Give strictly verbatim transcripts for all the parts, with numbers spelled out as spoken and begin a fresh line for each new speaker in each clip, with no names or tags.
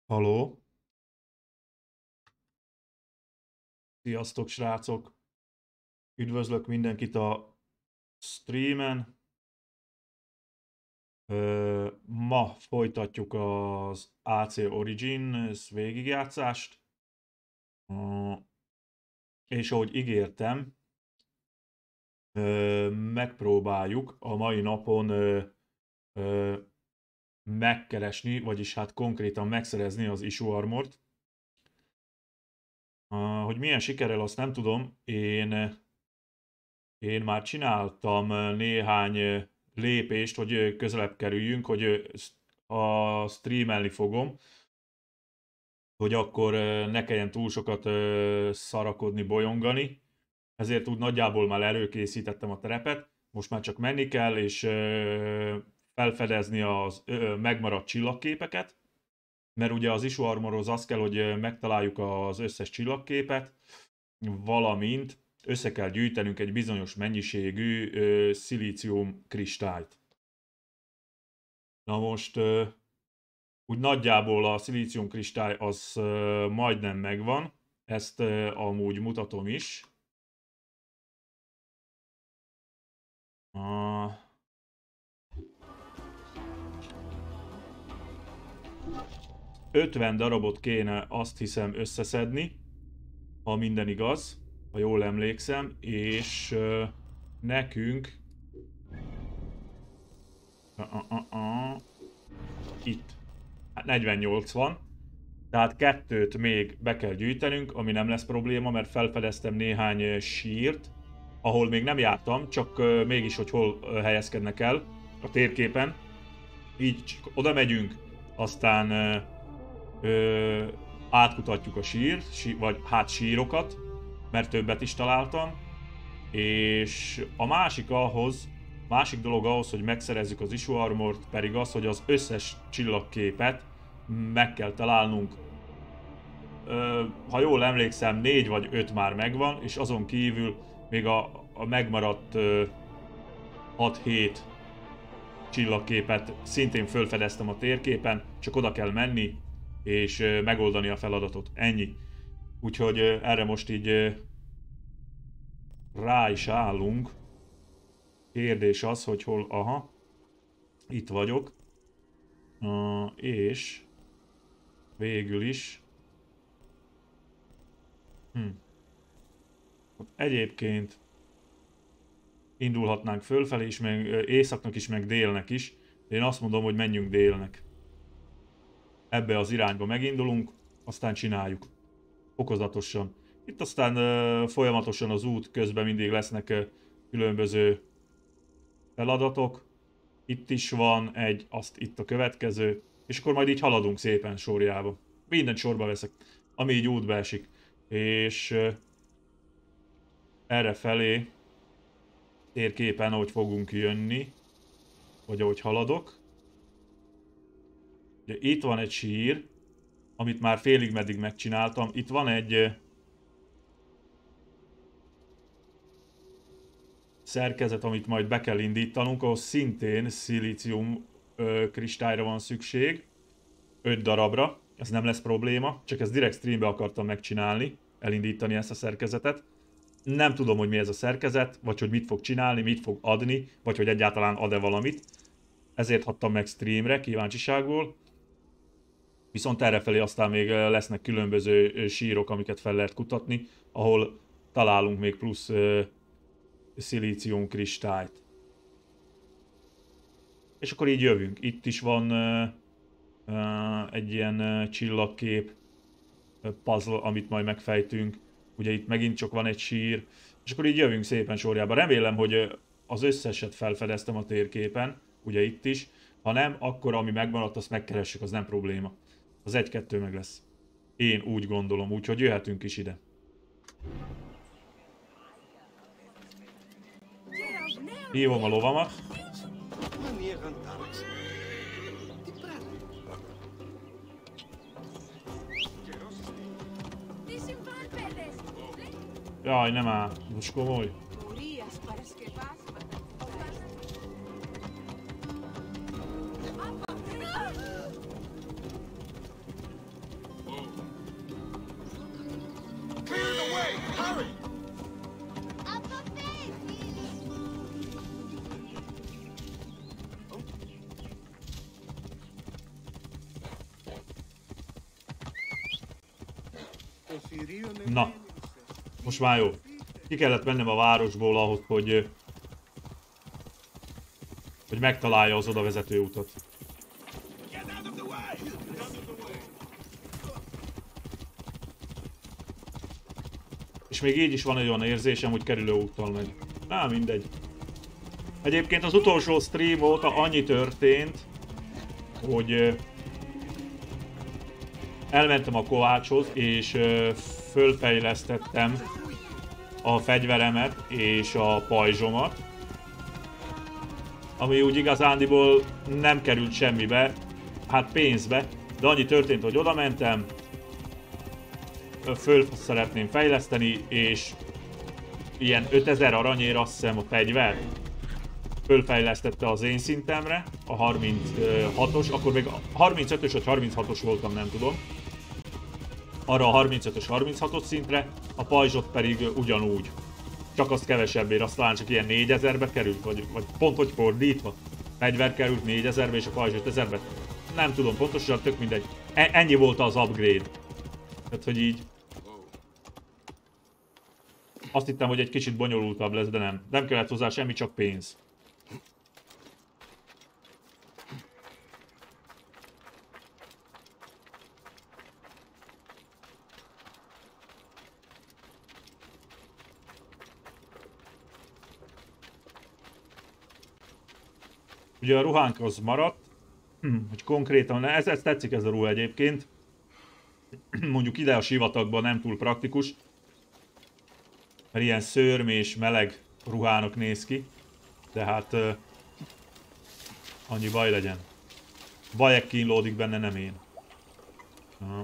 Haló, sziasztok srácok! Üdvözlök mindenkit a streamen. Ö, ma folytatjuk az á cé Origins végigjátszást. Ö, és ahogy ígértem, ö, megpróbáljuk a mai napon ö, ö, megkeresni, vagyis hát konkrétan megszerezni az Issue Armort. Ö, hogy milyen sikerrel, azt nem tudom. Én Én már csináltam néhány lépést, hogy közelebb kerüljünk, hogy a streamelni fogom, hogy akkor ne kelljen túl sokat szarakodni, bolyongani. Ezért úgy nagyjából már előkészítettem a terepet, most már csak menni kell, és felfedezni az megmaradt csillagképeket, mert ugye az Issue Armorhoz az kell, hogy megtaláljuk az összes csillagképet, valamint össze kell gyűjtenünk egy bizonyos mennyiségű ö, szilícium kristályt. Na most ö, úgy nagyjából a szilícium kristály az ö, majdnem megvan, ezt ö, amúgy mutatom is. A... ötven darabot kéne, azt hiszem, összeszedni, ha minden igaz, ha jól emlékszem, és ö, nekünk uh, uh, uh, uh, itt hát negyvennyolc van, tehát kettőt még be kell gyűjtenünk, ami nem lesz probléma, mert felfedeztem néhány sírt, ahol még nem jártam, csak uh, mégis, hogy hol uh, helyezkednek el a térképen. Így oda megyünk, aztán uh, uh, átkutatjuk a sír, sí, vagy hát sírokat, mert többet is találtam. És a másik ahhoz, másik dolog ahhoz, hogy megszerezzük az Issue Armort, pedig az, hogy az összes csillagképet meg kell találnunk. Ö, ha jól emlékszem, négy vagy öt már megvan, és azon kívül még a, a megmaradt hat-hét csillagképet szintén felfedeztem a térképen, csak oda kell menni és ö, megoldani a feladatot. Ennyi. Úgyhogy ö, erre most így ö, rá is állunk. Kérdés az, hogy hol... Aha. Itt vagyok. Uh, és... Végül is... Hm. Egyébként... Indulhatnánk fölfelé is, meg északnak is, meg délnek is. De én azt mondom, hogy menjünk délnek. Ebbe az irányba megindulunk, aztán csináljuk. Fokozatosan. Itt aztán uh, folyamatosan az út közben mindig lesznek uh, különböző feladatok. Itt is van egy, azt itt a következő, és akkor majd így haladunk szépen sorjába. Mindent sorba veszek, ami így útba esik. És uh, erre felé térképen, ahogy fogunk jönni, vagy ahogy haladok. Ugye itt van egy sír, amit már félig meddig megcsináltam. Itt van egy uh, szerkezet, amit majd be kell indítanunk, ahhoz szintén szilícium ö, kristályra van szükség. öt darabra, ez nem lesz probléma, csak ezt direkt streambe akartam megcsinálni, elindítani ezt a szerkezetet. Nem tudom, hogy mi ez a szerkezet, vagy hogy mit fog csinálni, mit fog adni, vagy hogy egyáltalán ad-e valamit. Ezért hattam meg streamre, kíváncsiságból. Viszont errefelé aztán még lesznek különböző sírok, amiket fel lehet kutatni, ahol találunk még plusz ö, szilícium kristályt. És akkor így jövünk. Itt is van uh, uh, egy ilyen uh, csillagkép uh, puzzle, amit majd megfejtünk. Ugye itt megint csak van egy sír. És akkor így jövünk szépen sorjában. Remélem, hogy uh, az összeset felfedeztem a térképen. Ugye itt is. Ha nem, akkor ami megmaradt, azt megkeressük, az nem probléma. Az egy-kettő meg lesz. Én úgy gondolom, úgyhogy jöhetünk is ide. Hívom a lovamat. Jaj, nem áll. Most komoly. Na, most már jó. Ki kellett mennem a városból ahhoz, hogy, hogy megtalálja az oda vezető utat. És még így is van egy olyan érzésem, hogy kerülő úttal megy. Na, mindegy. Egyébként az utolsó stream óta annyi történt, hogy elmentem a Kovácshoz, és fölfejlesztettem a fegyveremet és a pajzsomat, ami úgy igazándiból nem került semmibe, hát pénzbe, de annyi történt, hogy oda mentem, föl szeretném fejleszteni, és ilyen ötezer aranyért azt hiszem a fegyver fölfejlesztette az én szintemre, a harminchatos, akkor még harmincötös vagy harminchatos voltam, nem tudom. Arra a harmincötös harminchatos szintre, a pajzsot pedig ugyanúgy. Csak azt kevesebbért, azt talán csak ilyen négyezerbe került, vagy, vagy pont hogy fordítva. Fegyver került négyezerbe és a pajzs ötezerbe. Nem tudom pontosan, tök mindegy. E ennyi volt az upgrade. Tehát, hogy így... Azt hittem, hogy egy kicsit bonyolultabb lesz, de nem. Nem kellett hozzá semmi, csak pénz. Ugye a ruhánk az maradt, hm, hogy konkrétan, ez, ez tetszik ez a ruha egyébként. Mondjuk ide a sivatagban nem túl praktikus, mert ilyen szőrm és meleg ruhának néz ki, de hát uh, annyi baj legyen. Bajek kínlódik benne, nem én. Aha.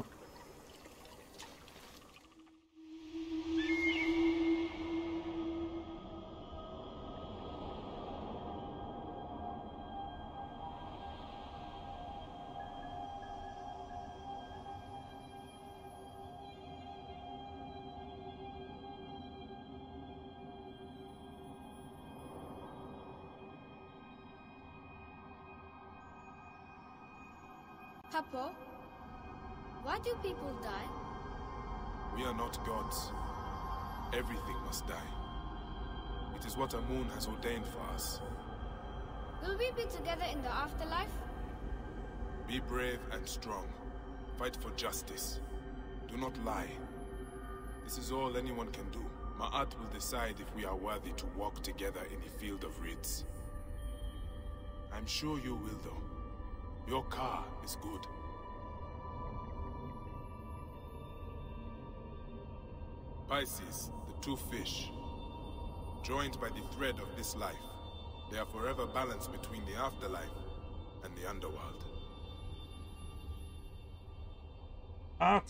Papa, why do people die?
We are not gods. Everything must die. It is what Amun has ordained for us.
Will we be together in the afterlife?
Be brave and strong. Fight for justice. Do not lie. This is all anyone can do. Ma'at will decide if we are worthy to walk together in a field of reeds. I'm sure you will, though. Your car is good. Pisces, the two fish, joined by the thread of this life, they are forever balanced between the afterlife and the underworld.
Hát...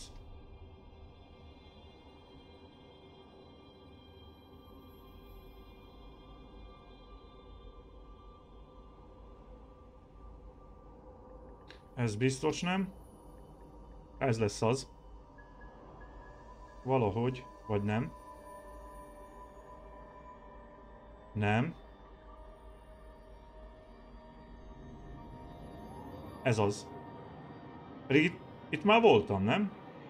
Ez biztos nem. Ez lesz az. Valahogy, vagy nem. Nem. Ez az. Pedig itt, itt már voltam, nem?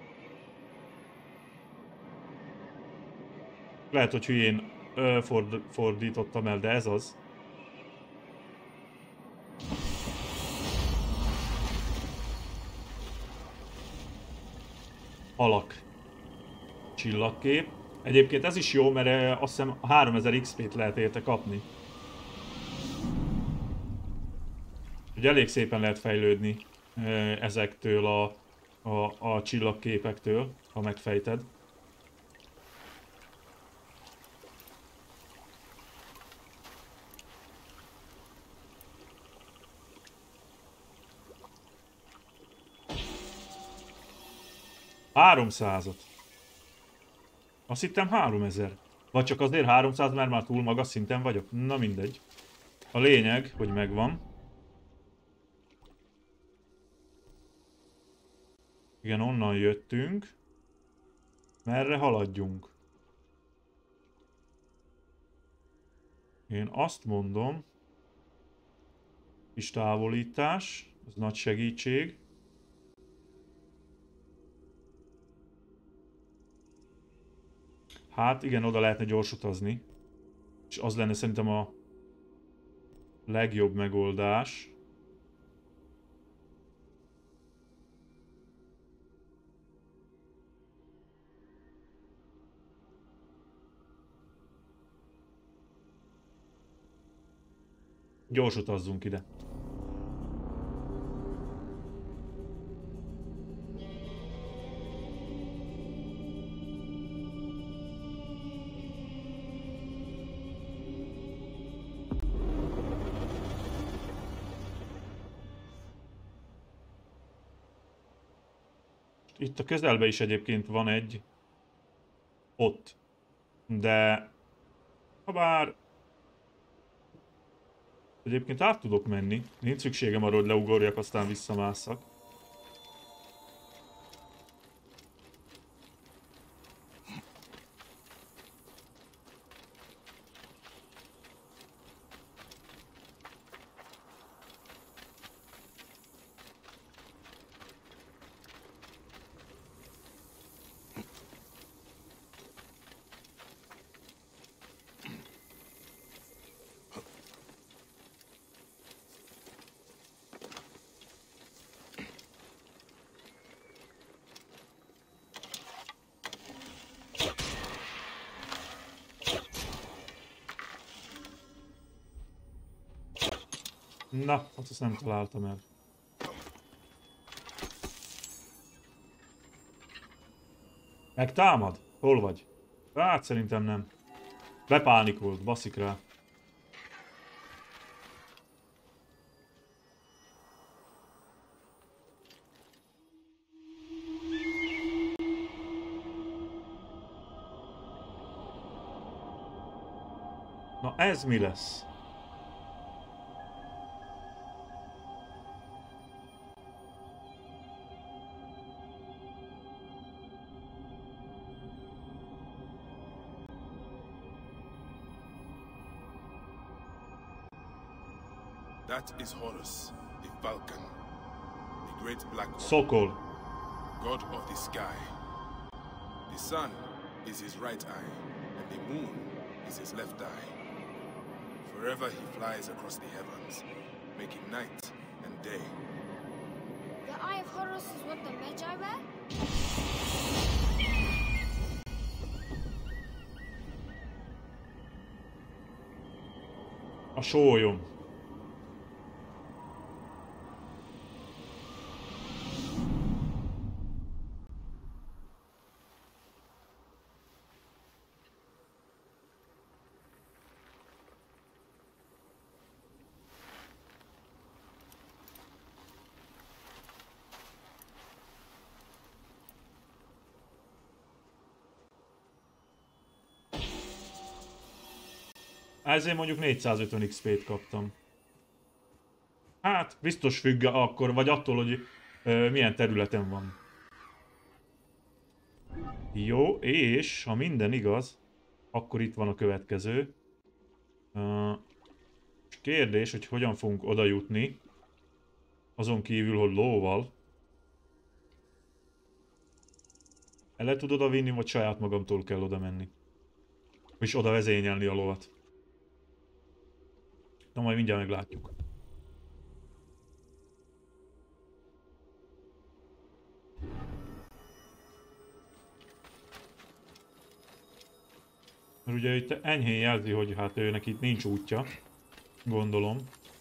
Lehet, hogy hülyén ö, ford, fordítottam el, de ez az. Alak. Csillagkép. Egyébként ez is jó, mert eh, azt hiszem háromezer iksz pét lehet érte kapni. Ugye elég szépen lehet fejlődni eh, ezektől a, a, a csillagképektől, ha megfejted. háromszázat. Azt hittem háromezer. Vagy csak azért háromszáz, mert már túl magas szinten vagyok. Na mindegy. A lényeg, hogy megvan. Igen, onnan jöttünk. Merre haladjunk? Én azt mondom. Kis távolítás. Ez nagy segítség. Hát igen, oda lehetne gyors utazni. És az lenne szerintem a legjobb megoldás. Gyors utazzunk ide. Itt a közelben is egyébként van egy ott, de habár egyébként át tudok menni, nincs szükségem arra, hogy leugorjak, aztán visszamásszak. Na, hát azt nem találtam el. Megtámad? Hol vagy? Hát szerintem nem. Bepánikolt, baszik rá. Na ez mi lesz?
That is Horus, the Falcon, the great black one,
Sokol.
god of the sky. The sun is his right eye, and the moon is his left eye. Forever he flies across the heavens, making night and day.
The Eye of Horus is what the Magi wear?
A sólyom. Ezért mondjuk négyszázötven iksz pét kaptam. Hát, biztos függ akkor, vagy attól, hogy ö, milyen területen van. Jó, és ha minden igaz, akkor itt van a következő. Uh, kérdés, hogy hogyan fogunk oda jutni. Azon kívül, hogy lóval. El tudod oda vinni, vagy saját magamtól kell oda menni? És oda vezényelni a lovat. Na majd mindjárt meglátjuk. Mert ugye itt enyhén jelzi, hogy hát őnek itt nincs útja. Gondolom.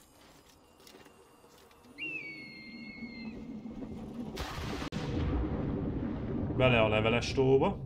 Bele a leveles tóba.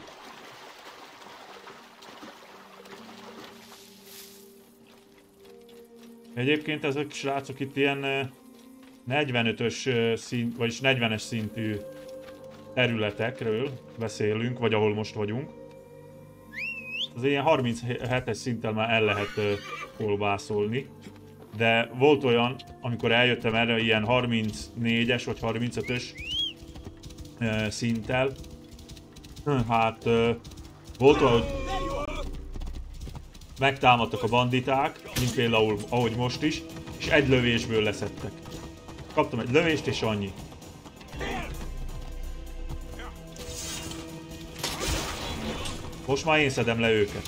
Egyébként ezek srácok itt ilyen negyvenötös szint, vagyis negyvenes szintű területekről beszélünk, vagy ahol most vagyunk. Az ilyen harminchetes szinttel már el lehet kolbászolni. De volt olyan, amikor eljöttem erre ilyen harmincnégyes vagy harmincötös szinttel. Hát volt olyan, hogy megtámadtak a banditák, mint például ahogy most is, és egy lövésből leszettek. Kaptam egy lövést és annyi. Most már én szedem le őket.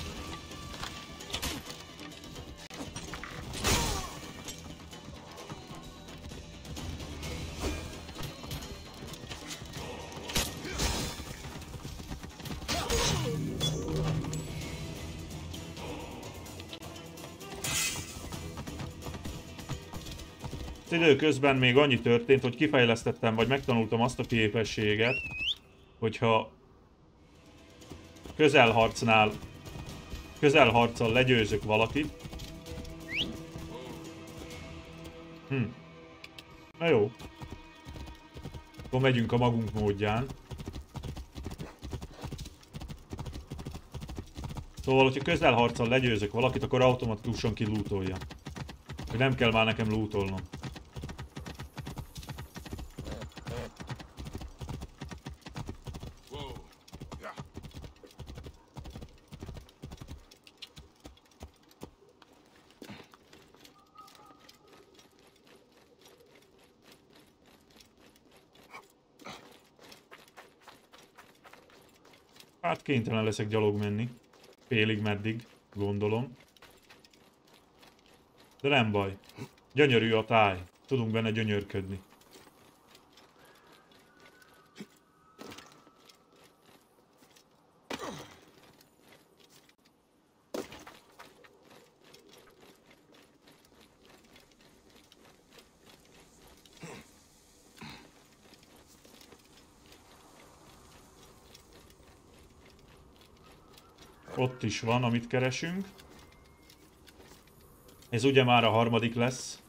Időközben még annyi történt, hogy kifejlesztettem, vagy megtanultam azt a képességet, hogyha közelharcnál, közelharccal legyőzök valakit. Hm. Na jó. Akkor megyünk a magunk módján. Szóval, hogyha közelharccal legyőzök valakit, akkor automatikusan kilútolja. Hogy nem kell már nekem lootolnom. Hát kénytelen leszek gyalog menni. Félig meddig, gondolom. De nem baj. Gyönyörű a táj. Tudunk benne gyönyörködni. Ott is van, amit keresünk. Ez ugye már a harmadik lesz.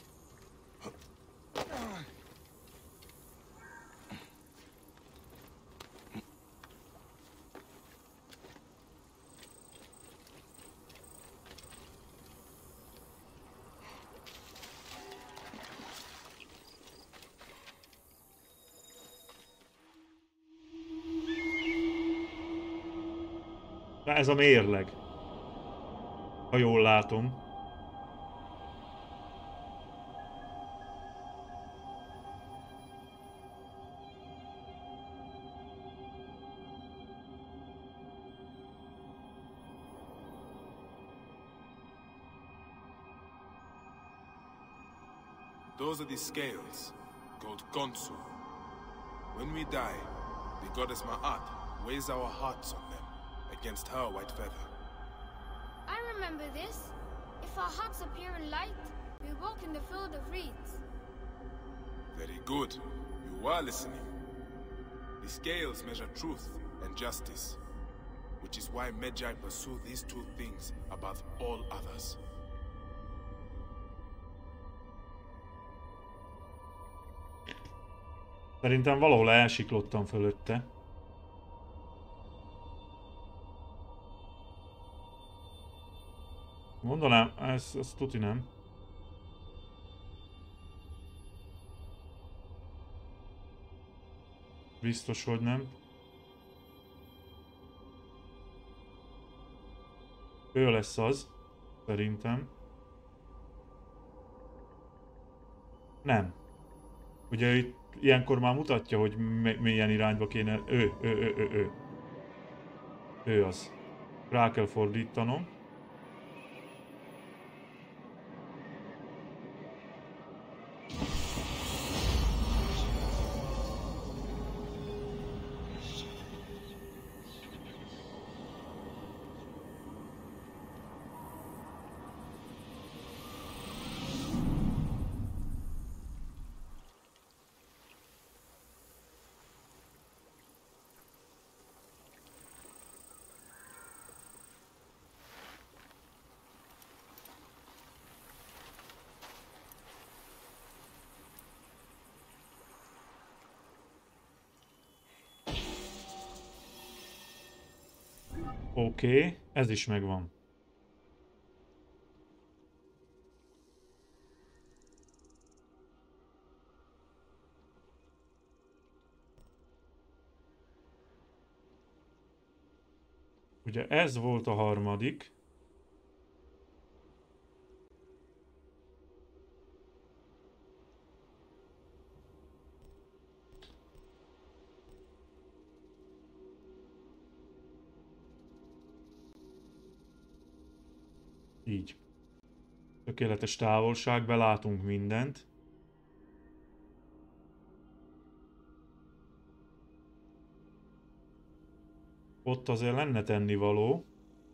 Na ez a mérleg. Ha jól látom.
Those are the scales, called Gonsu. When we die, the goddess Ma'at weighs our hearts on them against her white feather.
I remember this. If our hearts appear in light, we walk in the field of reeds.
Very good. You are listening. The scales measure truth and justice, which is why Medjay pursue these two things above all others.
Szerintem valahol elsiklottam fölötte. Mondanám, ez, ez tuti nem. Biztos, hogy nem. Ő lesz az, szerintem. Nem. Ugye itt ilyenkor már mutatja, hogy milyen irányba kéne... Ő, ő, ő, ő, ő. Ő az. Rá kell fordítanom. Oké, okay, ez is megvan. Ugye ez volt a harmadik. Így. Tökéletes távolság, belátunk mindent. Ott azért lenne tennivaló.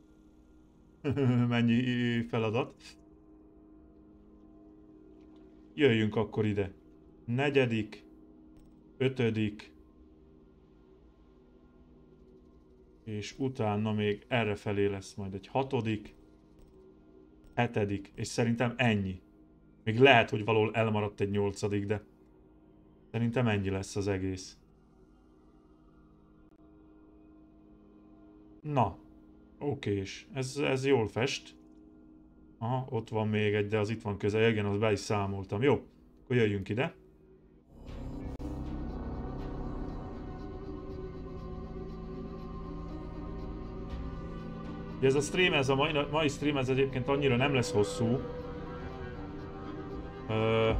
Mennyi feladat. Jöjjünk akkor ide. Negyedik, ötödik, és utána még errefelé lesz majd egy hatodik, hetedik, és szerintem ennyi. Még lehet, hogy valahol elmaradt egy nyolcadik, de szerintem ennyi lesz az egész. Na, okés. Ez, ez jól fest. Aha, ott van még egy, de az itt van közel. Igen, azt be is számoltam. Jó, akkor jöjjünk ide. Ez a stream, ez a mai, mai stream, ez egyébként annyira nem lesz hosszú. Ö...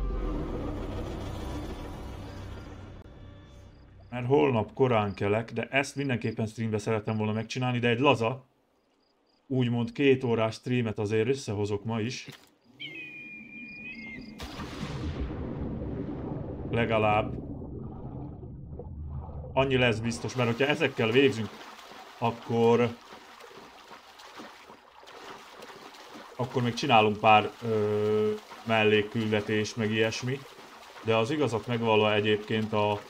Mert holnap korán kelek, de ezt mindenképpen streambe szerettem volna megcsinálni, de egy laza, úgymond két órás streamet azért összehozok ma is. Legalább. Annyi lesz biztos, mert hogyha ezekkel végzünk, akkor... Akkor még csinálunk pár ö, mellékküldetés, meg ilyesmi. De az igazat megvalva egyébként a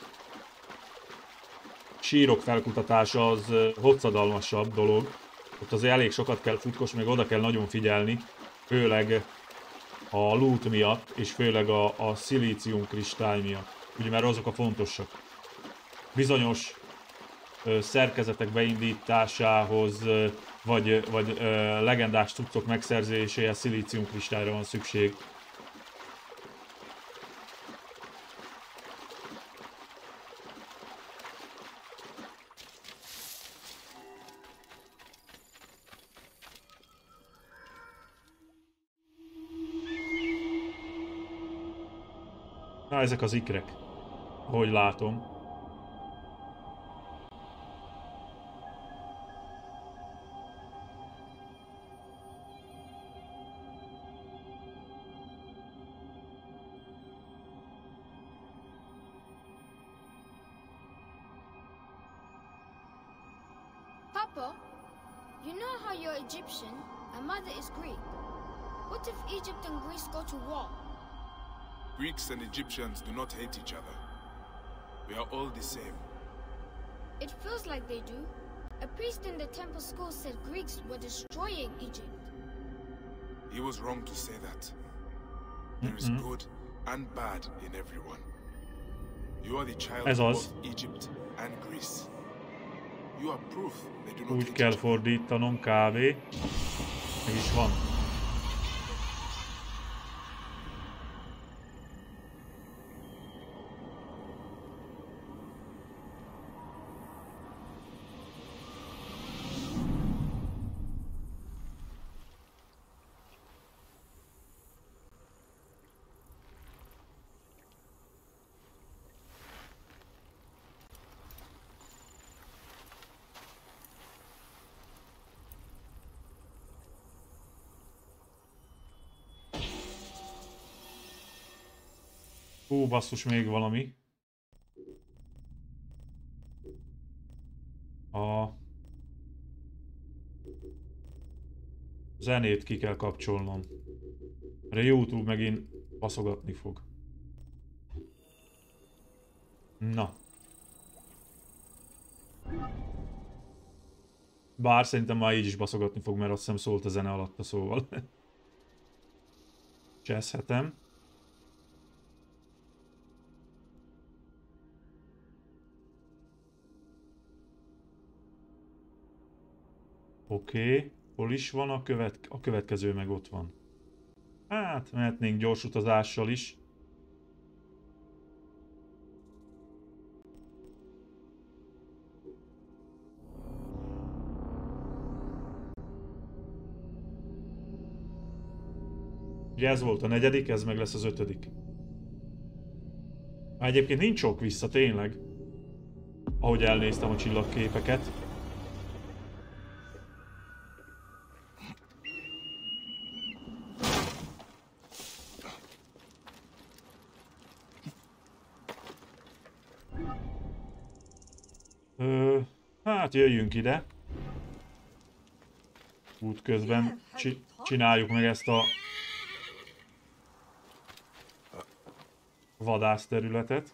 sírok felkutatása az hosszadalmasabb dolog. Ott azért elég sokat kell futkos, meg oda kell nagyon figyelni. Főleg a loot miatt, és főleg a, a szilícium kristály miatt. Ugye mert azok a fontosak. Bizonyos ö, szerkezetek beindításához, ö, vagy, vagy ö, legendás cuccok megszerzéséhez szilícium kristályra van szükség. Na, ezek az ikrek, ahogy látom.
Papa, you know how you're Egyptian and Mother is Greek. What if Egypt and Greece go to war?
Greeks and Egyptians do not hate each other. We are all the same.
It feels like they do. A priest in the temple school said Greeks were destroying Egypt.
He was wrong to say that. There is
Mm-mm.
good and bad in everyone. You are the child
Ez
of
az.
both Egypt and Greece. You are proof they do not
Úgy
hate
kell
each other.
fordítanom, kávé. Meg is van. Hú, basszus, még valami. A zenét ki kell kapcsolnom. Mert a YouTube megint baszogatni fog. Na. Bár szerintem már így is baszogatni fog, mert azt hiszem szólt a zene alatta, szóval. Cseszhetem. Oké, okay. Hol is van a, követ a következő, meg ott van. Hát, mehetnénk gyors utazással is. Ugye ez volt a negyedik, ez meg lesz az ötödik. Már egyébként nincs sok vissza, tényleg. Ahogy elnéztem a csillagképeket. Ö, hát jöjjünk ide. Útközben csi csináljuk meg ezt a vadászterületet.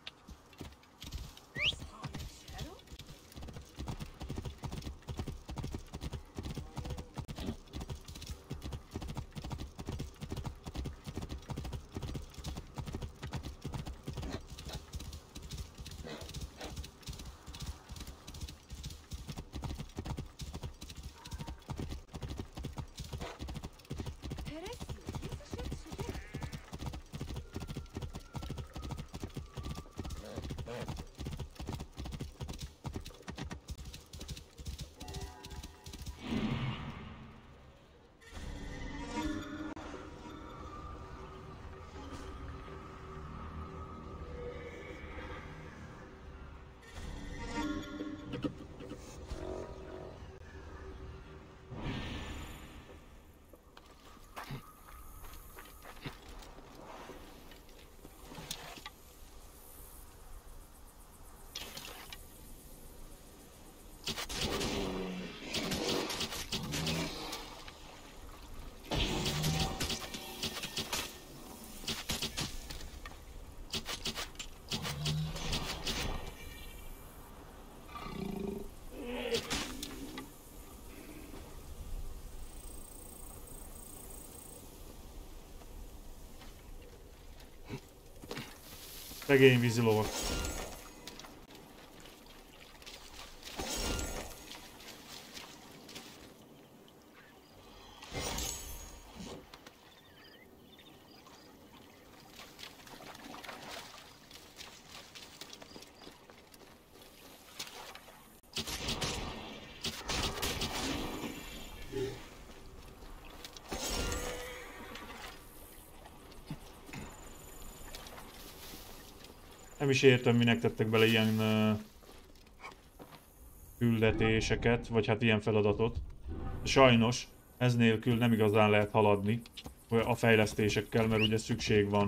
Szegény vízilovak. Nem is értem, minek tettek bele ilyen uh, küldetéseket, vagy hát ilyen feladatot. Sajnos ez nélkül nem igazán lehet haladni a fejlesztésekkel, mert ugye szükség van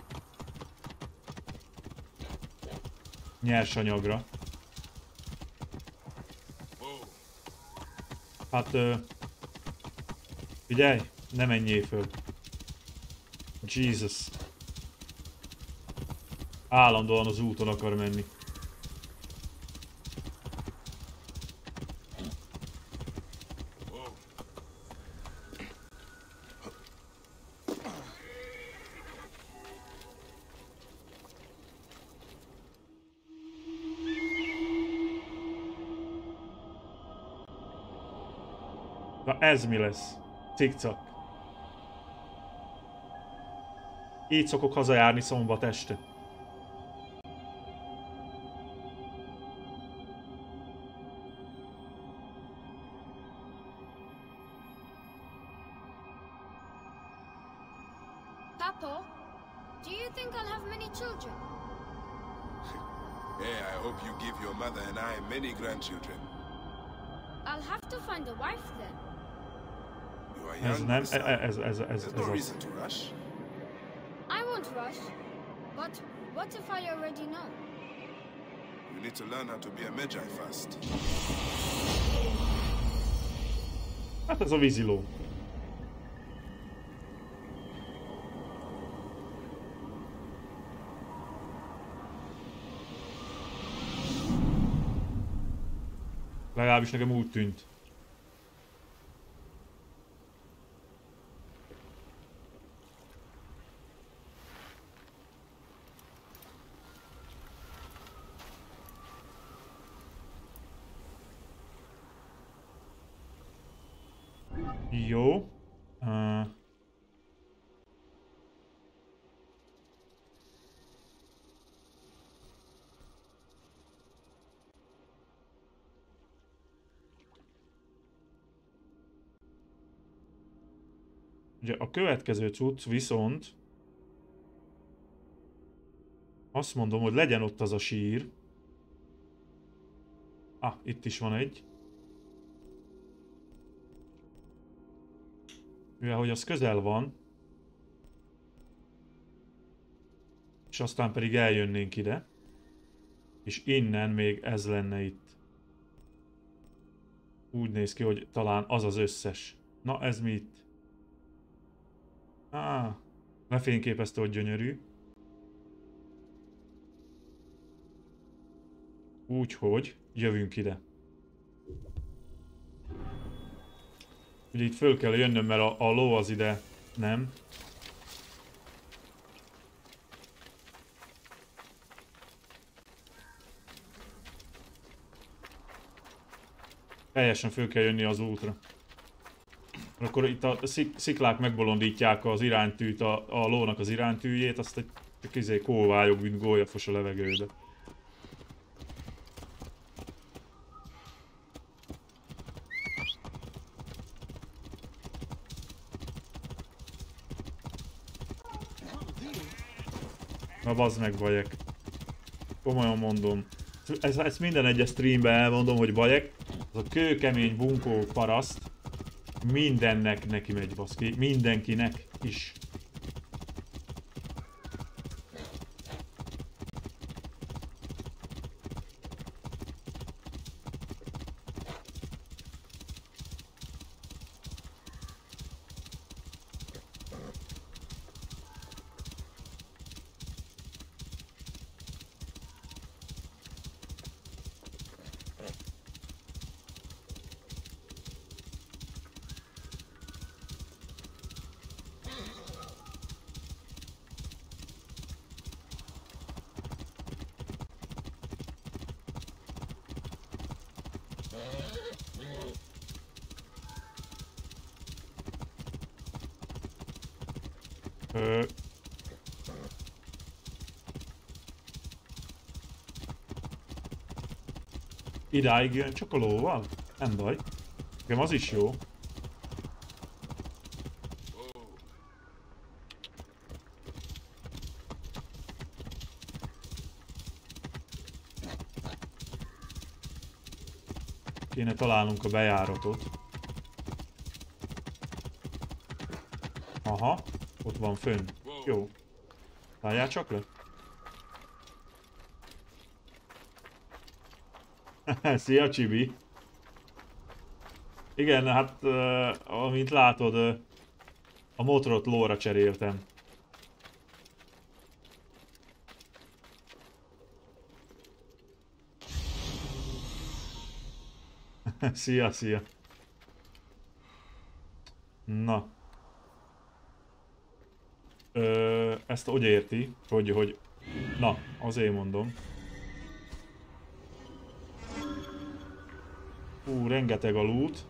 nyersanyagra. Hát uh, figyelj, ne menjél föl. Jesus. Állandóan az úton akar menni. Na ez mi lesz? Cikcak. Így szokok hazajárni szombat este.
Papa, do you think I'll have many children?
Hey, I hope you give your mother and I many grandchildren.
I'll have to find a wife then.
You are
Ez
young,
nem,
my son.
ez, ez, ez, ez,
There's
ez
no
az.
reason to rush.
I won't rush. But what if I already know?
You need to learn how to be a Magi first.
Hát ez a víziló. Legalábbis nekem úgy tűnt. Jó. Uh... Ugye a következő cucc viszont azt mondom, hogy legyen ott az a sír. Ah, itt is van egy. Mivel hogy az közel van, és aztán pedig eljönnénk ide, és innen még ez lenne itt. Úgy néz ki, hogy talán az az összes. Na, ez mi itt? Á, lefényképezte, hogy gyönyörű. Úgyhogy jövünk ide. Ugye itt föl kell jönnöm, mert a, a ló az ide nem. Teljesen föl kell jönni az útra. Akkor itt a szik sziklák megbolondítják az iránytűt, a, a lónak az iránytűjét, azt egy izé kóvályog, mint gólyafos a levegőbe. Na bazd meg, Bajek. Komolyan mondom. Ezt, ezt minden egyes streamben elmondom, hogy Bajek, az a kőkemény bunkó paraszt mindennek neki megy, baszki. Mindenkinek is. Ö... Idáig jön csak a lóval? Nem baj. Nekem az is jó. Kéne találnunk a bejáratot. Aha, ott van fönn. Jó. Álljál csak le. Szia, Csibi. Igen, hát uh, amint látod, uh, a motorot lóra cseréltem. Szia, szia. Na. Ö, ezt úgy érti, hogy, hogy... Na, azért mondom. Hú, rengeteg a loot.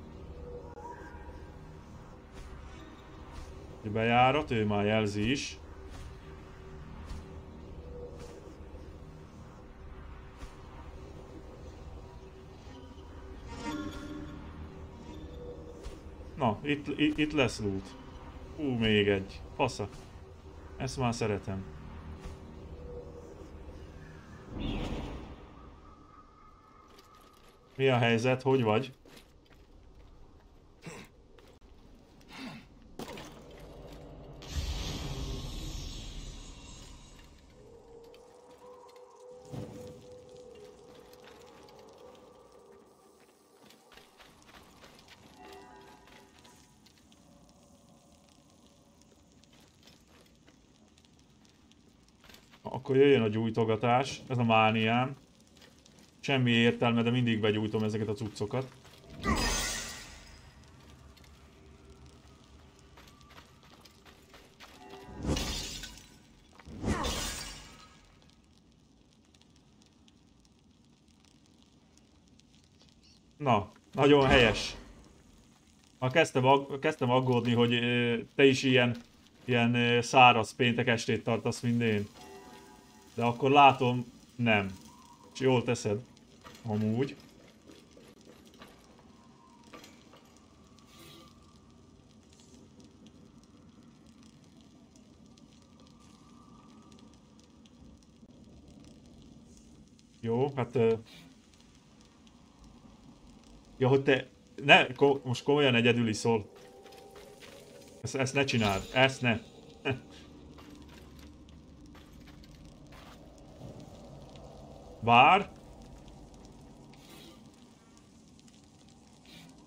Bejárat, ő már jelzi is. Na, itt, itt, itt lesz loot. Hú, még egy. Fasza. Ezt már szeretem. Mi a helyzet? Hogy vagy? Akkor jöjjön a gyújtogatás, ez a mániám. Semmi értelme, de mindig begyújtom ezeket a cuccokat. Na, nagyon helyes. Ha kezdtem, ag kezdtem aggódni, hogy te is ilyen, ilyen száraz péntek estét tartasz, mint én. De akkor látom, nem. És jól teszed. Amúgy. Jó, hát... Uh... Ja, hogy te... Ne, ko most komolyan egyedül iszol. Ezt, ezt ne csináld, ezt ne. Vár.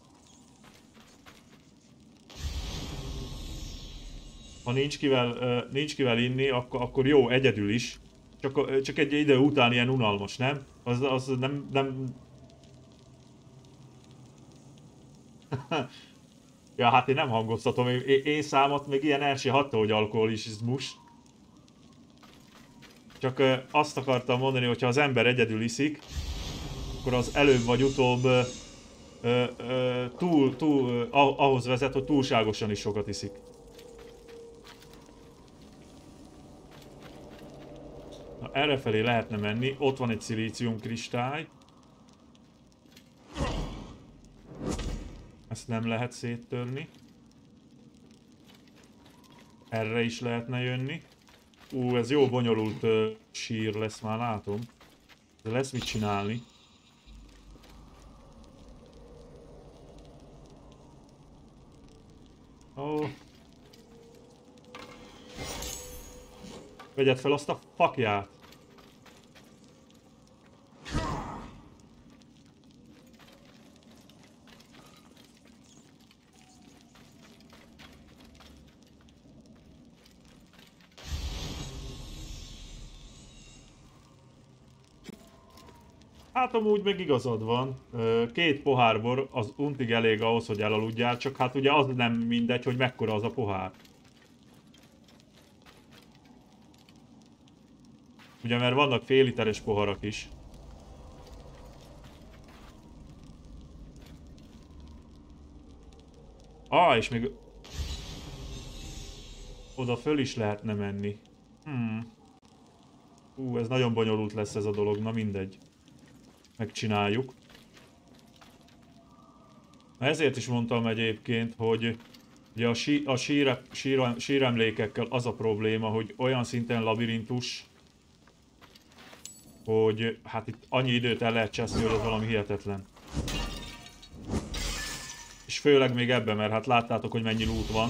Ha nincs kivel, nincs kivel inni, akkor, akkor jó, egyedül is. Csak, csak egy idő után ilyen unalmas, nem? Az, az nem... nem... Ja, hát én nem hangoztatom, én, én számat még ilyen el se hagyta, hogy alkoholizmus. Csak azt akartam mondani, hogy ha az ember egyedül iszik, akkor az előbb vagy utóbb ö, ö, túl, túl, ahhoz vezet, hogy túlságosan is sokat iszik. Na, errefelé lehetne menni, ott van egy szilícium kristály. Ezt nem lehet széttörni. Erre is lehetne jönni. Ú, ez jó bonyolult uh, sír lesz, már látom. De lesz mit csinálni. Ó. Oh. Vegyed fel azt a fakját. Hát amúgy meg igazad van. Két pohár bor az untig elég ahhoz, hogy elaludjál, csak hát ugye az nem mindegy, hogy mekkora az a pohár. Ugye mert vannak fél literes poharak is. Ah, és még... Oda föl is lehetne menni. Hmm. Ú, ez nagyon bonyolult lesz ez a dolog, na mindegy. Megcsináljuk. Ezért is mondtam egyébként, hogy ugye a, sí, a síre, sír, síremlékekkel az a probléma, hogy olyan szinten labirintus, hogy hát itt annyi időt el lehet cseszni, hogy ez valami hihetetlen. És főleg még ebben, mert hát láttátok, hogy mennyi loot van.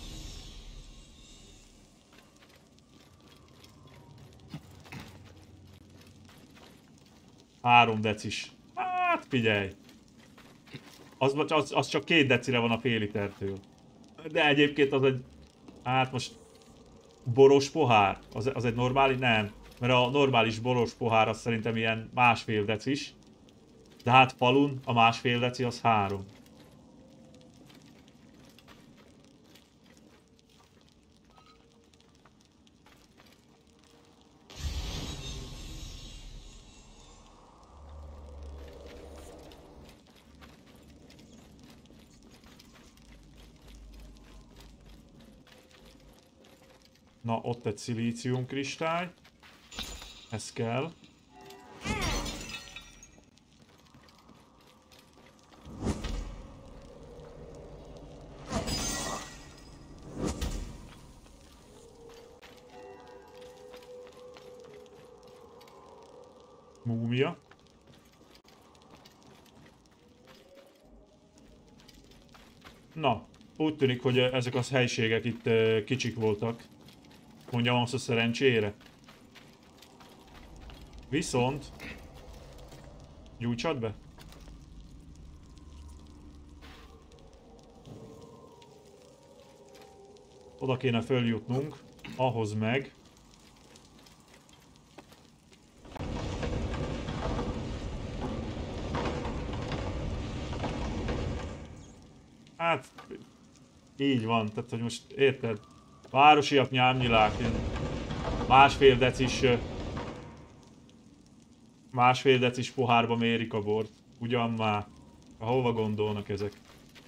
Három decis. Hát figyelj! Az, az, az csak két decire van a fél litertől. De egyébként az egy... Hát most... Boros pohár? Az, az egy normális? Nem. Mert a normális boros pohár az szerintem ilyen másfél decis. De hát falun a másfél deci az három. Na, ott egy szilícium kristály. Ez kell. Múmia. Na, úgy tűnik, hogy ezek az helységek itt kicsik voltak. Mondjam azt a szerencsére. Viszont... Gyújtsad be? Oda kéne följutnunk, ahhoz meg... Hát... Így van, tehát hogy most érted? Városiak nyámnyilák, másfél decis... Másfél decis pohárba mérik a bort. Ugyan már. Hova gondolnak ezek?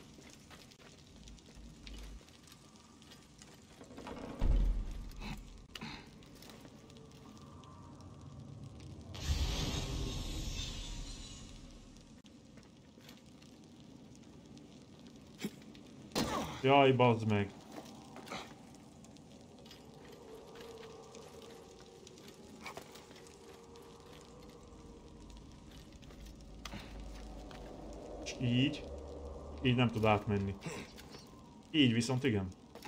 Jaj, bazd meg. Így. Így nem tud átmenni. Így viszont igen.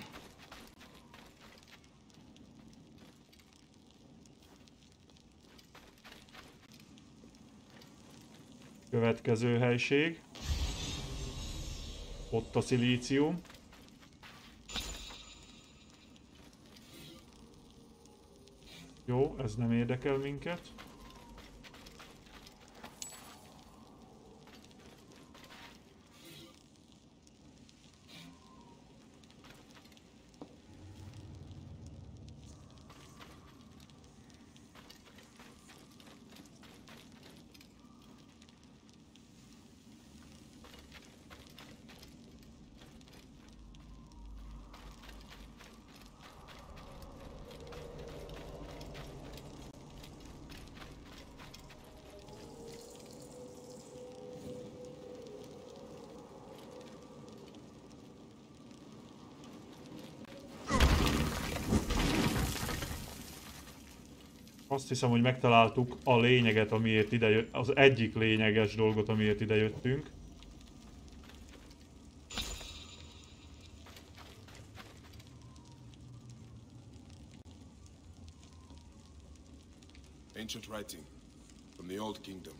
Következő helység. Ott a szilícium. Jó, ez nem érdekel minket. Azt hiszem, hogy megtaláltuk a lényeget, amiért ide jött, az egyik lényeges dolgot, amiért ide jöttünk.
Ancient writing from the Old Kingdom.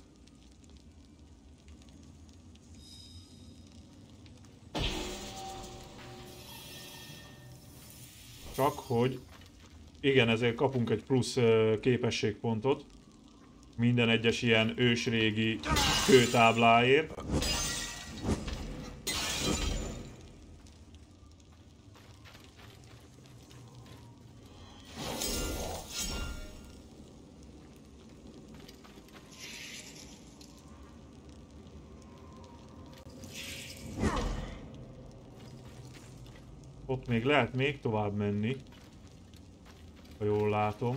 Csak hogy igen, ezért kapunk egy plusz uh, képességpontot minden egyes ilyen ősrégi kőtábláért. Ott még lehet még tovább menni, ha jól látom.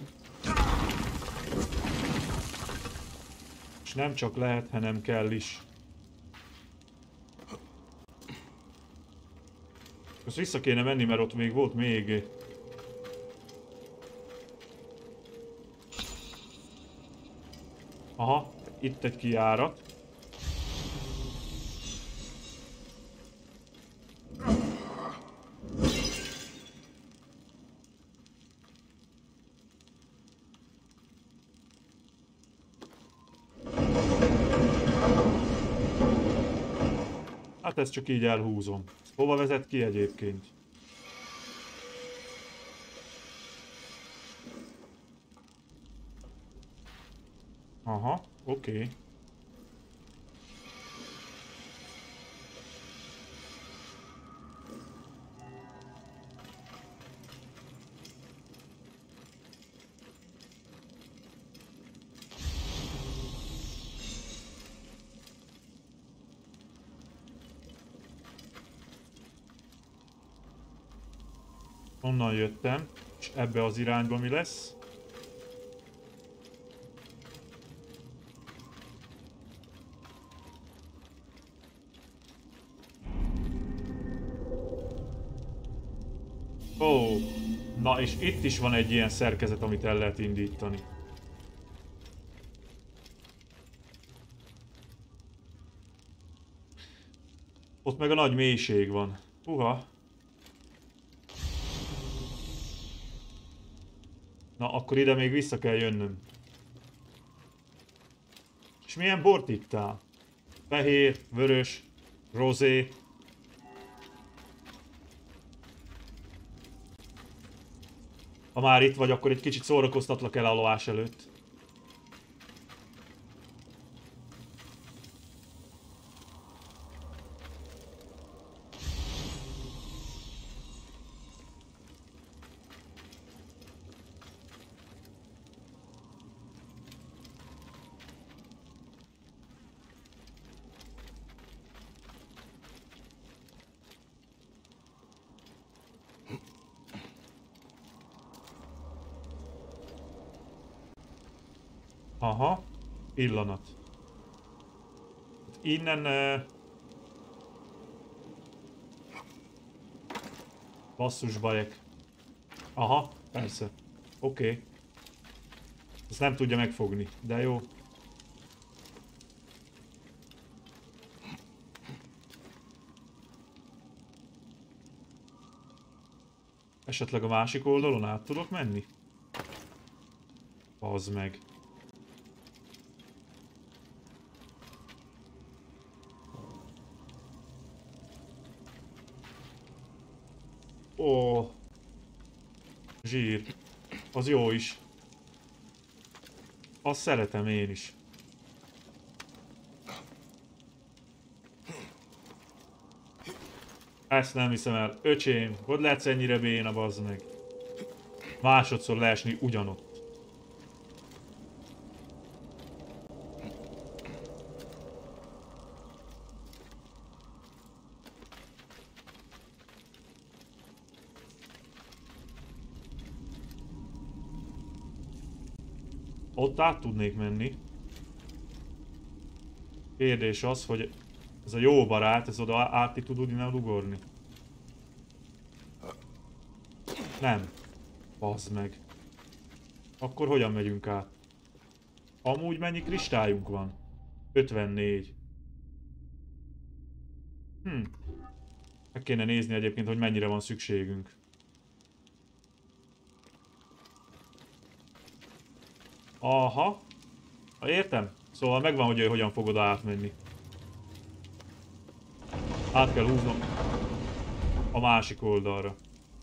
És nem csak lehet, hanem kell is. Most vissza kéne menni, mert ott még volt még. Aha, itt egy kijárat. Hát ezt csak így elhúzom. Hova vezet ki egyébként? Aha, oké. Okay. Onnan jöttem, és ebbe az irányba mi lesz? Ó, na és itt is van egy ilyen szerkezet, amit el lehet indítani. Ott meg a nagy mélység van. Uha. Na, akkor ide még vissza kell jönnöm. És milyen bort ittál? Fehér, vörös, rozé. Ha már itt vagy, akkor egy kicsit szórakoztatlak el alvás előtt. Aha, pillanat. Innen... Uh... Basszus bajek. Aha, persze. Oké. Okay. Ezt nem tudja megfogni, de jó. Esetleg a másik oldalon át tudok menni? Az meg. Ó, zsír. Az jó is. Azt szeretem én is. Ezt nem hiszem el. Öcsém, hogy lehetsz ennyire béna, bazd meg? Másodszor leesni ugyanott. Ott át tudnék menni. Kérdés az, hogy ez a jó barát, ez oda át tud innen ugorni. Nem. Bazd meg. Akkor hogyan megyünk át? Amúgy mennyi kristályunk van? ötvennégy. Hm. Meg kéne nézni egyébként, hogy mennyire van szükségünk. Aha. Ha értem. Szóval megvan, hogy hogyan fogod átmenni. Át kell húznom a másik oldalra.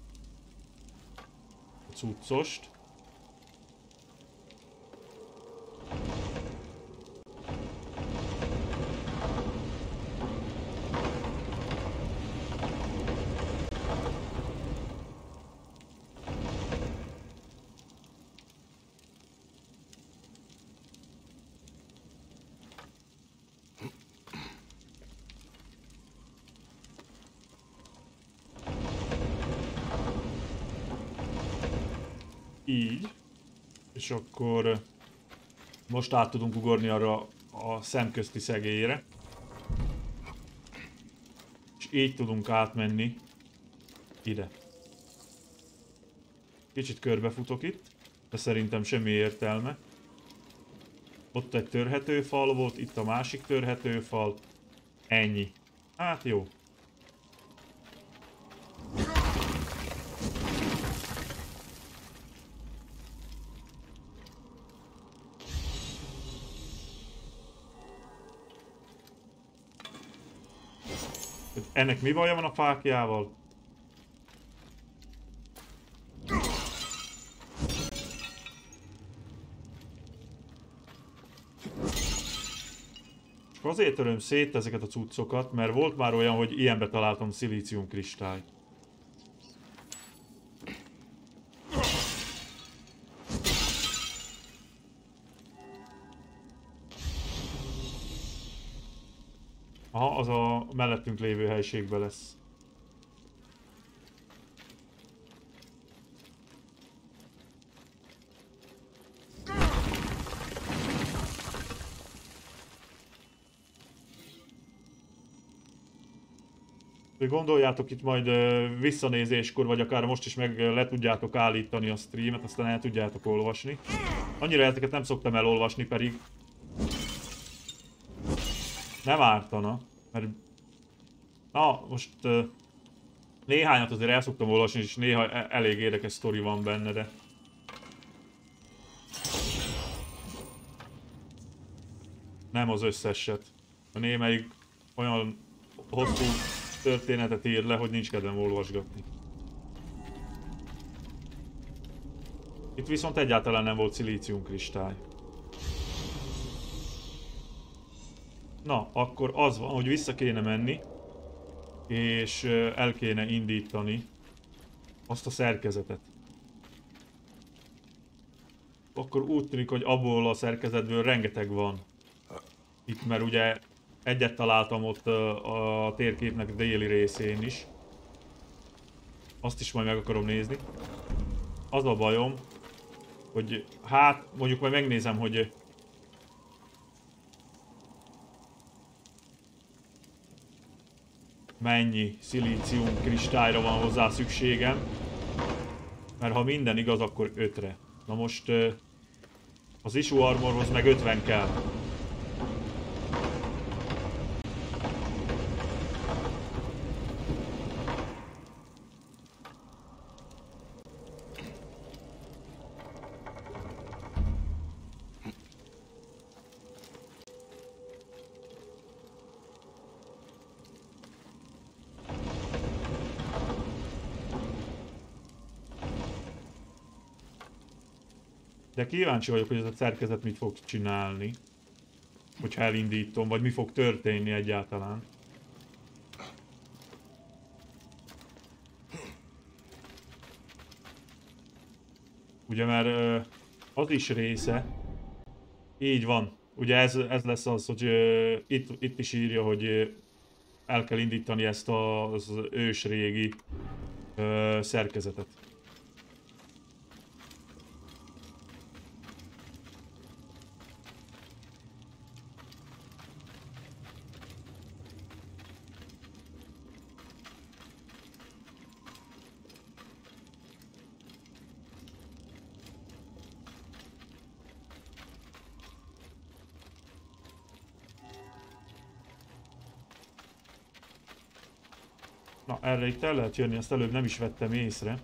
A cuccost. Így. És akkor most át tudunk ugorni arra a szemközti szegélyre. És így tudunk átmenni ide. Kicsit körbefutok itt, de szerintem semmi értelme. Ott egy törhető fal volt, itt a másik törhető fal. Ennyi. Hát jó. Ennek mi baja van a fákjával? Csak azért töröm szét ezeket a cuccokat, mert volt már olyan, hogy ilyenbe találtam szilíciumkristályt. Aha, az a mellettünk lévő helyiségben lesz. Gondoljátok itt majd visszanézéskor, vagy akár most is meg le tudjátok állítani a streamet, aztán el tudjátok olvasni. Annyira ezeket nem szoktam elolvasni, pedig nem ártana, mert na, most uh, néhányat azért el szoktam olvasni, és néha elég érdekes sztori van benne, de nem az összeset. A némelyik olyan hosszú történetet ír le, hogy nincs kedvem olvasgatni. Itt viszont egyáltalán nem volt szilíciumkristály. Na, akkor az van, hogy vissza kéne menni, és el kéne indítani azt a szerkezetet. Akkor úgy tűnik, hogy abból a szerkezetből rengeteg van. Itt, mert ugye egyet találtam ott a térképnek déli részén is. Azt is majd meg akarom nézni. Az a bajom, hogy hát mondjuk majd megnézem, hogy mennyi szilícium kristályra van hozzá szükségem. Mert ha minden igaz, akkor ötre. Na most az issue armorhoz meg ötven kell. De kíváncsi vagyok, hogy ez a szerkezet mit fog csinálni. Hogyha elindítom, vagy mi fog történni egyáltalán. Ugye mert az is része. Így van. Ugye ez, ez lesz az, hogy uh, itt, itt is írja, hogy uh, el kell indítani ezt az ősrégi uh, szerkezetet. Na, erre itt el lehet jönni, ezt előbb nem is vettem észre.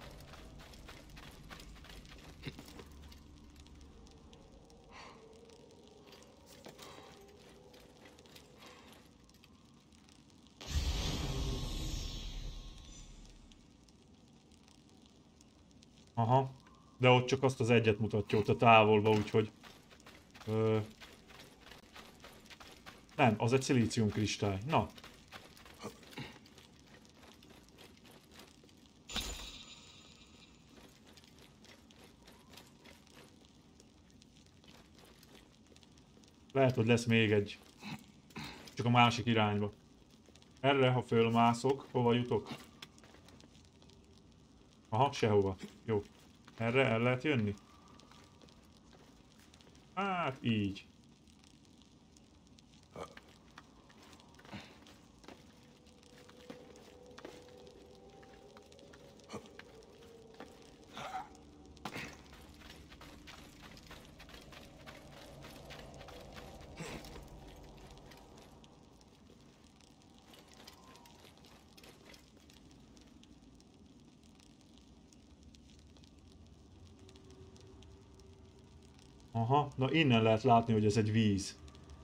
Aha, de ott csak azt az egyet mutatja ott a távolba, úgyhogy... Ö... Nem, az egy szilícium kristály. Na. Lehet, hogy lesz még egy. Csak a másik irányba. Erre, ha fölmászok, hova jutok? Aha, sehova. Jó. Erre el lehet jönni? Hát így. Aha, na innen lehet látni, hogy ez egy víz.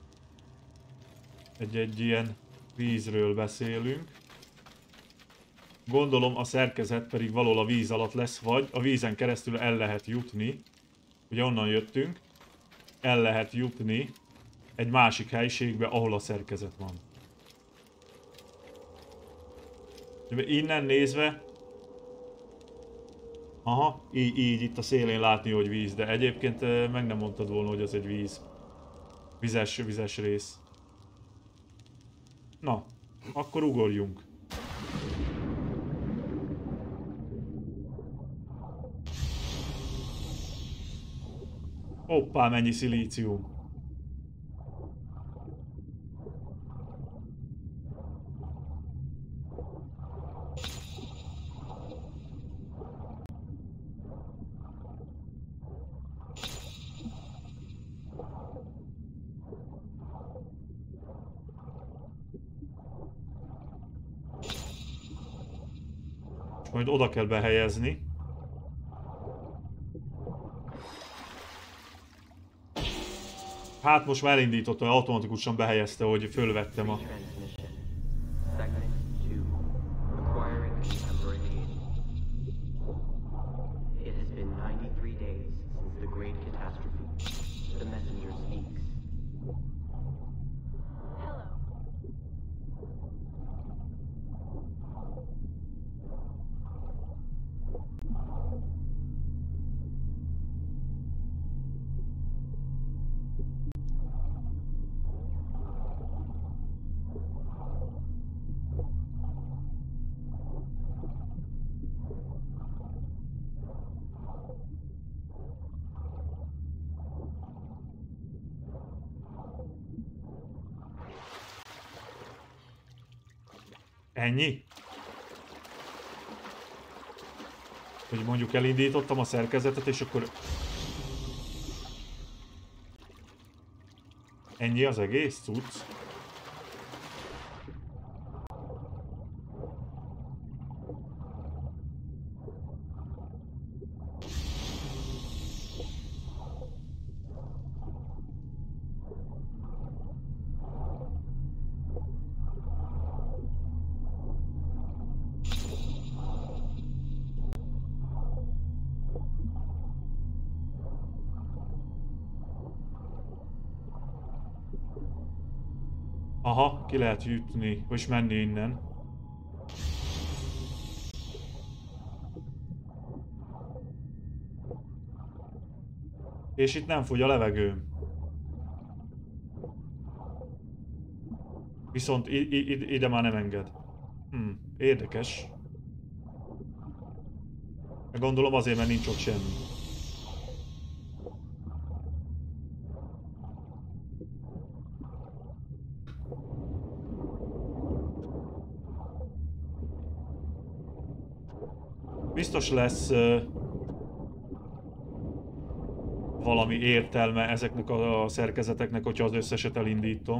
Egy, egy ilyen vízről beszélünk. Gondolom a szerkezet pedig valahol a víz alatt lesz, vagy a vízen keresztül el lehet jutni. Ugye onnan jöttünk. El lehet jutni egy másik helyiségbe, ahol a szerkezet van. Innen nézve... Aha, így, így itt a szélén látni, hogy víz, de egyébként meg nem mondtad volna, hogy az egy víz. Vizes, vizes rész. Na, akkor ugorjunk. Hoppá, mennyi szilícium. Majd oda kell behelyezni. Hát most már elindította, automatikusan behelyezte, hogy fölvettem a... Ennyi? Hogy mondjuk elindítottam a szerkezetet, és akkor... Ennyi az egész cucc? Aha, ki lehet jutni, vagy menni innen. És itt nem fogy a levegőm. Viszont ide már nem enged. Hm, érdekes. Gondolom azért, mert nincs ott semmi. Biztos lesz uh, valami értelme ezeknek a szerkezeteknek, hogyha az összeset elindítom.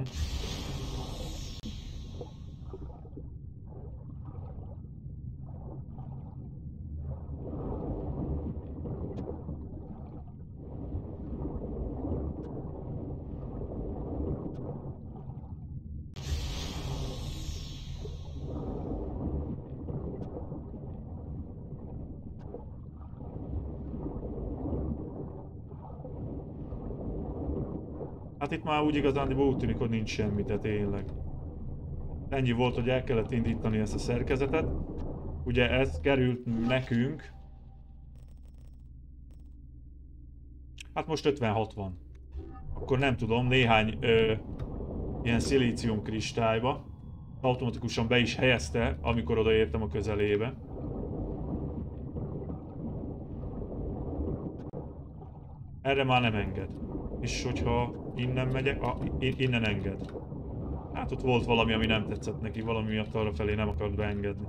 Hát itt már úgy igazán úgy tűnik, hogy nincs semmi, de tényleg. Ennyi volt, hogy el kellett indítani ezt a szerkezetet. Ugye ez került nekünk. Hát most ötvenhat van. Akkor nem tudom, néhány ö, ilyen szilícium kristályba. Automatikusan be is helyezte, amikor odaértem a közelébe. Erre már nem enged. És hogyha innen megyek, ah, innen enged. Hát ott volt valami, ami nem tetszett neki, valami miatt arra felé nem akart beengedni.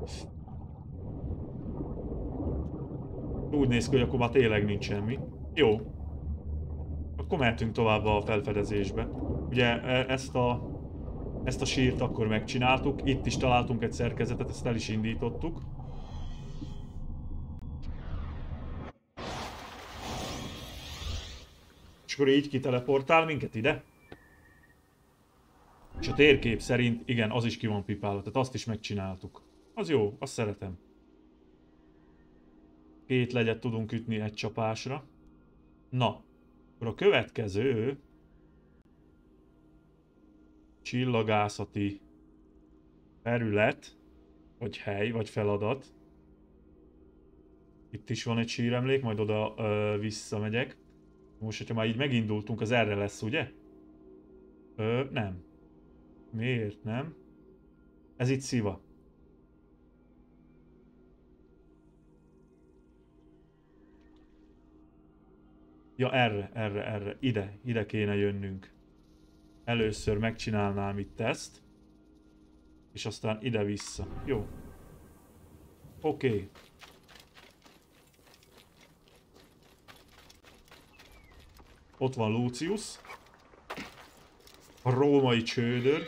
Úgy néz ki, hogy akkor már tényleg nincs semmi. Jó. Akkor mehetünk tovább a felfedezésbe. Ugye ezt a, ezt a sírt akkor megcsináltuk, itt is találtunk egy szerkezetet, ezt el is indítottuk. És akkor így kiteleportál minket ide. És a térkép szerint, igen, az is ki van pipálva, tehát azt is megcsináltuk. Az jó, azt szeretem. Két legyet tudunk ütni egy csapásra. Na, akkor a következő csillagászati terület, vagy hely, vagy feladat. Itt is van egy síremlék, majd oda ö, visszamegyek. Most, hogyha már így megindultunk, az erre lesz, ugye? Ö, nem. Miért nem? Ez itt Sziva. Ja, erre, erre, erre. Ide, ide kéne jönnünk. Először megcsinálnám itt ezt. És aztán ide-vissza. Jó. Oké. Okay. Ott van Lucius. A római csődör.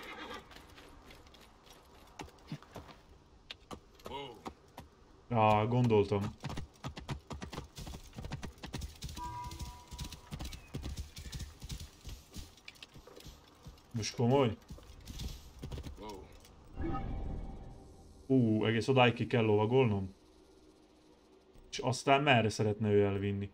Ah, gondoltam. Most komoly? Ú, egész odáig ki kell lovagolnom. És aztán merre szeretne ő elvinni?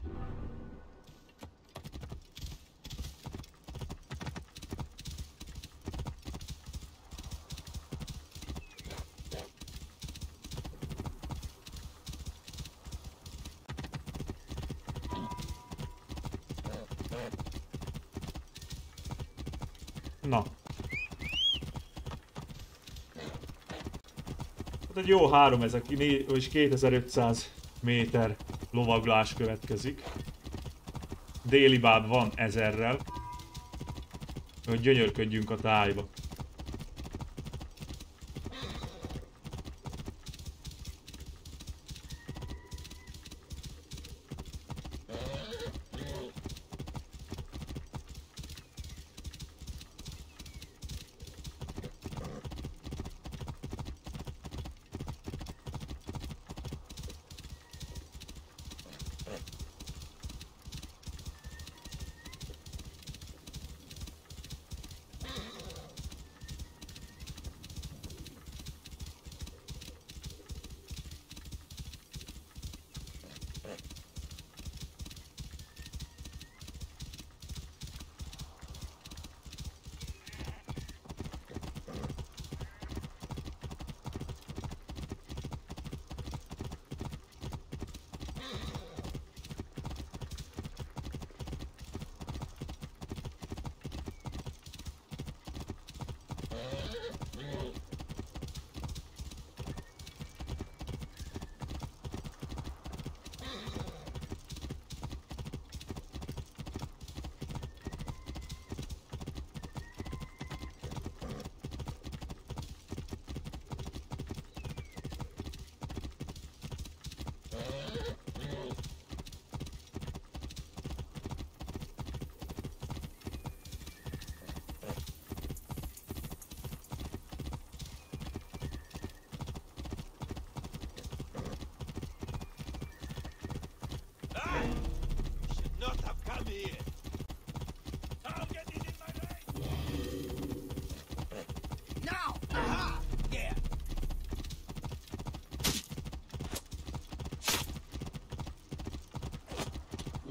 Na. Hát egy jó háromezer és kétezer-ötszáz méter lovaglás következik. Déli báb van ezerrel. Hogy gyönyörködjünk a tájba.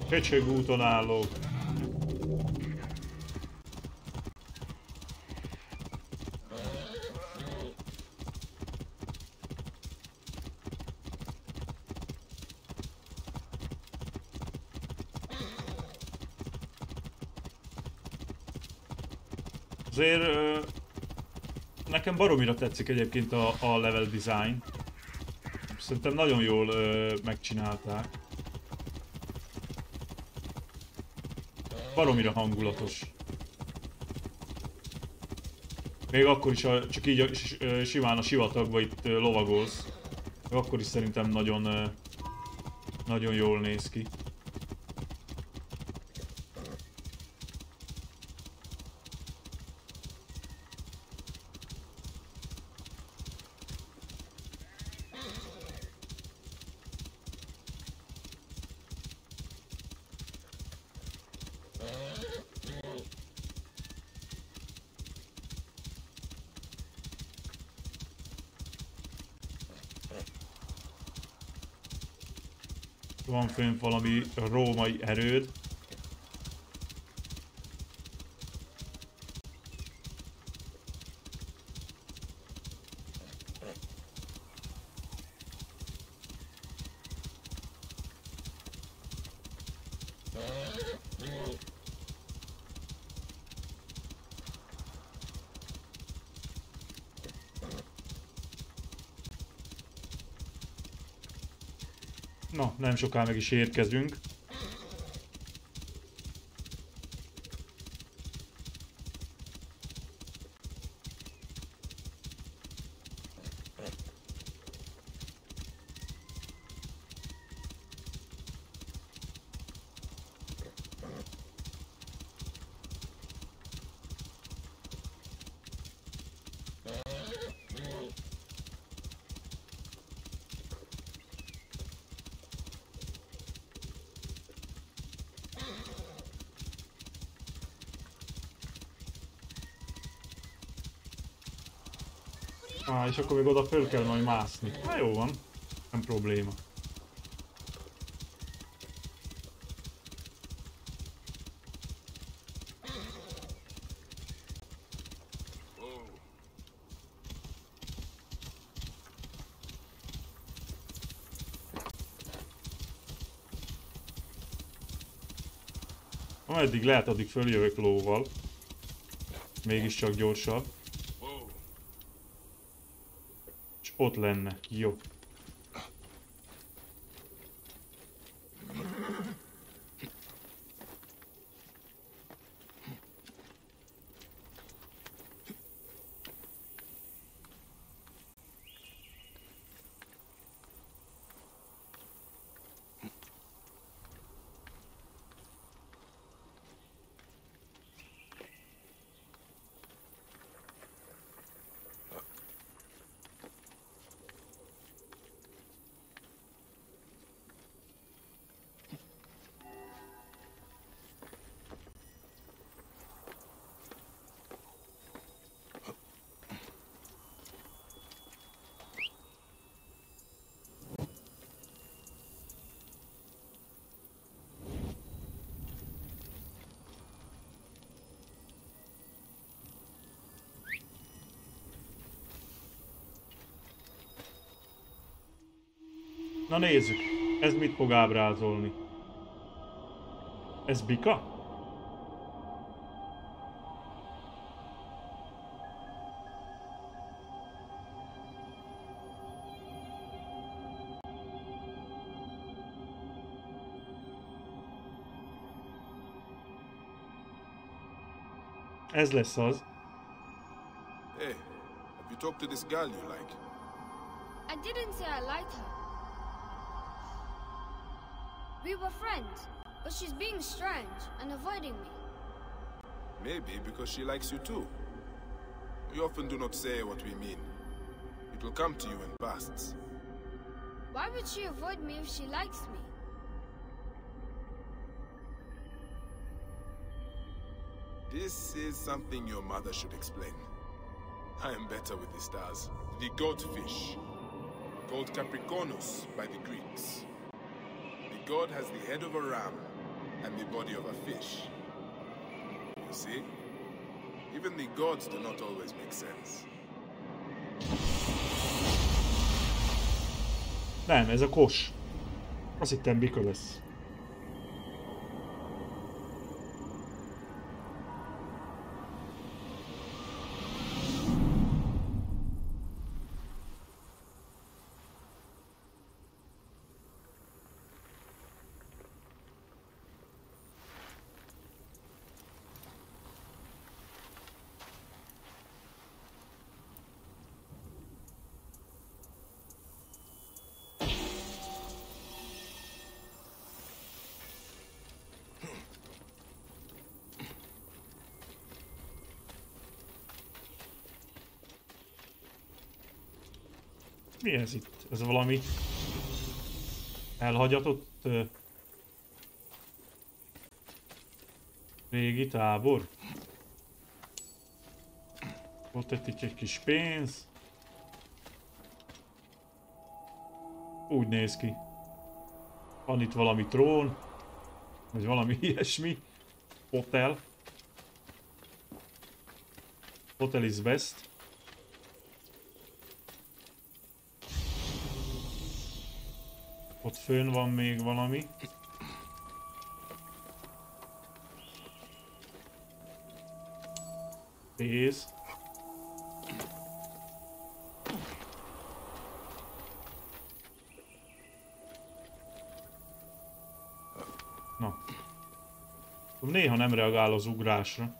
Köcsög úton állok. Azért ö, nekem baromira tetszik egyébként a, a level design. Szerintem nagyon jól ö, megcsinálták. Baromira hangulatos. Még akkor is, a, csak így a, simán a sivatagba itt ö, lovagolsz. Még akkor is szerintem nagyon, ö, nagyon jól néz ki. Van fönt valami római erőd. Na, nem soká meg is érkezünk. Ah, és akkor még oda föl kell majd mászni. Na jó van, nem probléma. Ameddig lehet, addig följövök lóval. Mégiscsak gyorsabb. És ott lenne. Jó. Na nézzük, ez mit fog ábrázolni? Ez bika? Ez lesz az.
Hey, have you talked to this girl you like?
I didn't say I liked her. We were friends, but she's being strange and avoiding me.
Maybe because she likes you too. We often do not say what we mean. It will come to you in bursts.
Why would she avoid me if she likes me?
This is something your mother should explain. I am better with the stars. The goatfish, called Capricornus by the Greeks. The god has the head of a ram, and the body of a fish. You see? Even the gods do not always make sense.
Nem, ez a kos. Azt hittem bika lesz. Mi ez itt? Ez valami elhagyatott uh, régi tábor? Ott itt egy kis pénz. Úgy néz ki. Van itt valami trón, vagy valami ilyesmi. Hotel. Hotel is best. Ott fönn van még valami. Pénz. Na. Néha nem reagál az ugrásra.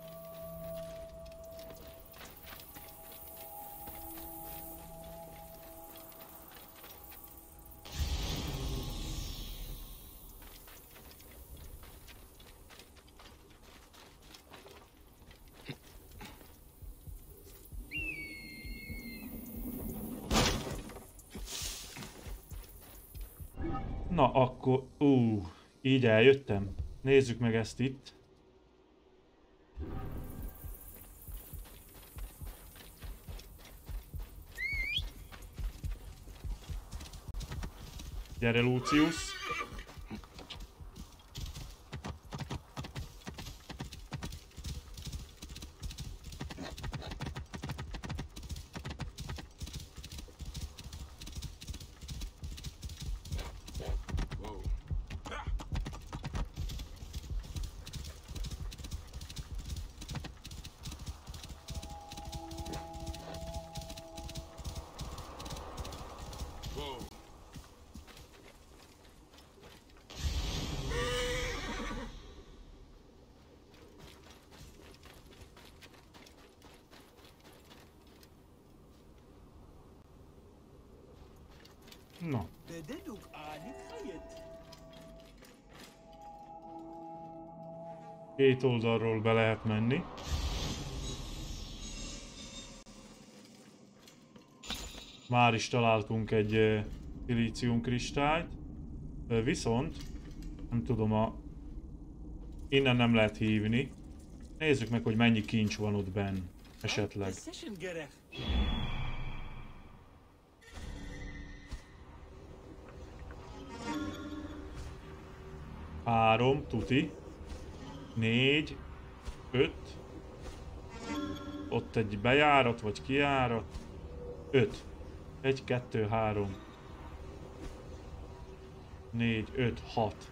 Na akkor, ú, így eljöttem. Nézzük meg ezt itt. Gyere, Lucius. Na. Két oldalról be lehet menni. Már is találtunk egy uh, szilícium kristályt. Uh, viszont, nem tudom, a... innen nem lehet hívni. Nézzük meg, hogy mennyi kincs van ott benn. Esetleg. Három, tuti. Négy, öt. Ott egy bejárat vagy kijárat. Öt. Egy, kettő, három. Négy, öt, hat.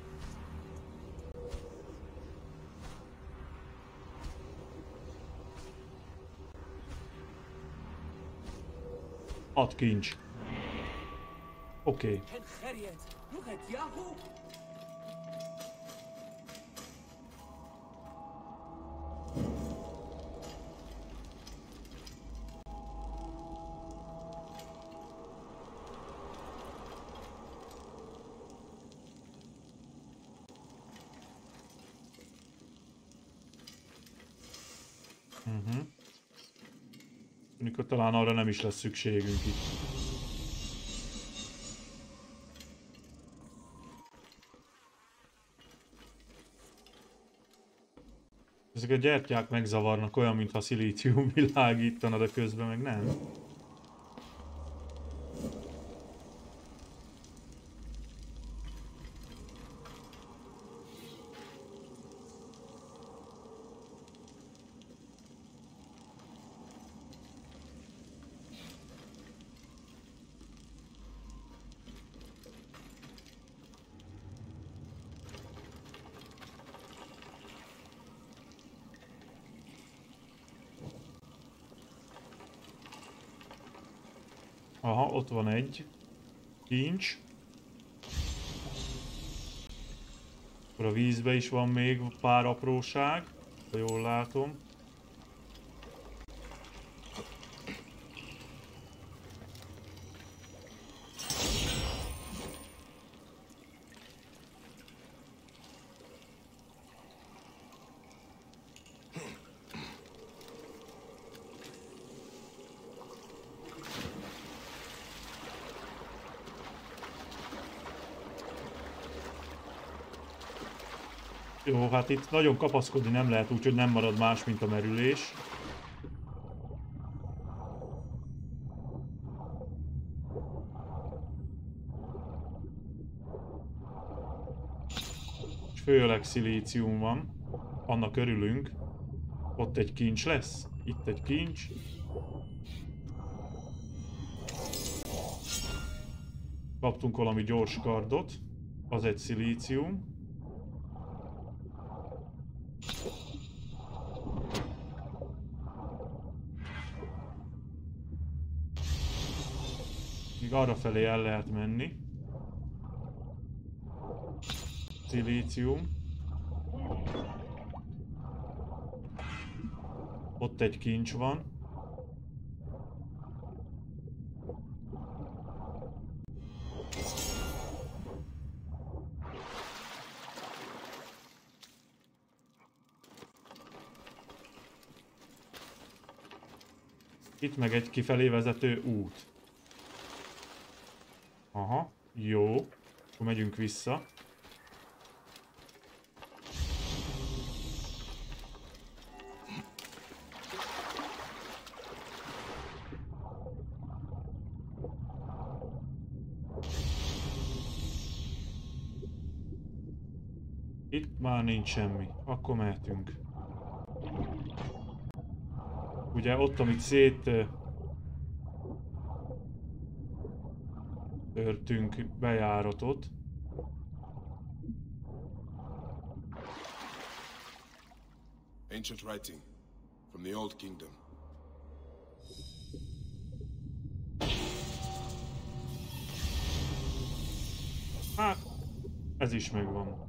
Hat kincs. Oké. Okay. Uh-huh. Mikor talán arra nem is lesz szükségünk itt. Ezek a gyertyák megzavarnak, olyan, mintha szilícium világítana, de közben meg nem. Aha, ott van egy kincs. Akkor a vízbe is van még pár apróság, ha jól látom. Jó, hát itt nagyon kapaszkodni nem lehet, úgyhogy nem marad más, mint a merülés. És főleg szilícium van, annak örülünk. Ott egy kincs lesz, itt egy kincs. Kaptunk valami gyors kardot, az egy szilícium. Még arrafelé el lehet menni. Szilícium. Ott egy kincs van. Itt meg egy kifelé vezető út. Aha, jó. Akkor megyünk vissza. Itt már nincs semmi. Akkor mehetünk. Ugye ott, amit szét... törtünk bejáratot.
Ancient writing from the Old Kingdom.
Hát, ez is megvan.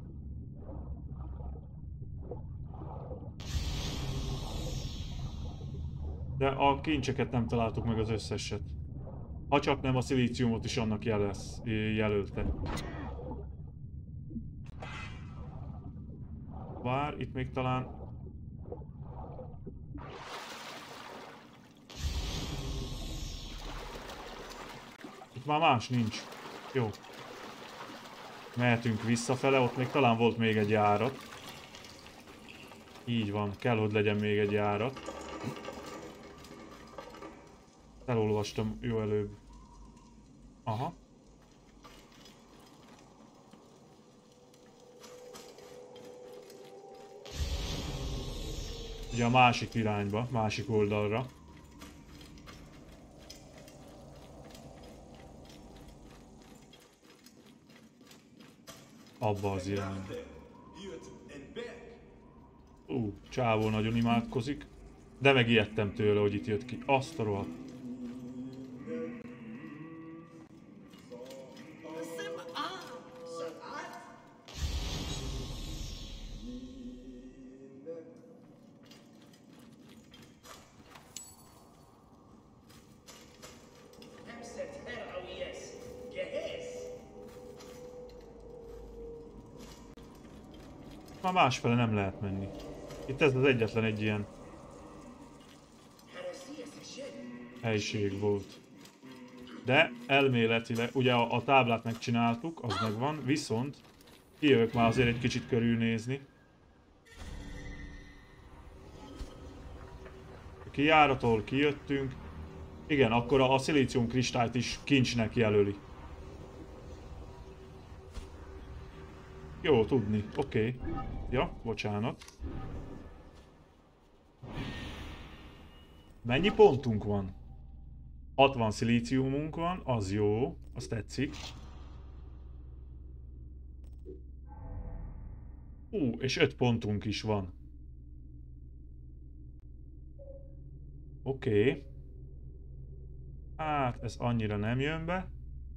De a kincseket nem találtuk meg az összeset. Ha csak nem a szilíciumot is annak jelez, jelölte. Vár, itt még talán... Itt már más nincs. Jó. Mehetünk visszafele, ott még talán volt még egy járat. Így van, kell, hogy legyen még egy járat. Elolvastam jó előbb. Aha. Ugye a másik irányba, másik oldalra. Abba az irányba. Ú, uh, csávó nagyon imádkozik. De megijedtem tőle, hogy itt jött ki. Azt a rohadt. Már másfele nem lehet menni. Itt ez az egyetlen egy ilyen helység volt. De elméletileg, ugye a, a táblát megcsináltuk, az megvan, viszont kijövök már azért egy kicsit körülnézni. A kijáratól kijöttünk. Igen, akkor a, a szilícium kristályt is kincsnek jelöli. Jó tudni, oké. Okay. Ja, bocsánat. Mennyi pontunk van? hatvan szilíciumunk van, az jó, az tetszik. Ú, és öt pontunk is van. Oké. Okay. Hát, ez annyira nem jön be.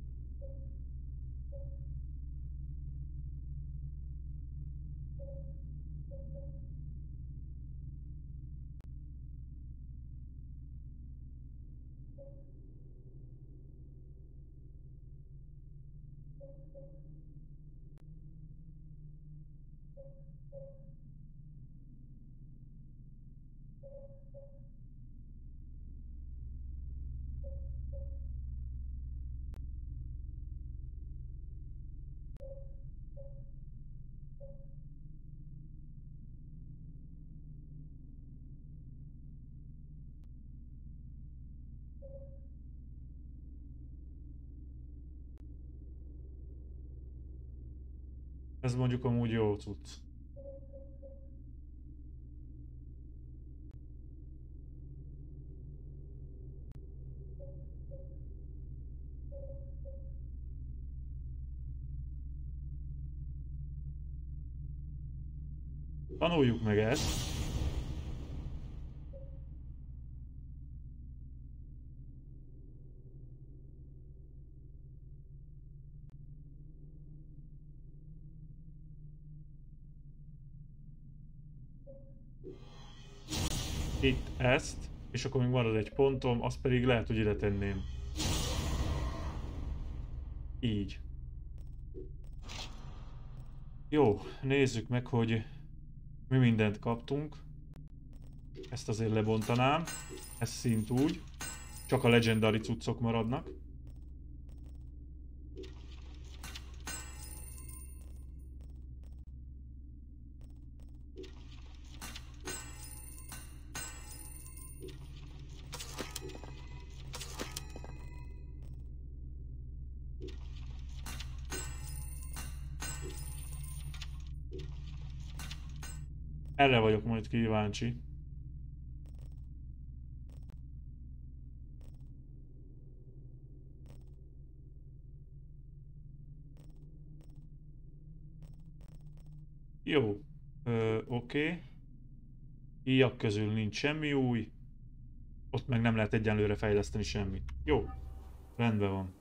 Ez mondjuk amúgy jó cucc. Tanuljuk meg ezt. Itt ezt, és akkor még marad egy pontom, azt pedig lehet, hogy ide tenném. Így. Jó, nézzük meg, hogy mi mindent kaptunk. Ezt azért lebontanám. Ez szint úgy. Csak a legendary cuccok maradnak. Erre vagyok majd kíváncsi. Jó. Ö, oké. Íjak közül nincs semmi új. Ott meg nem lehet egyenlőre fejleszteni semmit. Jó. Rendben van.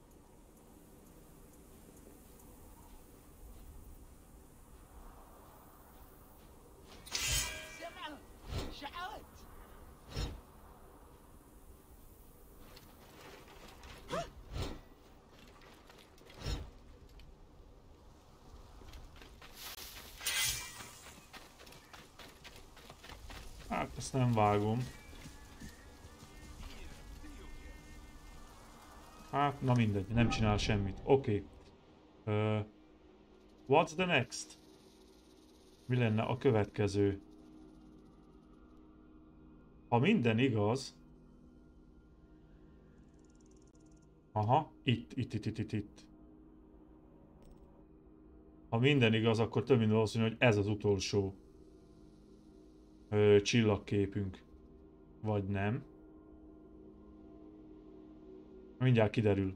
Hát ezt nem vágom. Hát, na mindegy, nem csinál semmit. Oké. Okay. Uh, what's the next? Mi lenne a következő? Ha minden igaz... Aha, itt, itt, itt, itt, itt, itt. Ha minden igaz, akkor több mint valószínű, hogy ez az utolsó ö, csillagképünk. Vagy nem. Mindjárt kiderül.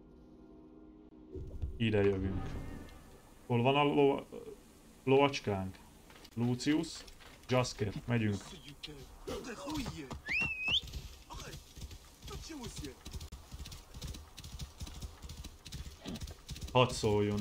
Ide jövünk. Hol van a lo lovacskánk? Lucius? Jasker, megyünk. Hadd szóljon.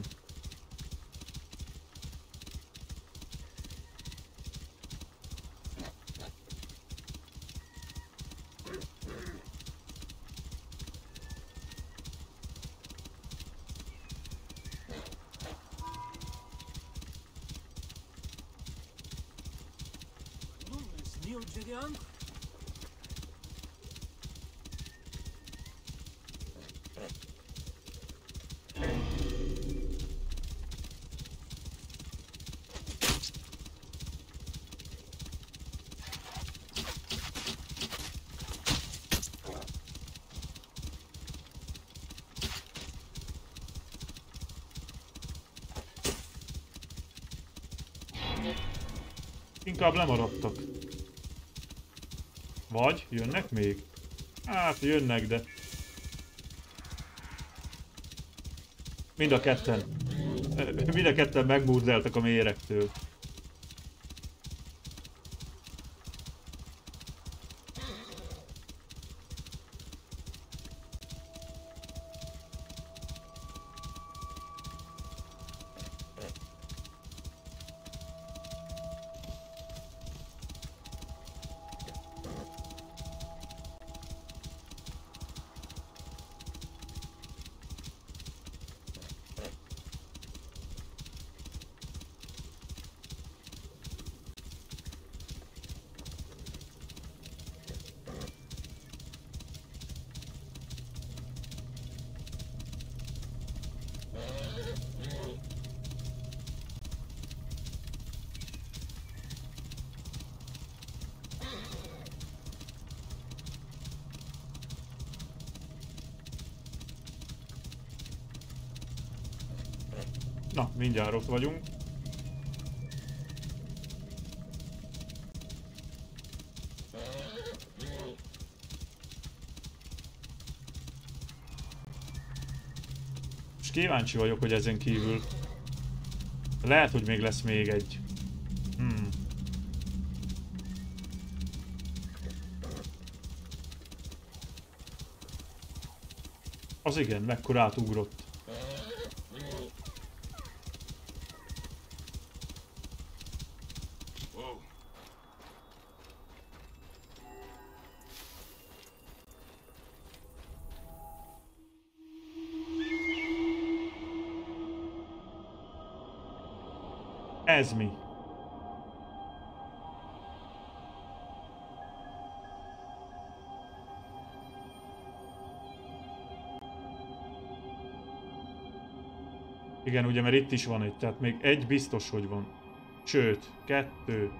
Inkább lemaradtak. Vagy jönnek még? Hát jönnek, de... Mind a ketten. Mind a ketten megmurdeltak a mérektől. Na, mindjárt ott vagyunk. És kíváncsi vagyok, hogy ezen kívül lehet, hogy még lesz még egy. Hmm. Az igen, mekkora átugrott. Ez mi? Igen, ugye, mert itt is van egy, tehát még egy biztos, hogy van. Sőt, kettő.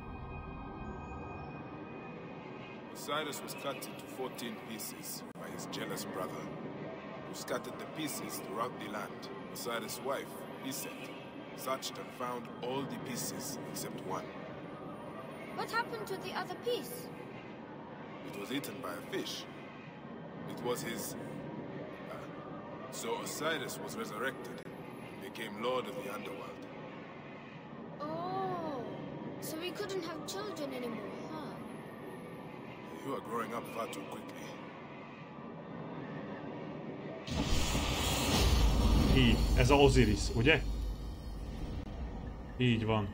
Osiris was cut into fourteen pieces by his jealous brother, who scattered the pieces throughout the land. Osiris' wife, Iset, searched and found all the pieces except one.
What happened to the other piece?
It was eaten by a fish. It was his... Uh, so Osiris was resurrected and became lord of the underworld.
Oh, so we couldn't have children anymore, huh?
You are growing up far too quickly.
Így, ez a Osiris, ugye? Így van.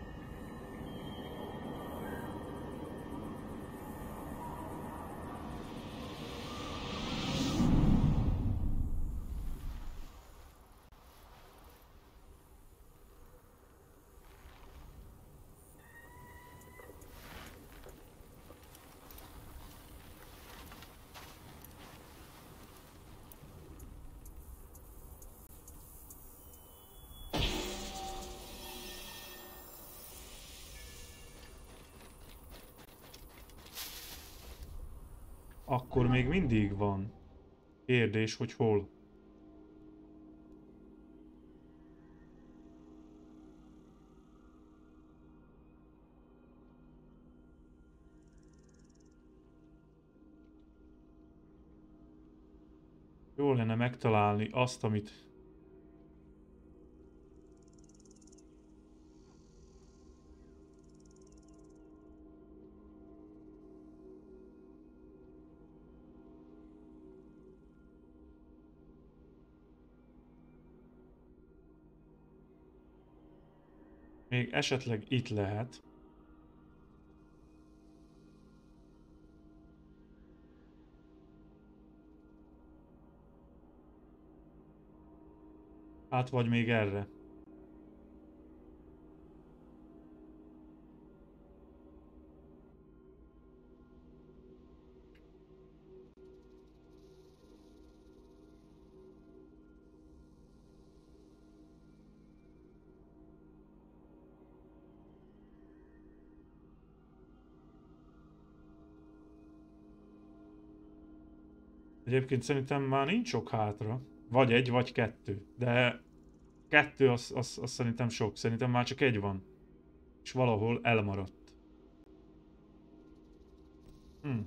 Akkor még mindig van. Kérdés, hogy hol. Jó lenne megtalálni azt, amit... Még esetleg itt lehet. Hát vagy még erre. Egyébként szerintem már nincs sok hátra. Vagy egy, vagy kettő. De kettő az, az, az szerintem sok. Szerintem már csak egy van. És valahol elmaradt. Hm.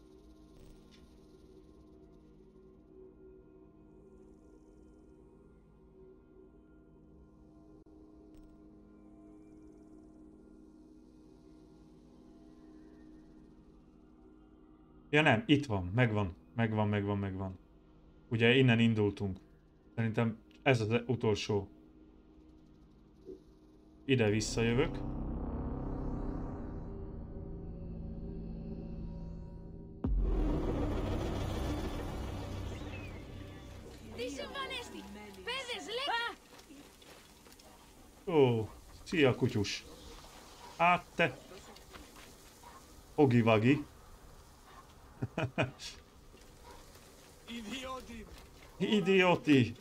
Ja nem, itt van, megvan. Megvan, megvan, megvan. Ugye innen indultunk. Szerintem ez az utolsó. Ide visszajövök. Ó, szia kutyus. Hát te. Ogi-vagi. Idioti!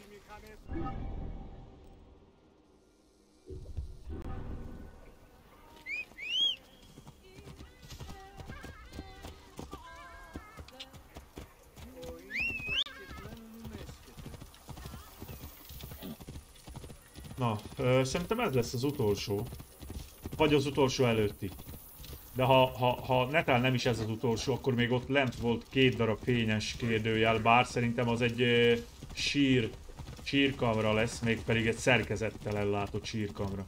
Na, ö, szerintem ez lesz az utolsó. Vagy az utolsó előtti. De ha, ha, ha netán nem is ez az utolsó, akkor még ott lent volt két darab fényes kérdőjel, bár szerintem az egy ö, sír, sírkamra lesz, mégpedig egy szerkezettel ellátott sírkamra.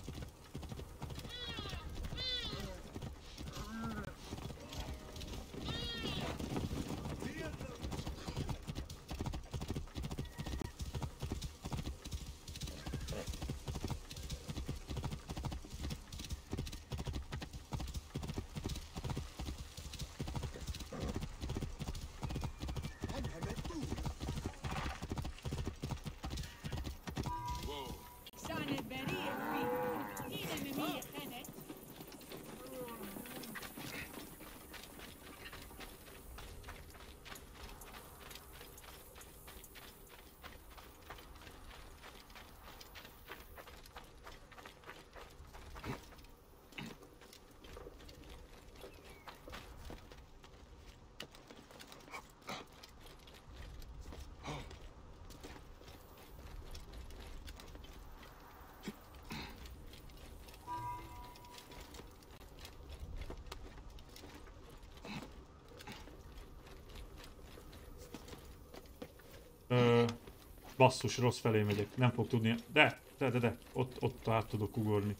Ö, basszus, rossz felé megyek, nem fog tudni, de, de, de, de, ott, ott át tudok ugorni.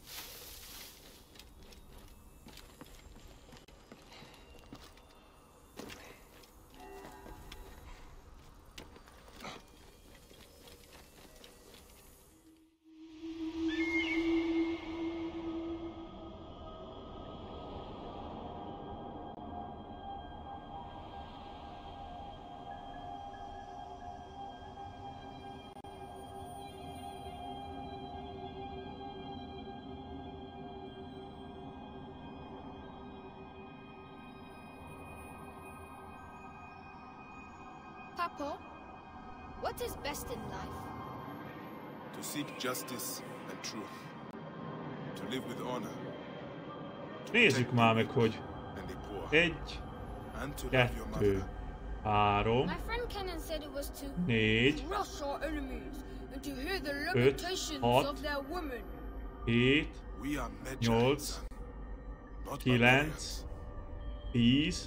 Papa, what is best in life?
To seek justice and truth. To live with honor. To
Nézzük
protect
már
the
meg, hogy
weak and the poor.
egy,
And to love your
kettő,
mother.
három,
My friend Kenan said it was to
négy,
crush our enemies and to hear the
öt,
lamentations
hat,
of their women.
hét,
We are Medjay,
nyolc,
son, not
kilenc,
barbarians.
tíz.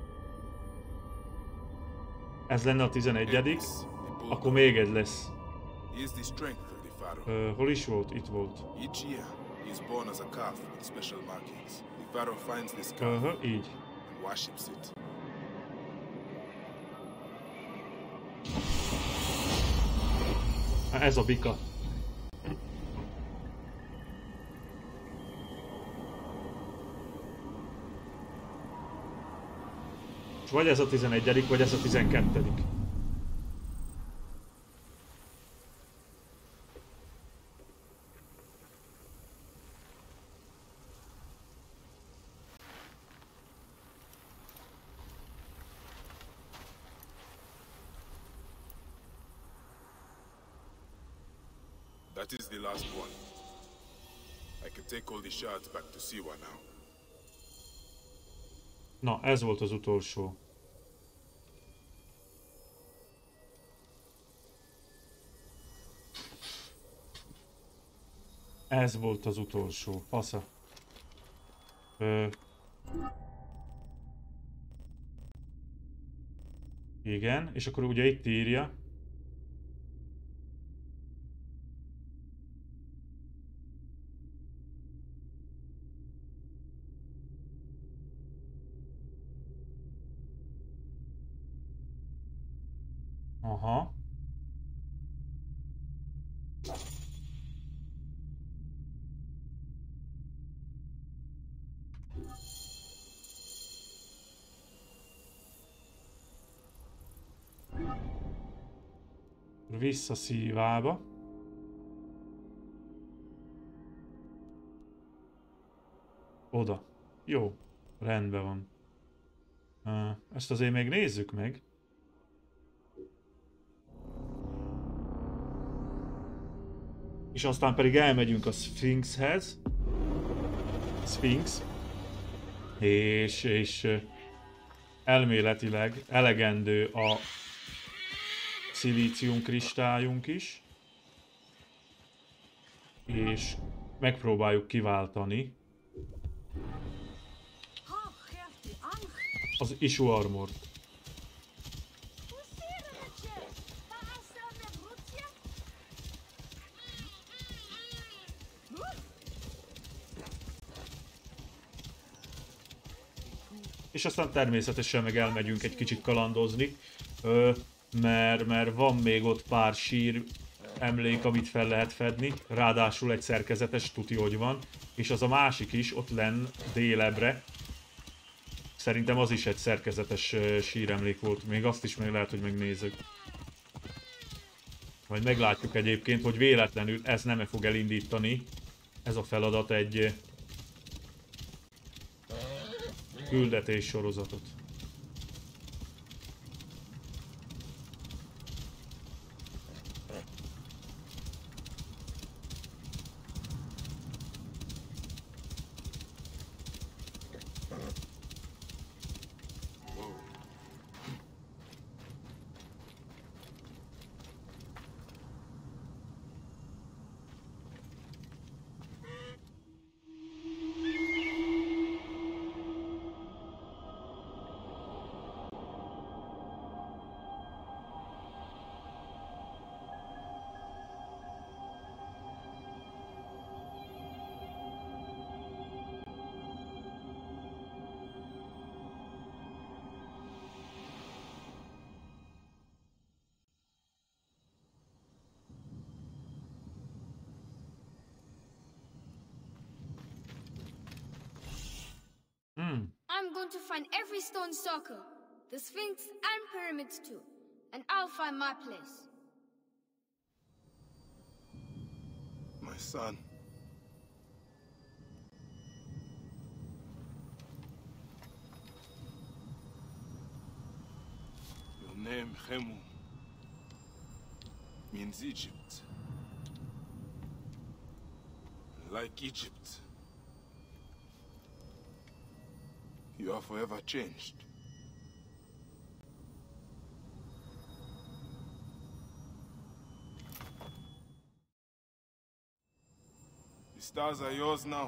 Ez lenne a tizenegyedik.
Amos, the bulldog.
Akkor még egy lesz.
He is the strength of the pharaoh.
Ö, hol is volt? Itt volt.
Each year, he is born as a calf with special markings. The pharaoh finds this calf
Aha, így.
and worships it.
Há, ez a bika. És vagy ez a tizenegyedik, vagy ez a tizenkettedik.
That is the last one. I can take all the shards back to Siwa now.
Na, ez volt az utolsó. Ez volt az utolsó. Fasza. Ö... Igen, és akkor ugye itt írja. Aha. Vissza Szívába. Oda. Jó. Rendben van. Ezt azért még nézzük meg. És aztán pedig elmegyünk a Sphinxhez. Sphinx. És, és elméletileg elegendő a szilícium kristályunk is. És megpróbáljuk kiváltani az issue armort. És aztán természetesen meg elmegyünk egy kicsit kalandozni, mert, mert van még ott pár sír emlék, amit fel lehet fedni, ráadásul egy szerkezetes tuti, hogy van, és az a másik is ott lenn délebre. Szerintem az is egy szerkezetes síremlék volt, még azt is meg lehet, hogy megnézzük. Majd meglátjuk egyébként, hogy véletlenül ez nem fog elindítani, ez a feladat egy küldetés sorozatot.
I'm going to find every stone circle, the Sphinx and pyramids too, and I'll find my place.
My son. Your name, Khemu, means Egypt. Like Egypt, you are forever changed. The stars are yours now.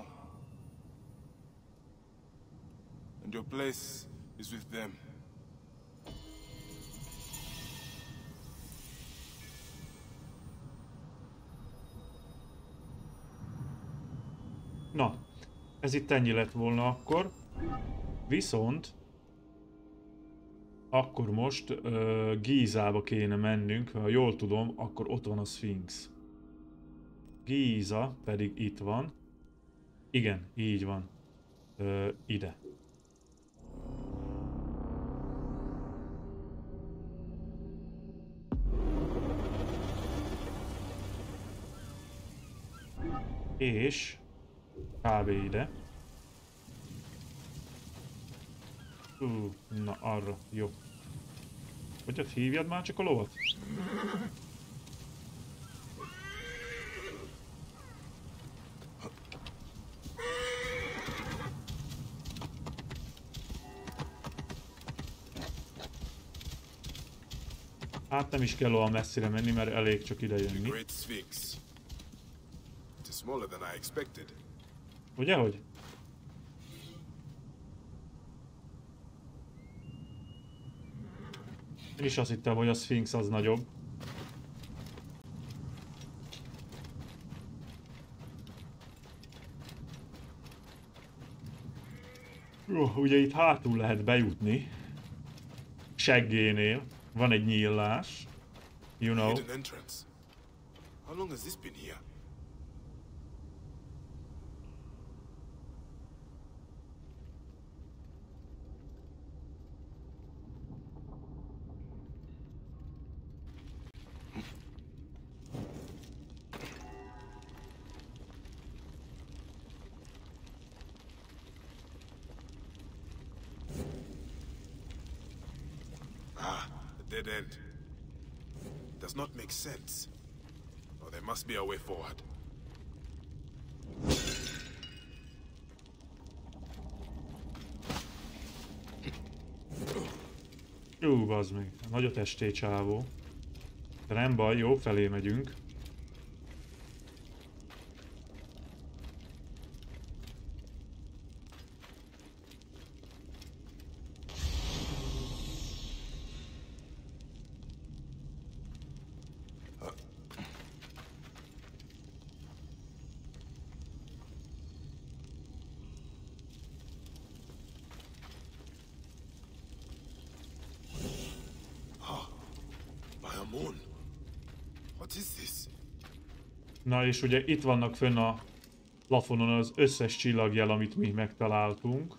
And your place is with them.
Na, ez itt ennyi lett volna akkor. Viszont akkor most uh, Gízába kéne mennünk, ha jól tudom, akkor ott van a Sphinx. Gíza pedig itt van. Igen, így van. Uh, ide. És kb. Ide. Uh, na arra, jó. Hogy ott hívjad már csak a lovat? Hát nem is kell olyan messzire menni, mert elég csak ide jönni. Ugye, hogy? Én is azt hittem, hogy a Sphinx az nagyobb. Jó, ugye itt hátul lehet bejutni. Seggénél van egy nyílás. You know.
How long has this been here? Dead end. Does not make sense. Oh, there must be a way forward.
Jó, bazd meg. Nagyot esté csávó. De nem baj, jó felé megyünk.
Amun. What is this?
Na és ugye itt vannak fönn a plafonon az összes csillagjel, amit mi megtaláltunk.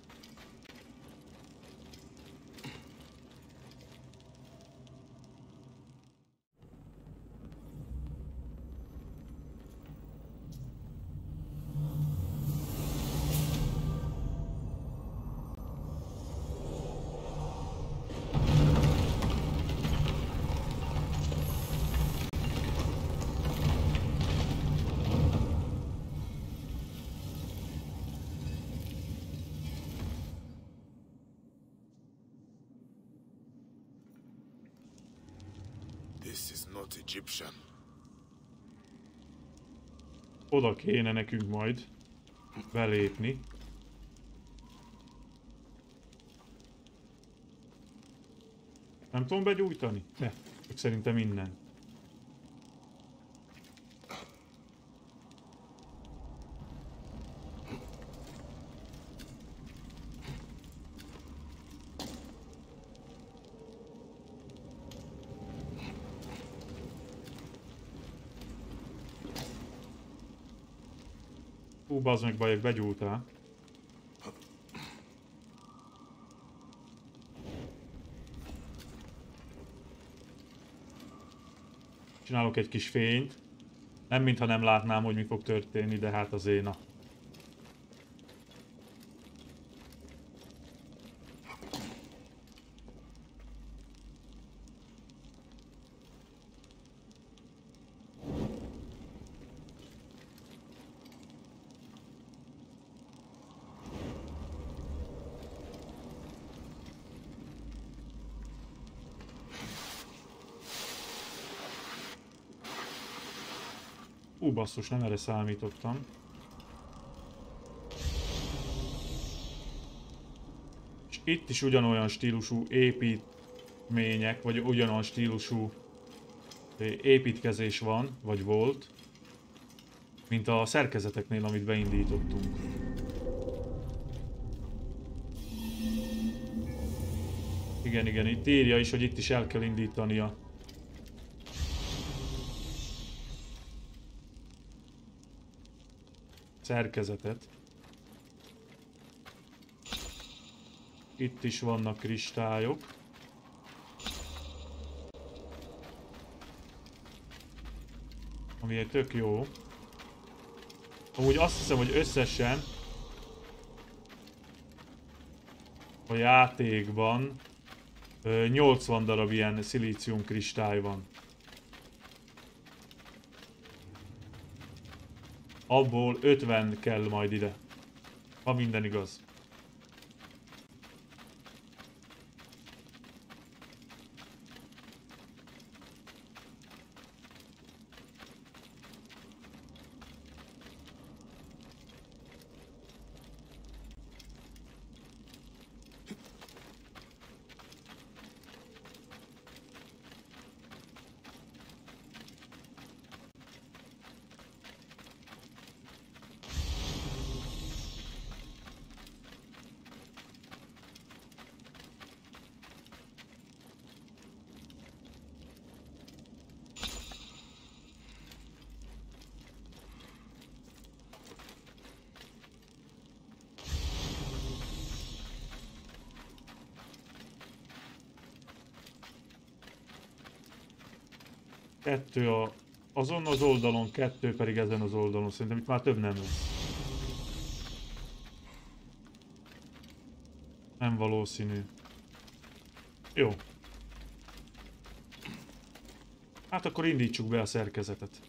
This is not Egyptian.
Oda kéne nekünk majd belépni. Nem tudom begyújtani? Ne, csak szerintem innen. Hú, bazd meg, bajok, begyújtál. Csinálok egy kis fényt. Nem mintha nem látnám, hogy mi fog történni, de hát azért na. Ú, basszus, nem erre számítottam. És itt is ugyanolyan stílusú építmények, vagy ugyanolyan stílusú építkezés van, vagy volt, mint a szerkezeteknél, amit beindítottunk. Igen, igen, itt írja is, hogy itt is el kell indítania. Szerkezetet. Itt is vannak kristályok. Ami egy tök jó. Amúgy azt hiszem, hogy összesen a játékban nyolcvan darab ilyen szilícium kristály van. Abból ötven kell majd ide, ha minden igaz. Kettő a, azon az oldalon, kettő pedig ezen az oldalon. Szerintem itt már több nem lesz. Nem valószínű. Jó. Hát akkor indítsuk be a szerkezetet.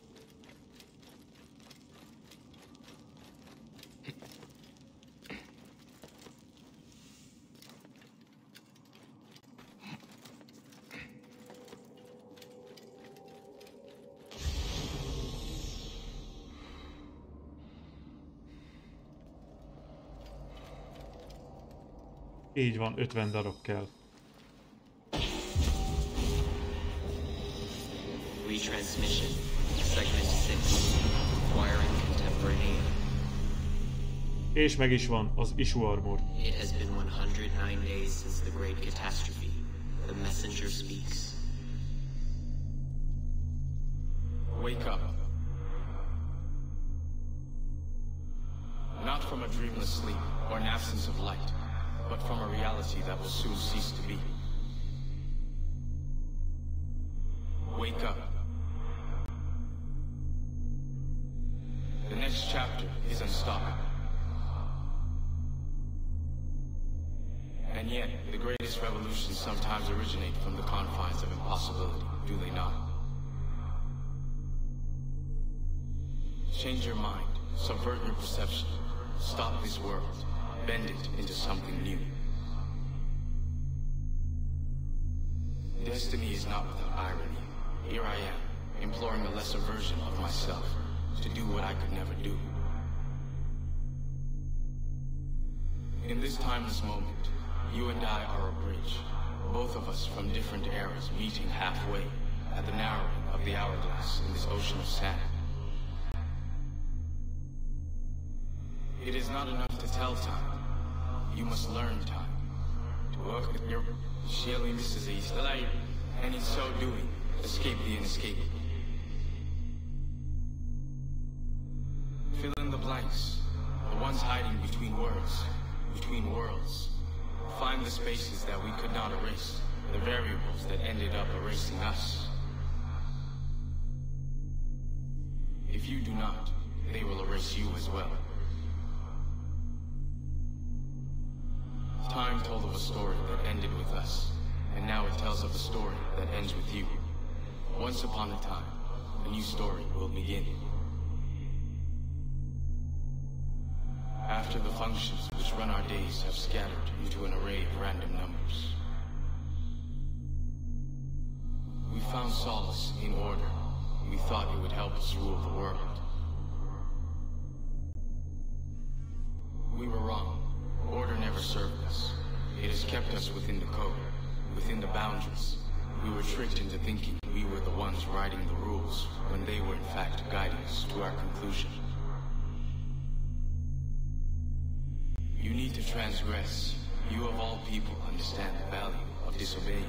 Így van, ötven darab kell.
Retransmission, segment six, acquiring contemporary.
És meg is van az issue armor.
It has been one hundred nine days since the great catastrophe. The messenger speaks.
Wake up. Not from a dreamless sleep or an absence of light, but from a reality that will soon cease to be. Wake up. The next chapter is unstoppable. And yet, the greatest revolutions sometimes originate from the confines of impossibility, do they not? Change your mind, subvert your perception, stop this world, bend it into something new. Destiny is not without irony. Here I am, imploring a lesser version of myself, to do what I could never do. In this timeless moment, you and I are a bridge, both of us from different eras meeting halfway at the narrowing of the hourglass in this ocean of sand. It is not enough to tell time. You must learn time. To work with your Shelly Missus East light, and in so doing, escape the inescapable. Fill in the blanks, the ones hiding between words, between worlds. Find the spaces that we could not erase, the variables that ended up erasing us. If you do not, they will erase you as well. Time told of a story that ended with us, and now it tells of a story that ends with you. Once upon a time, a new story will begin. After the functions which run our days have scattered into an array of random numbers, we found solace in order. We thought it would help us rule the world. We were wrong. Order never served us. It has kept us within the code, within the boundaries. We were tricked into thinking we were the ones writing the rules, when they were in fact guiding us to our conclusion. You need to transgress. You of all people understand the value of disobeying.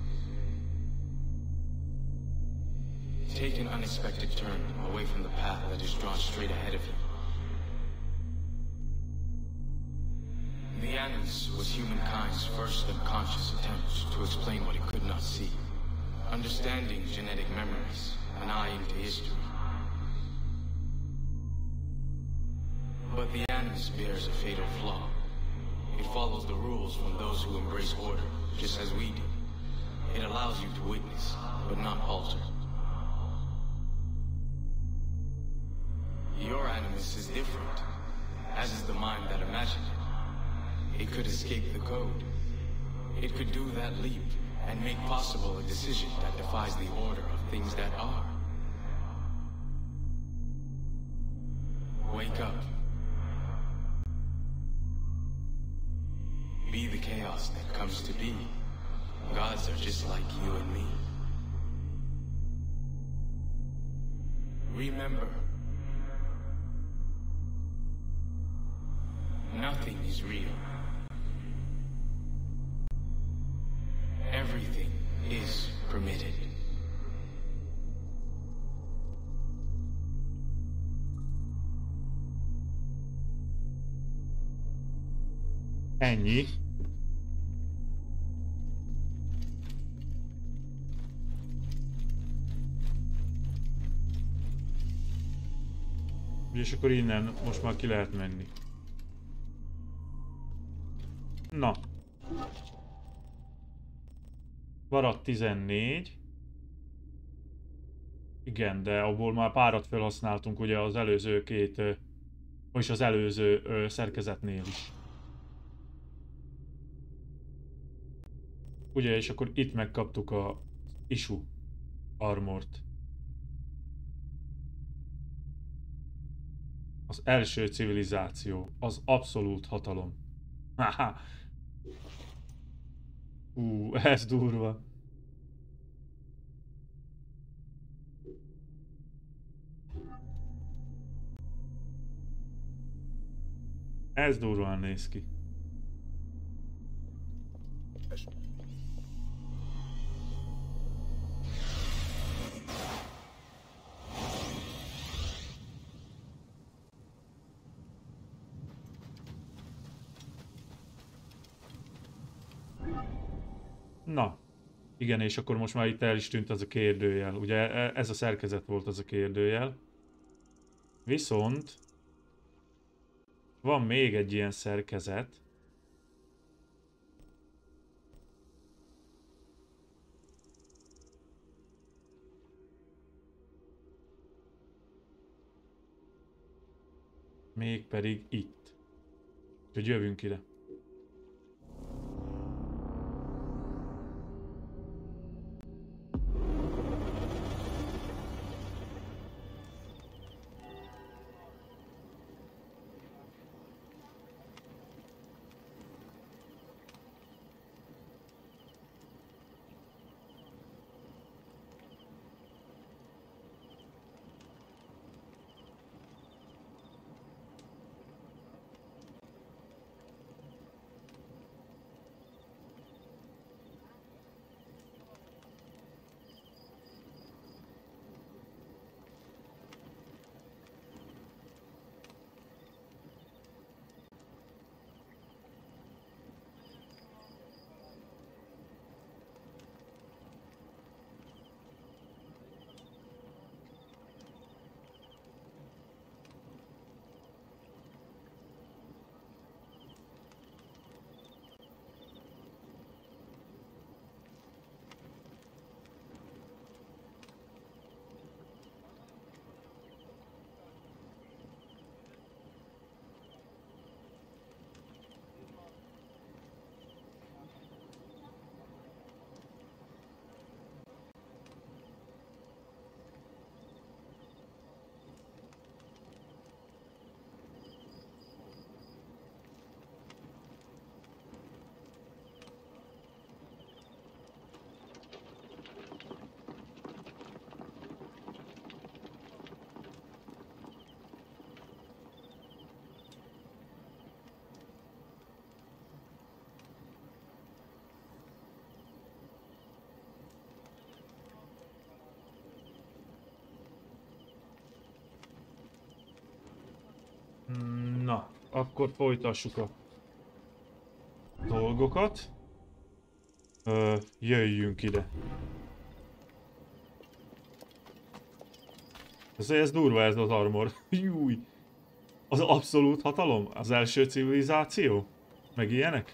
Take an unexpected turn away from the path that is drawn straight ahead of you. The Animus was humankind's first unconscious attempt to explain what it could not see. Understanding genetic memories, an eye into history. But the Animus bears a fatal flaw. It follows the rules from those who embrace order, just as we do. It allows you to witness, but not alter. Your Animus is different, as is the mind that imagined it. It could escape the code. It could do that leap and make possible a decision that defies the order of things that are. Wake up. Be the chaos that comes to be. Gods are just like you and me. Remember, nothing is real. Everything is permitted.
Ennyi. És akkor innen most már ki lehet menni. Na. Maradt tizennégy. Igen, de abból már párat felhasználtunk ugye az előző két, vagyis az előző ö, szerkezetnél is. Ugye, és akkor itt megkaptuk a Issue Armort. Az első civilizáció, az abszolút hatalom. Haha. Ú, ez durva. Ez durván néz ki. Na, igen, és akkor most már itt el is tűnt az a kérdőjel. Ugye ez a szerkezet volt az a kérdőjel. Viszont van még egy ilyen szerkezet. Mégpedig itt. Úgyhogy jövünk ide. Na, akkor folytassuk a dolgokat. Ö, jöjjünk ide. Ez, ez durva ez az armor. Júj. Az abszolút hatalom? Az első civilizáció? Meg ilyenek?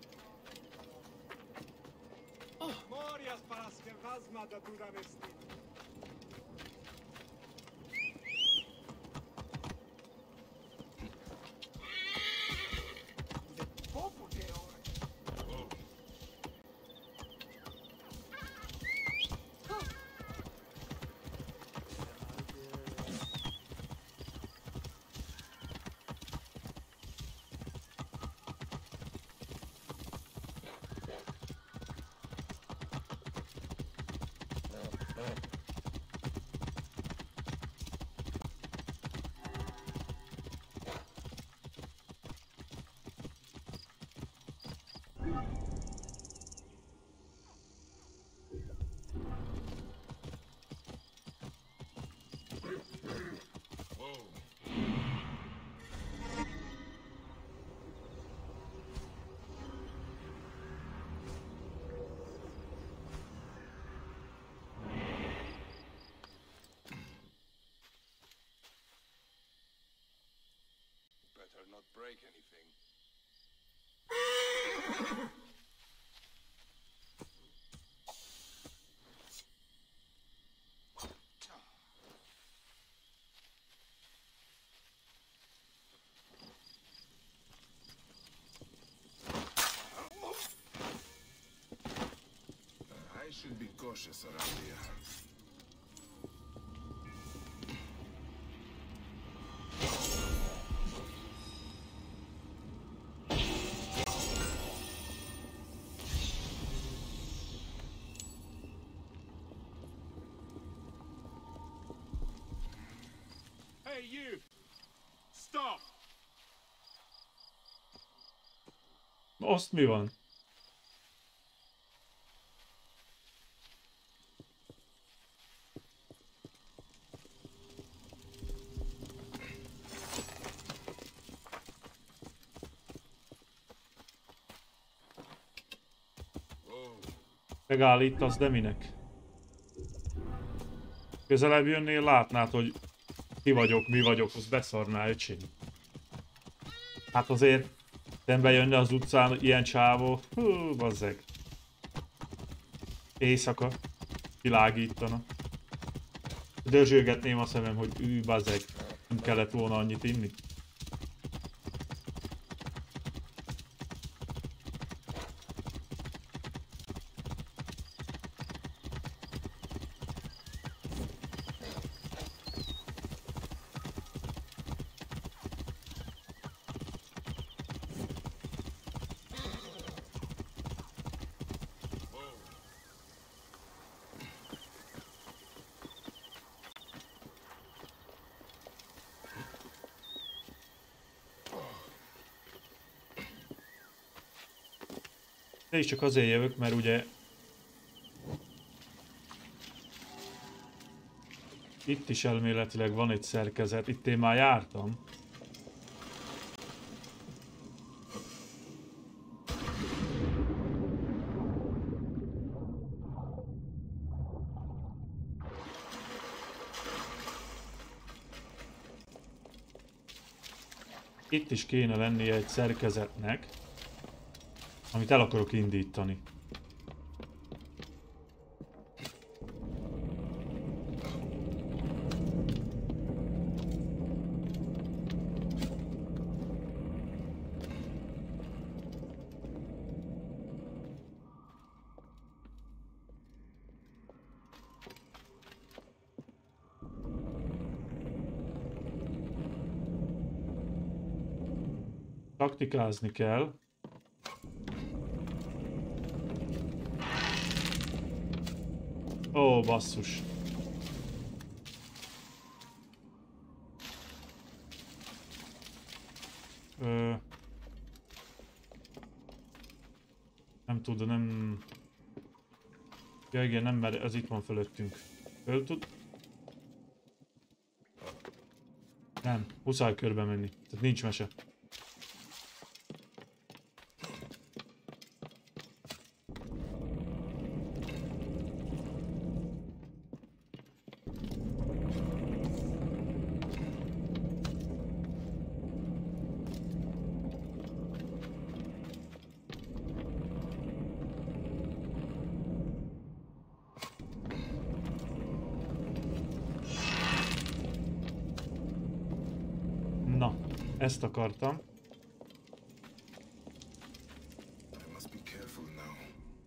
Better not break anything. I should be cautious around here. Hey, you! Stop!
Azt mi van?
Whoa.
Megállítasz, de minek? Közelebb jönnél, látnád, hogy ki vagyok, mi vagyok, az beszarná, öcsém. Hát azért szembe jönne az utcán ilyen csávó, hú, bazzeg. Éjszaka világítana. Dörzsölgetném a szemem, hogy ű, bazzeg, nem kellett volna annyit inni. De is csak azért jövök, mert ugye itt is elméletileg van egy szerkezet, itt én már jártam. Itt is kéne lennie egy szerkezetnek, amit el akarok indítani. Taktikázni kell. Ó, basszus. Ö... Nem tud, nem... Ja igen, nem, mert ez itt van fölöttünk. Föl tud? Nem, muszáj körbe menni. Tehát nincs mese. Na, ezt akartam.
I must be careful now.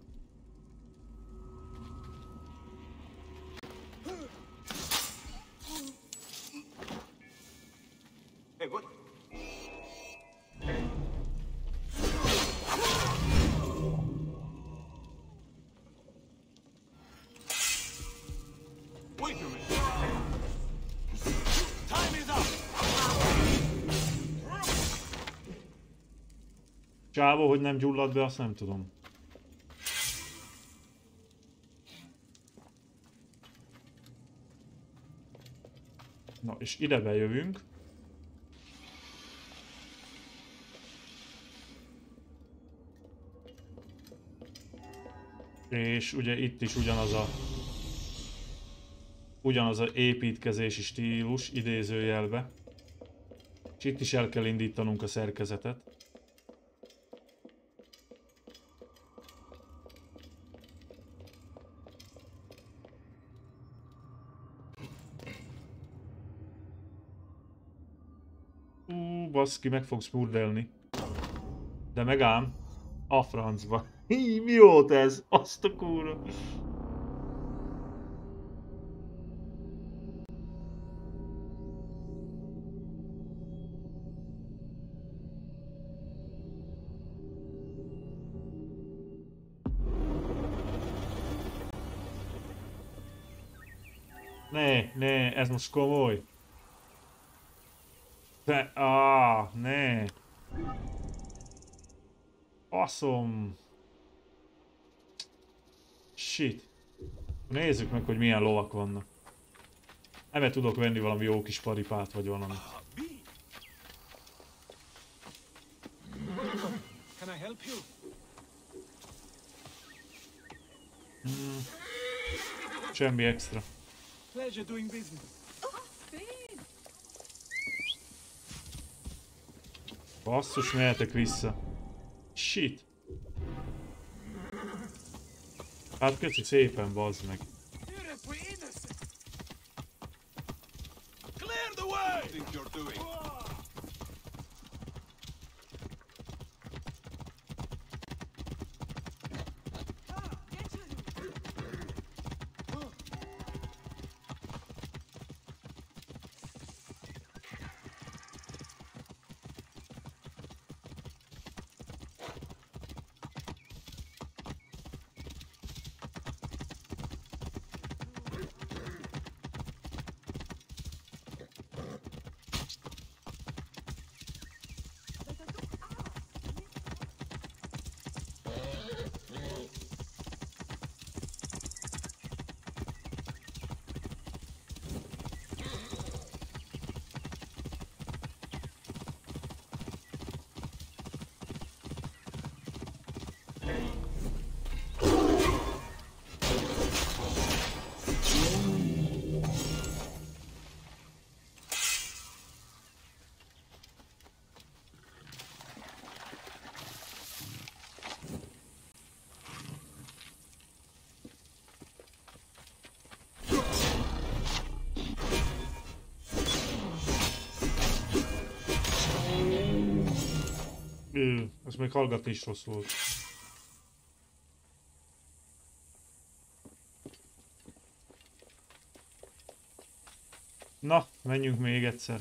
Hey, what? Wait a minute. Time is up.
Csávó, hogy nem gyullad be, azt nem tudom. Na, és ide bejövünk. És ugye itt is ugyanaz a ugyanaz a építkezési stílus, idézőjelbe. És itt is el kell indítanunk a szerkezetet. Ú, baszki, meg fogsz murdelni. De megám. A francba. Hí, mi volt ez? Azt a kúra. Ne, ne, ez most komoly. De, ah, ne. Faszom. Shit. Nézzük meg, hogy milyen lovak vannak. Ebbe tudok venni valami jó kis paripát, vagy valami.
Can I help you?
Hmm. Semmi extra.
Pleasure doing business.
Basszus, mehetek vissza. Shit. Hát köszi szépen, bazd meg.
Clear the way! I think you're doing.
Ő, ezt még hallgatni is rossz volt. Na, menjünk még egyszer.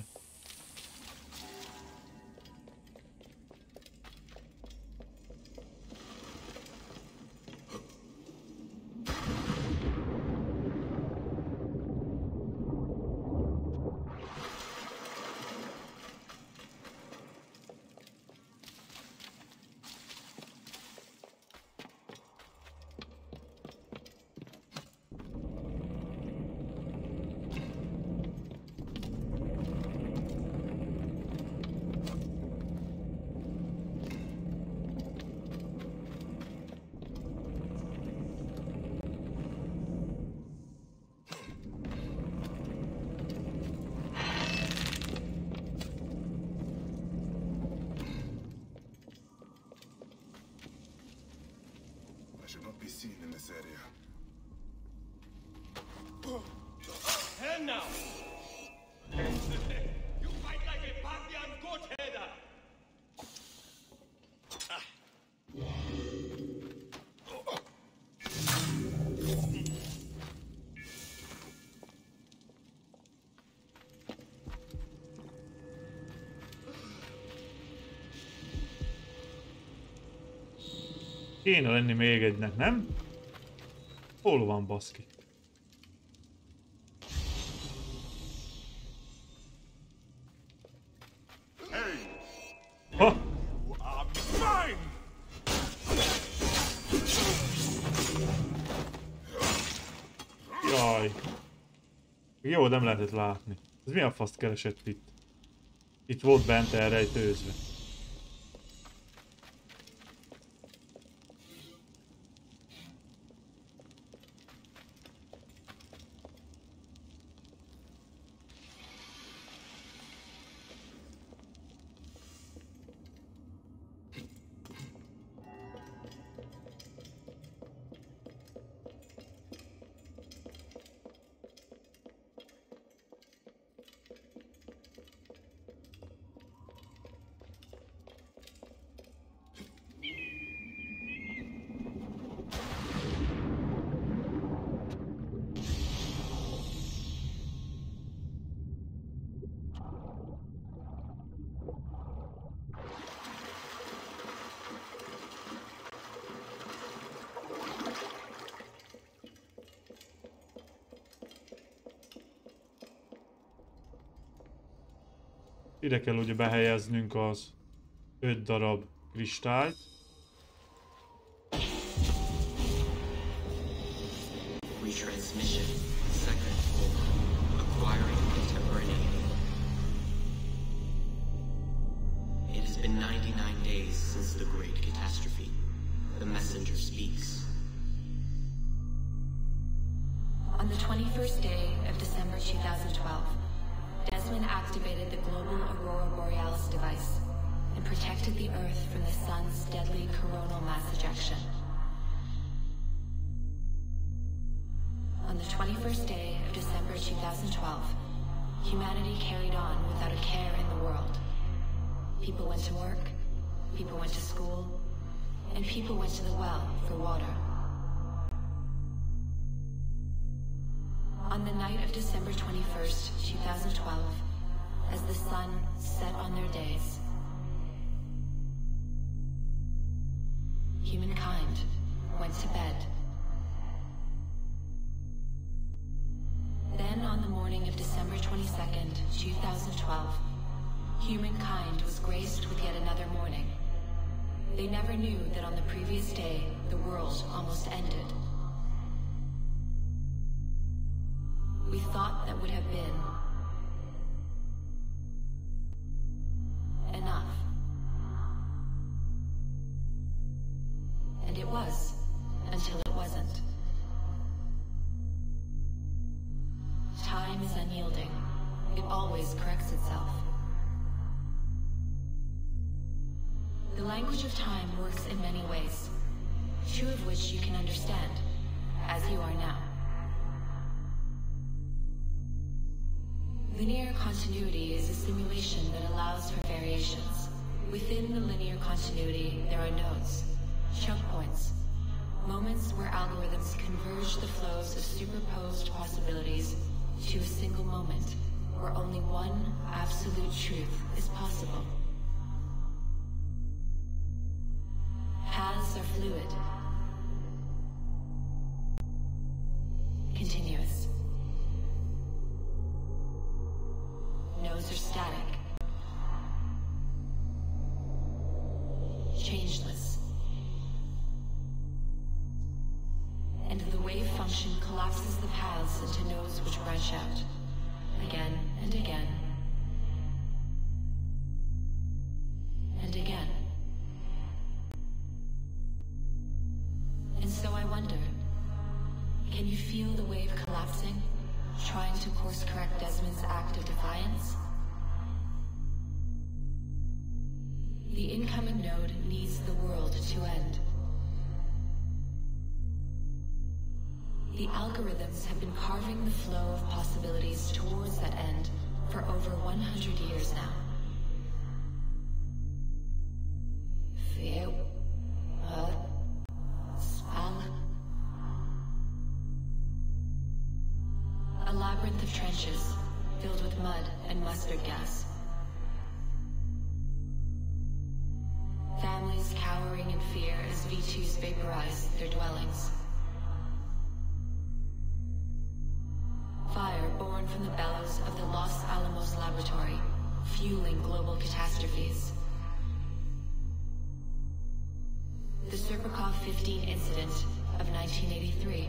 I should not be seen in this area.
And now! You fight like a Parthian goat-header!
Kéne lenni még egynek, nem? Hol van, baszki? Ha! Jaj. Jó, nem lehetett látni. Ez mi a faszt keresett itt? Itt volt bent elrejtőzve. Ide kell ugye behelyeznünk az öt darab kristályt.
Retransmission. Second. Acquiring contemporaneity. It has been ninety-nine days since the great catastrophe. The messenger speaks.
twenty-first day of December two thousand twelve, Desmond activated the global Aurora Borealis device and protected the Earth from the Sun's deadly coronal mass ejection. On the twenty-first day of December two thousand twelve, humanity carried on without a care in the world. People went to work, people went to school, and people went to the well for water. On the night of December twenty-first, two thousand twelve, as the sun set on their days, humankind went to bed. Then on the morning of December twenty-second, two thousand twelve, humankind was graced with yet another morning. They never knew that on the previous day, the world almost ended. We thought that would have been enough. And it was, until it wasn't. Time is unyielding. It always corrects itself. The language of time works in many ways, two of which you can understand, as you are now. Linear continuity is a simulation that allows for variations. Within the linear continuity, there are nodes, choke points, moments where algorithms converge the flows of superposed possibilities to a single moment, where only one absolute truth is possible. Paths are fluid, continuous. Nodes are static, changeless. And the wave function collapses the paths into nodes which branch out, again and again, and again. And so I wonder, can you feel the wave collapsing, trying to course correct Desmond's act of defiance? The incoming node needs the world to end. The algorithms have been carving the flow of possibilities towards that end for over one hundred years now. Fear, uh, spell. A labyrinth of trenches, filled with mud and mustard gas. Families cowering in fear as V twos vaporize their dwellings. Fire born from the bellows of the Los Alamos laboratory, fueling global catastrophes. The Serpukov fifteen incident of nineteen eighty-three.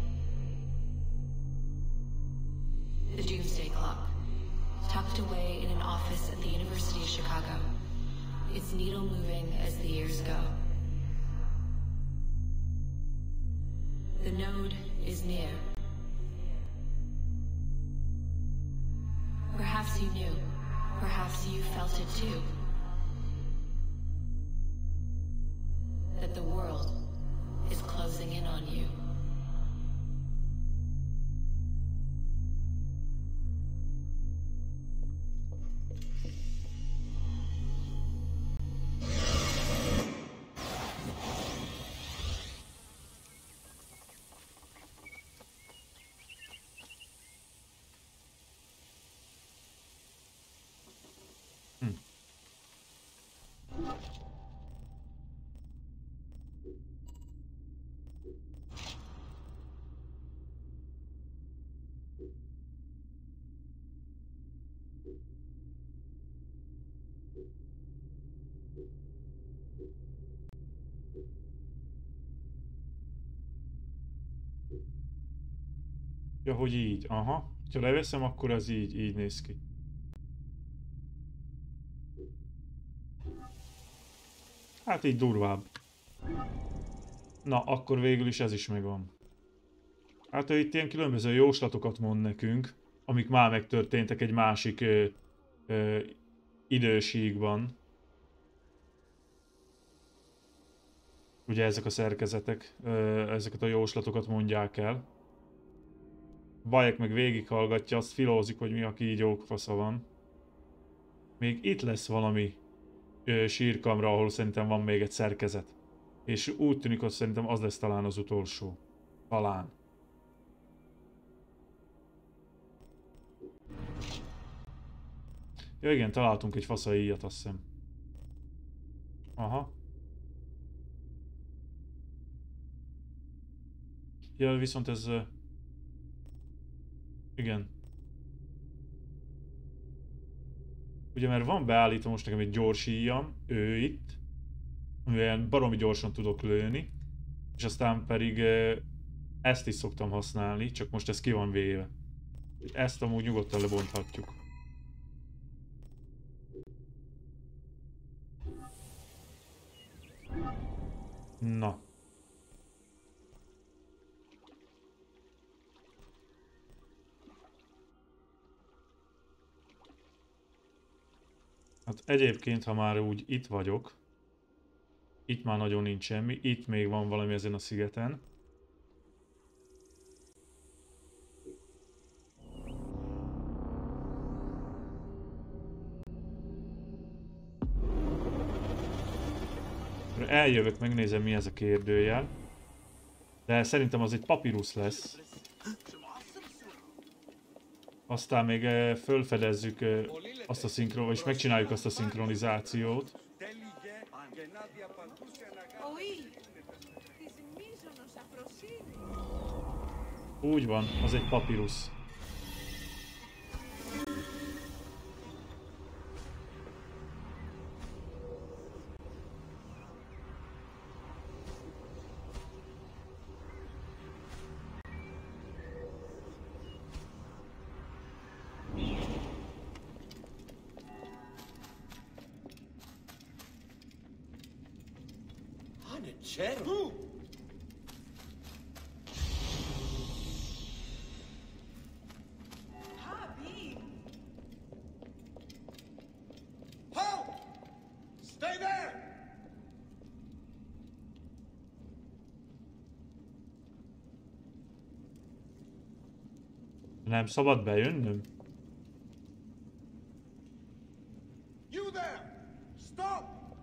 The Doomsday Clock, tucked away in an office at the University of Chicago, its needle moving as the years go. The node is near. Perhaps you knew. Perhaps you felt it too. That the world is closing in on you.
Ja, hogy így, aha. Ha leveszem, akkor az így, így néz ki. Hát így durvább. Na, akkor végül is ez is megvan. Hát ő itt ilyen különböző jóslatokat mond nekünk, amik már megtörténtek egy másik ö, ö, idősíkban. Ugye ezek a szerkezetek, ö, ezeket a jóslatokat mondják el. Bayek meg végighallgatja, azt filózik, hogy mi a kígyók fasza van. Még itt lesz valami ö, sírkamra, ahol szerintem van még egy szerkezet. És úgy tűnik, hogy szerintem az lesz talán az utolsó. Talán. Ja igen, találtunk egy faszai íjat, azt hiszem. Aha. Ja, viszont ez... Uh, igen. Ugye mert van beállítva most nekem egy gyors íjam, ő itt. Amivel baromi gyorsan tudok lőni. És aztán pedig uh, ezt is szoktam használni, csak most ez ki van véve. Ezt amúgy nyugodtan lebonthatjuk. Na. Hát egyébként, ha már úgy itt vagyok, itt már nagyon nincs semmi, itt még van valami ezen a szigeten. Eljövök, megnézem mi ez a kérdőjel. De szerintem az egy papírusz lesz. Aztán még fölfedezzük azt a szinkron, és megcsináljuk azt a szinkronizációt. Úgy van, az egy papírusz.
Certo! Halt! Stay there!
Nem szabad bejönnöm?
You there! Stop!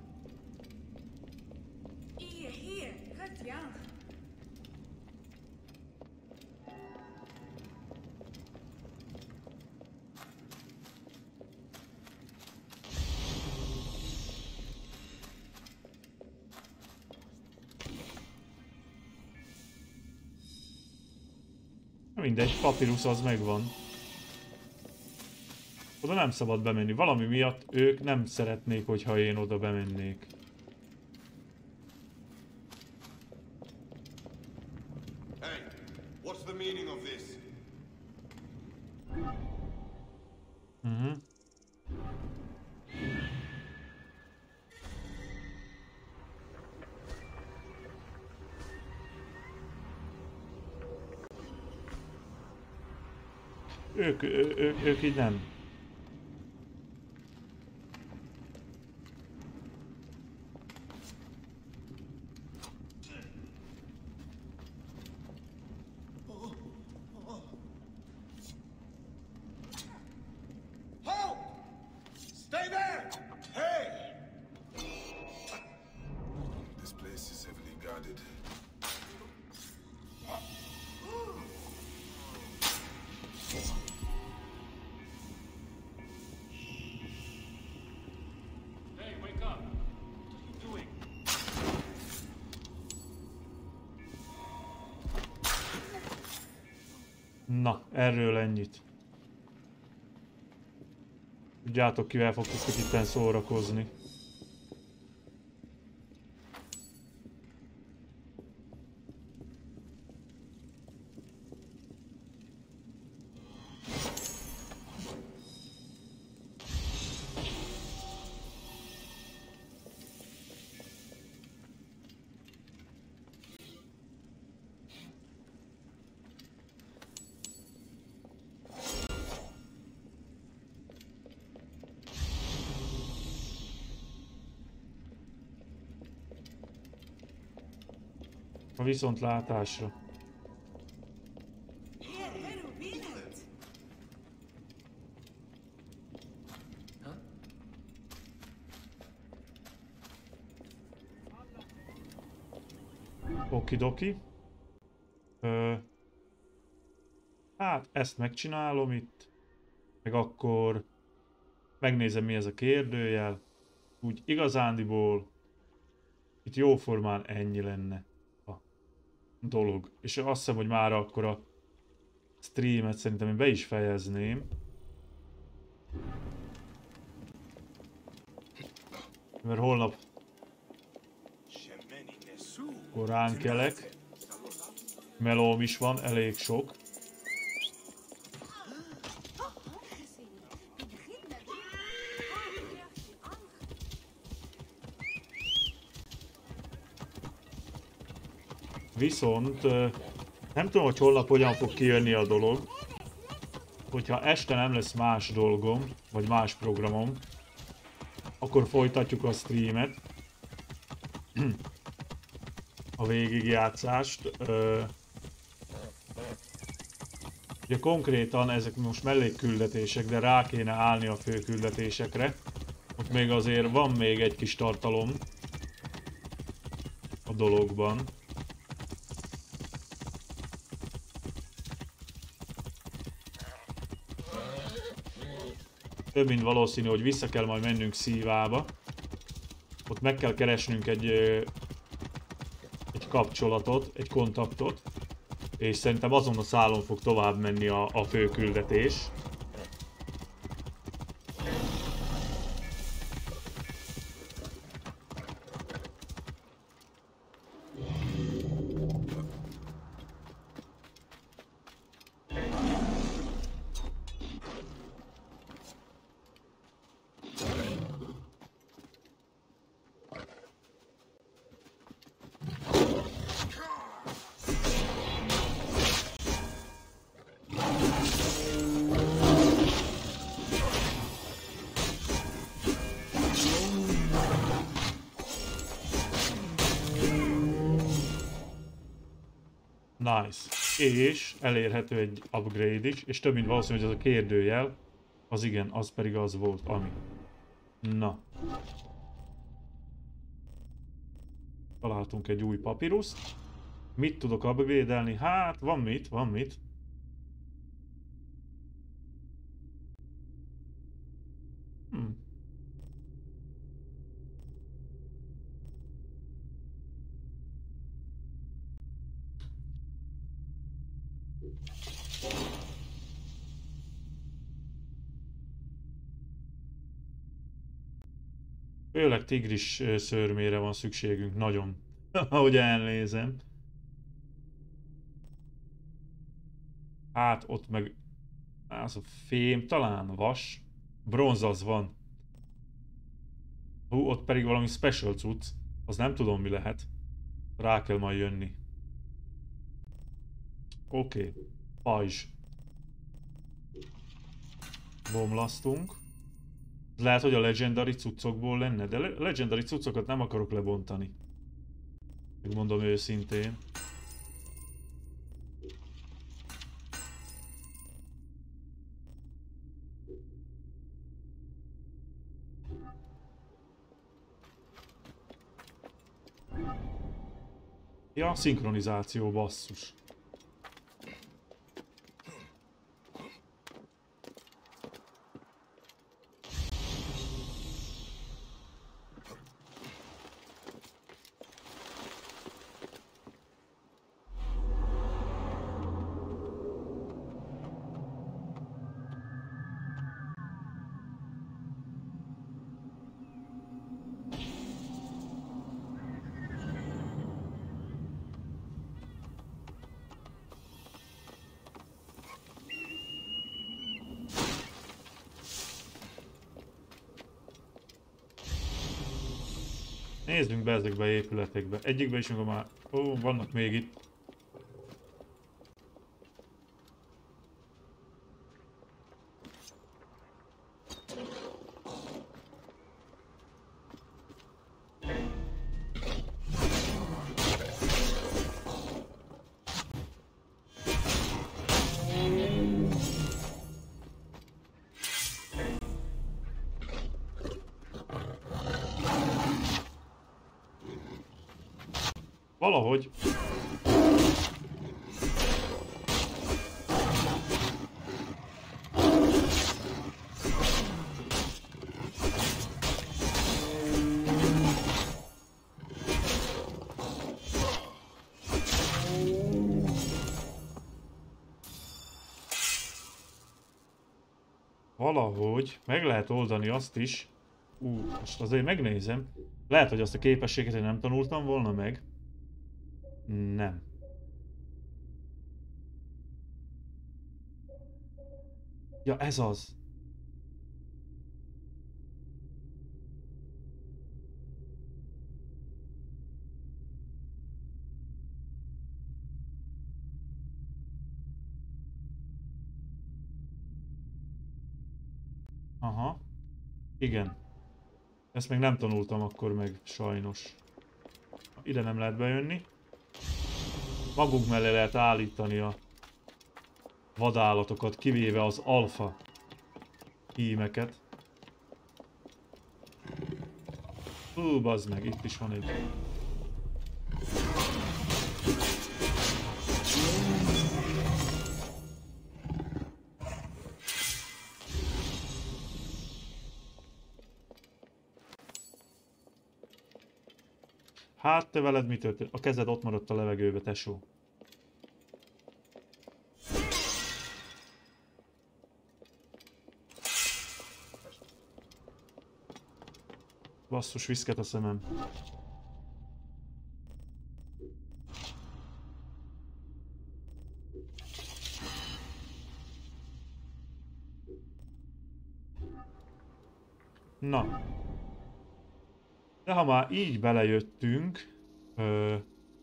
Mindegy, papírusz az megvan. Oda nem szabad bemenni. Valami miatt ők nem szeretnék, hogyha én oda bemennék.
Hey, what's the meaning of this?
Uh-huh. Ők, ő, ő, ők így nem.
Halt! Stay there! Hey!
This place is heavily guarded.
Na, erről ennyit. Tudjátok, kivel fogtok itten szórakozni. A viszontlátásra. Okidoki. Ö, hát ezt megcsinálom itt. Meg akkor megnézem, mi ez a kérdőjel. Úgy igazándiból itt jóformán ennyi lenne a dolog. És azt hiszem, hogy már akkor a streamet szerintem én be is fejezném. Mert holnap korán kelek. Melóm is van, elég sok. Viszont nem tudom, hogy holnap hogyan fog kijönni a dolog. Hogyha este nem lesz más dolgom, vagy más programom, akkor folytatjuk a streamet. A végigjátszást. Ugye konkrétan ezek most mellékküldetések, de rá kéne állni a fő küldetésekre. Ott még azért van még egy kis tartalom a dologban. Több mint valószínű, hogy vissza kell majd mennünk Szívába. Ott meg kell keresnünk egy, egy kapcsolatot, egy kontaktot. És szerintem azon a szálon fog tovább menni a, a fő küldetés. Nice. És elérhető egy upgrade is, és több mint valószínű, hogy ez a kérdőjel, az igen, az pedig az volt, ami. Na. Találtunk egy új papíruszt. Mit tudok upgrade-elni? Hát, van mit, van mit. Hm. Főleg tigris szőrmére van szükségünk, nagyon. Ahogy elnézem. Hát ott meg... Az a fém, talán vas. Bronz az van. Hú, ott pedig valami special cucc. Az nem tudom, mi lehet. Rá kell majd jönni. Oké. Okay. Pajzs. Bomlasztunk. Lehet, hogy a legendary cuccokból lenne, de le legendary cuccokat nem akarok lebontani. Megmondom őszintén. Ja, szinkronizáció, basszus. Nézzünk be ezekbe a épületekbe. Egyikbe is, amikor már... Ó, vannak még itt. Valahogy. Valahogy meg lehet oldani azt is. Ú, most azért megnézem. Lehet, hogy azt a képességet én nem tanultam volna meg. Nem. Ja, ez az. Aha. Igen. Ezt még nem tanultam akkor meg, sajnos. Ide nem lehet bejönni. Magunk mellé lehet állítani a vadállatokat, kivéve az alfa hímeket. Hú, bazd meg, itt is van egy. Hát te veled mi történt? A kezed ott maradt a levegőbe, tesó. Basszus, viszket a szemem. Na. De ha már így belejöttünk, ö...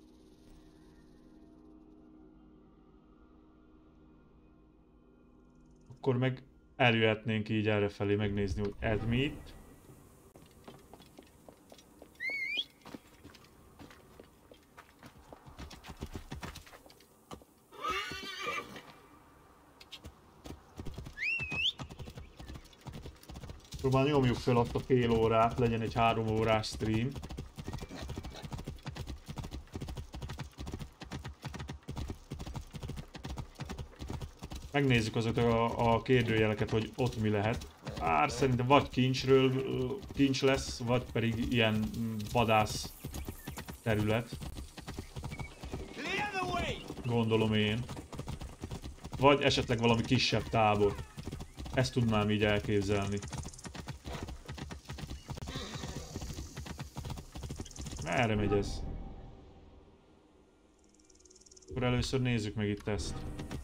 akkor meg eljöhetnénk így errefelé megnézni, hogy admit. Próbál nyomjuk fel azt a fél órát, legyen egy három órás stream. Megnézzük azokat a, a kérdőjeleket, hogy ott mi lehet. Bár szerintem vagy kincsről kincs lesz, vagy pedig ilyen vadász terület. Gondolom én. Vagy esetleg valami kisebb tábor. Ezt tudnám így elképzelni. Merre megy ez? Akkor először nézzük meg itt ezt.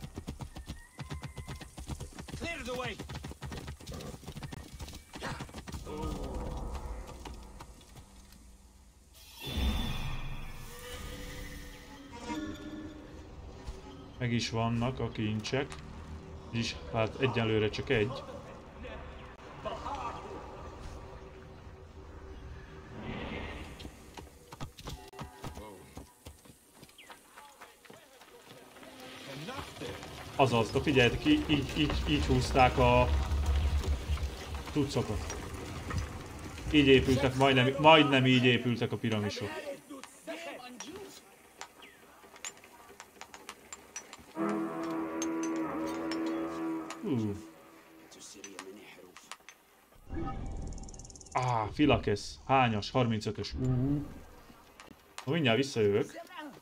Meg is vannak a kincsek. És hát egyelőre csak egy. Azaz, de figyeljetek, így, így, így, így húzták a cuccokat. Így épültek, majdnem, majdnem így épültek a piramisok. Hú. Ah, Filakesz, hányas, harmincötös. Uh. Mindjárt visszajövök.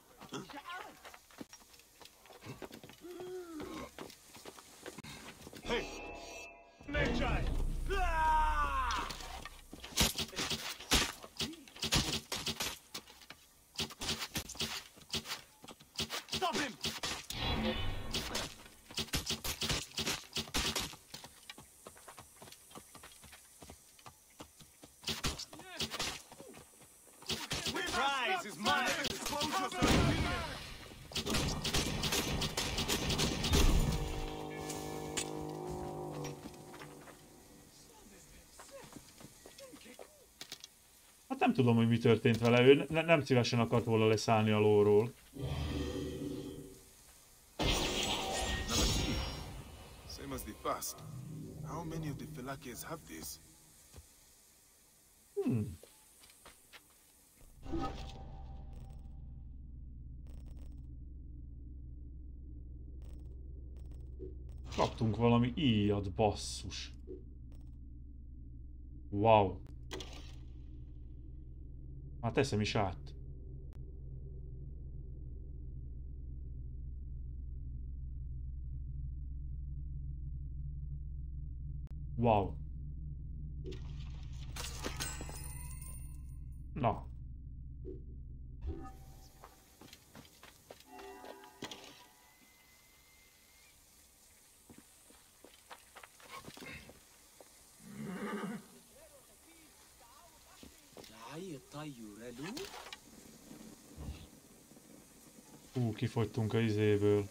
Hát nem tudom, hogy mi történt vele, ő ne nem szívesen akart volna leszállni a lóról.
Same as the past. How many of the Filakes have this?
Hmm. Kaptunk valami íjat, basszus. Wow. Hát teszem is át. Wow. Na. Hú, kifogytunk a izéből.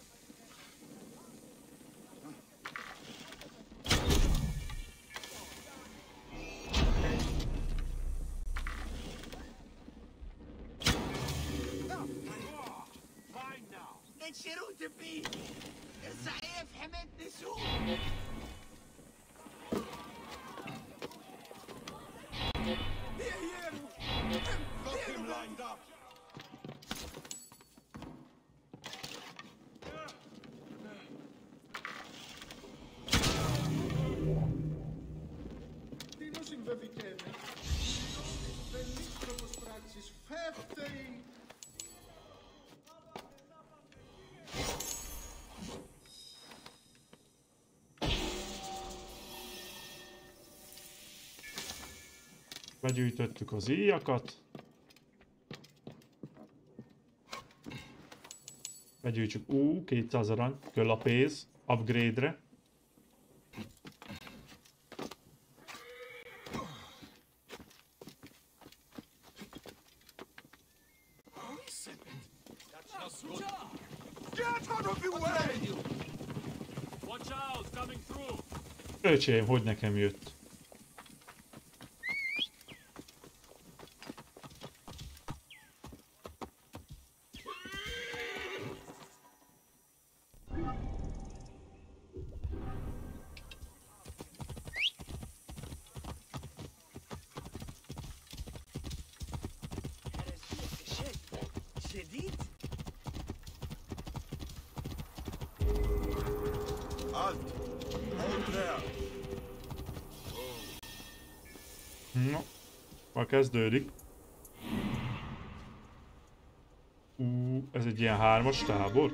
Begyűjtöttük az íjakat. Begyűjtsük, ú, kétszáz arany, kell a pénz, upgrade-re. Öcsém, hogy nekem jött? Na, már kezdődik. Ú, ez egy ilyen hármas tábor.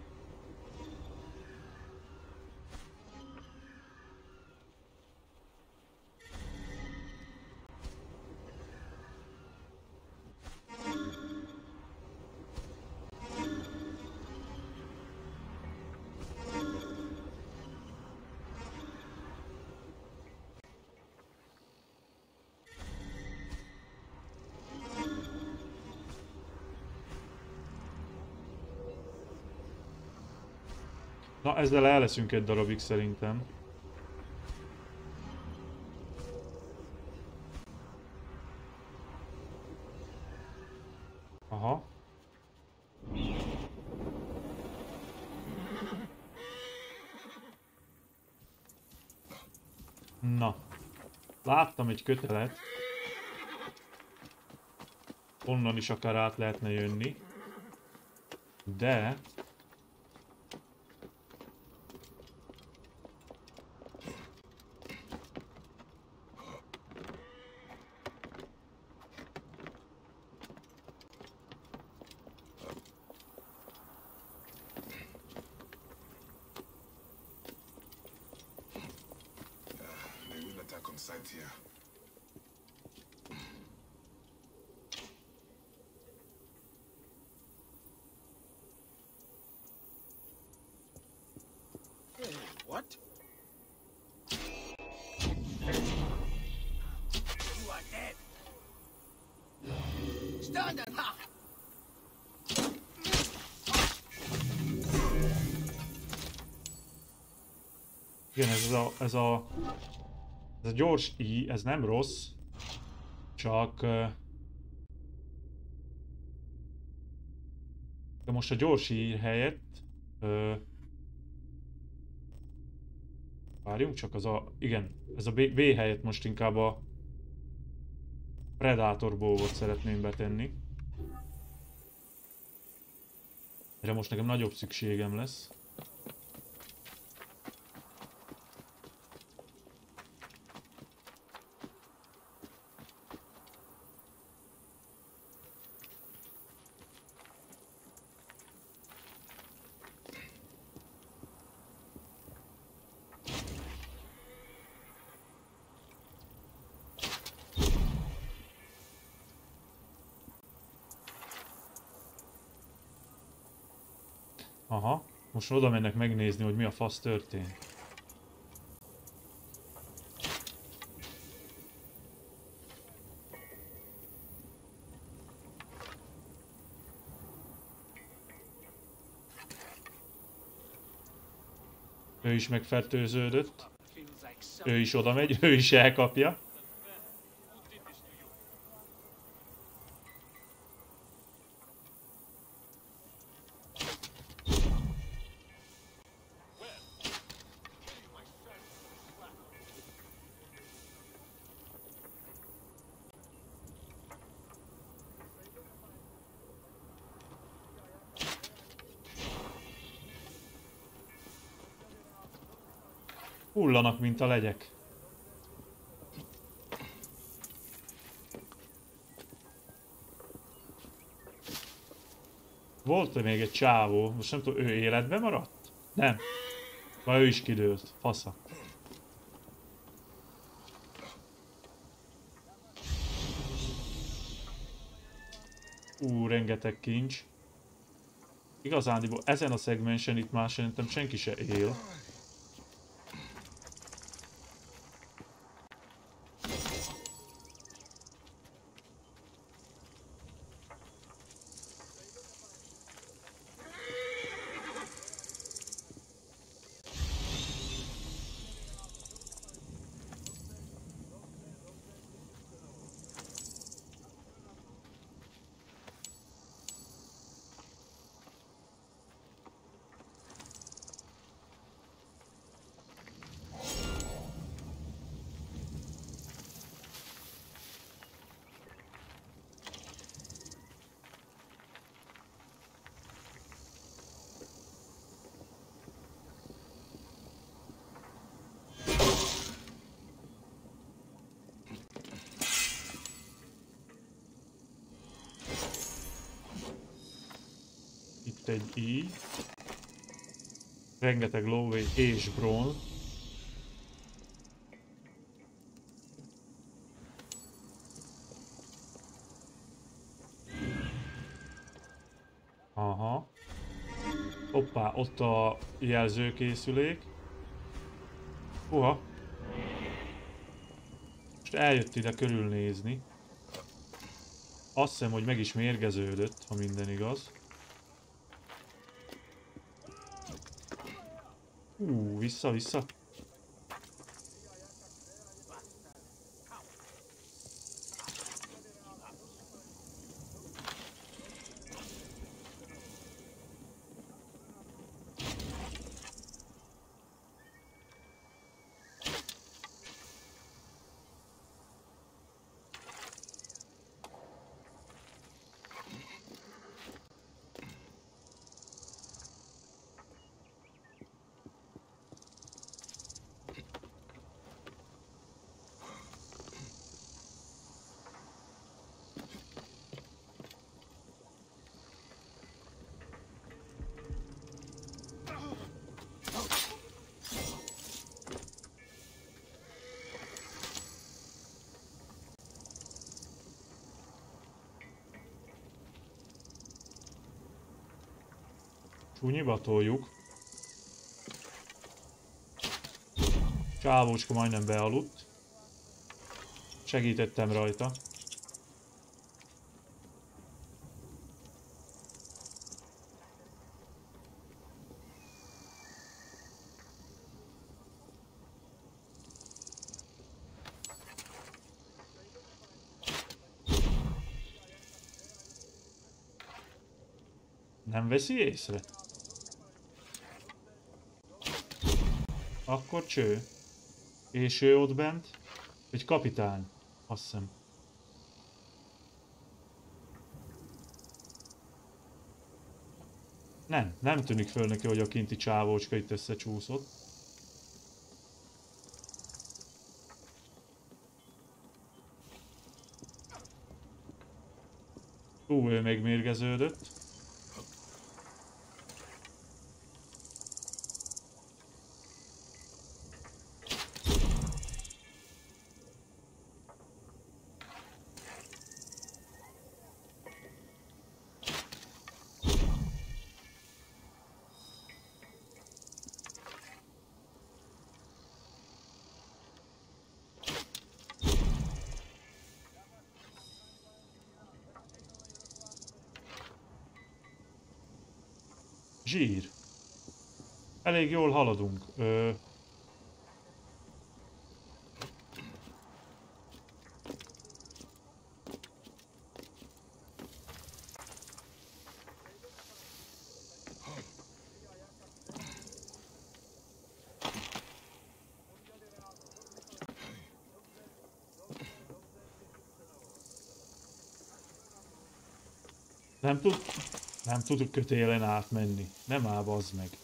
Na, ezzel el leszünk egy darabig szerintem. Aha. Na. Láttam egy kötelet. Onnan is akár át lehetne jönni. De...
What? You are dead. Stand and ha!
Igen, ez a, ez a, ez a gyors i, ez nem rossz, csak de most a gyors i helyett ö, várjunk csak, az a, igen, ez a B, B helyett most inkább a Predator Bow-ot szeretném betenni. Erre most nekem nagyobb szükségem lesz. Aha, most oda mennek megnézni, hogy mi a fasz történt. Ő is megfertőződött. Ő is oda megy, ő is elkapja. Hullanak, mint a legyek. Volt még egy csávó, most nem tudom, ő életben maradt? Nem. Már ő is kidőlt, fasza. Ú, rengeteg kincs. Igazándiból ezen a szegmensen itt már szerintem senki se él. Itt egy így. Rengeteg lóvé és bronz. Aha. Hoppá, ott a jelzőkészülék. Uha. Most eljött ide körülnézni. Azt hiszem, hogy meg is mérgeződött, ha minden igaz. Hú, vissza, vissza. Csúnyiba toljuk. Csávócska majdnem bealudt. Segítettem rajta. Nem veszi észre? Akkor cső. És ő ott bent? Egy kapitány, azt hiszem. Nem, nem tűnik föl neki, hogy a kinti csávócska itt összecsúszott. Ú, ő megmérgeződött. Zsír. Elég jól haladunk. Ö... Nem tud... Nem tudok kötélen átmenni. Nem áll, bazd meg.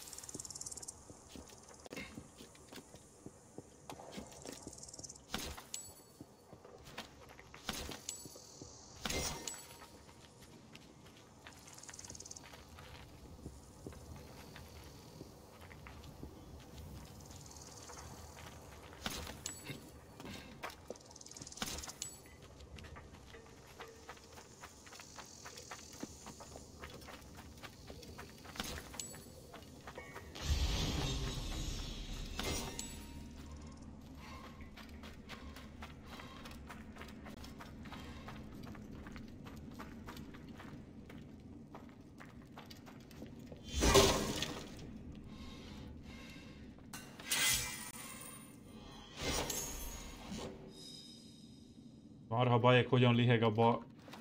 Marha bajek, hogyan liheg a ba...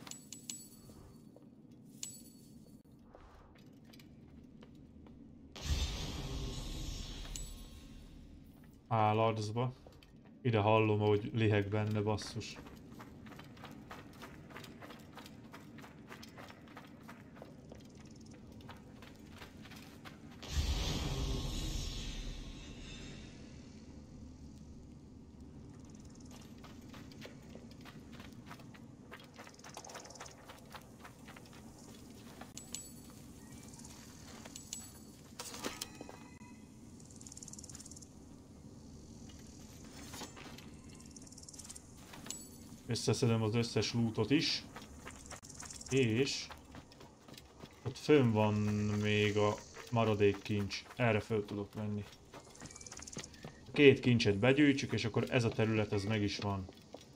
Állarcba. Ide hallom, hogy liheg benne, basszus. Összeszedem az összes lootot is. És... ott fönn van még a maradék kincs. Erre föl tudok menni. Két kincset begyűjtsük, és akkor ez a terület ez meg is van.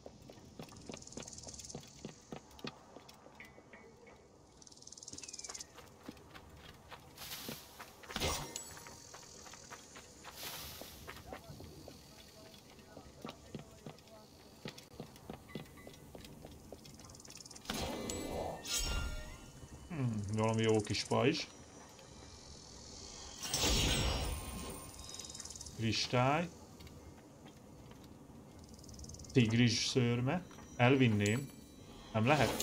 Valami jó kis pajzs. Kristály. Tigris szőrme. Elvinném. Nem lehet?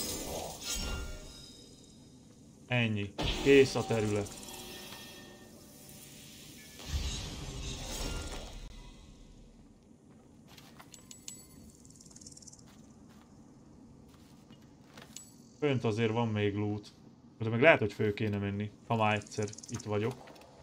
Ennyi. Kész a terület. Fönt azért van még loot. De meg lehet, hogy föl kéne menni, ha már egyszer itt vagyok.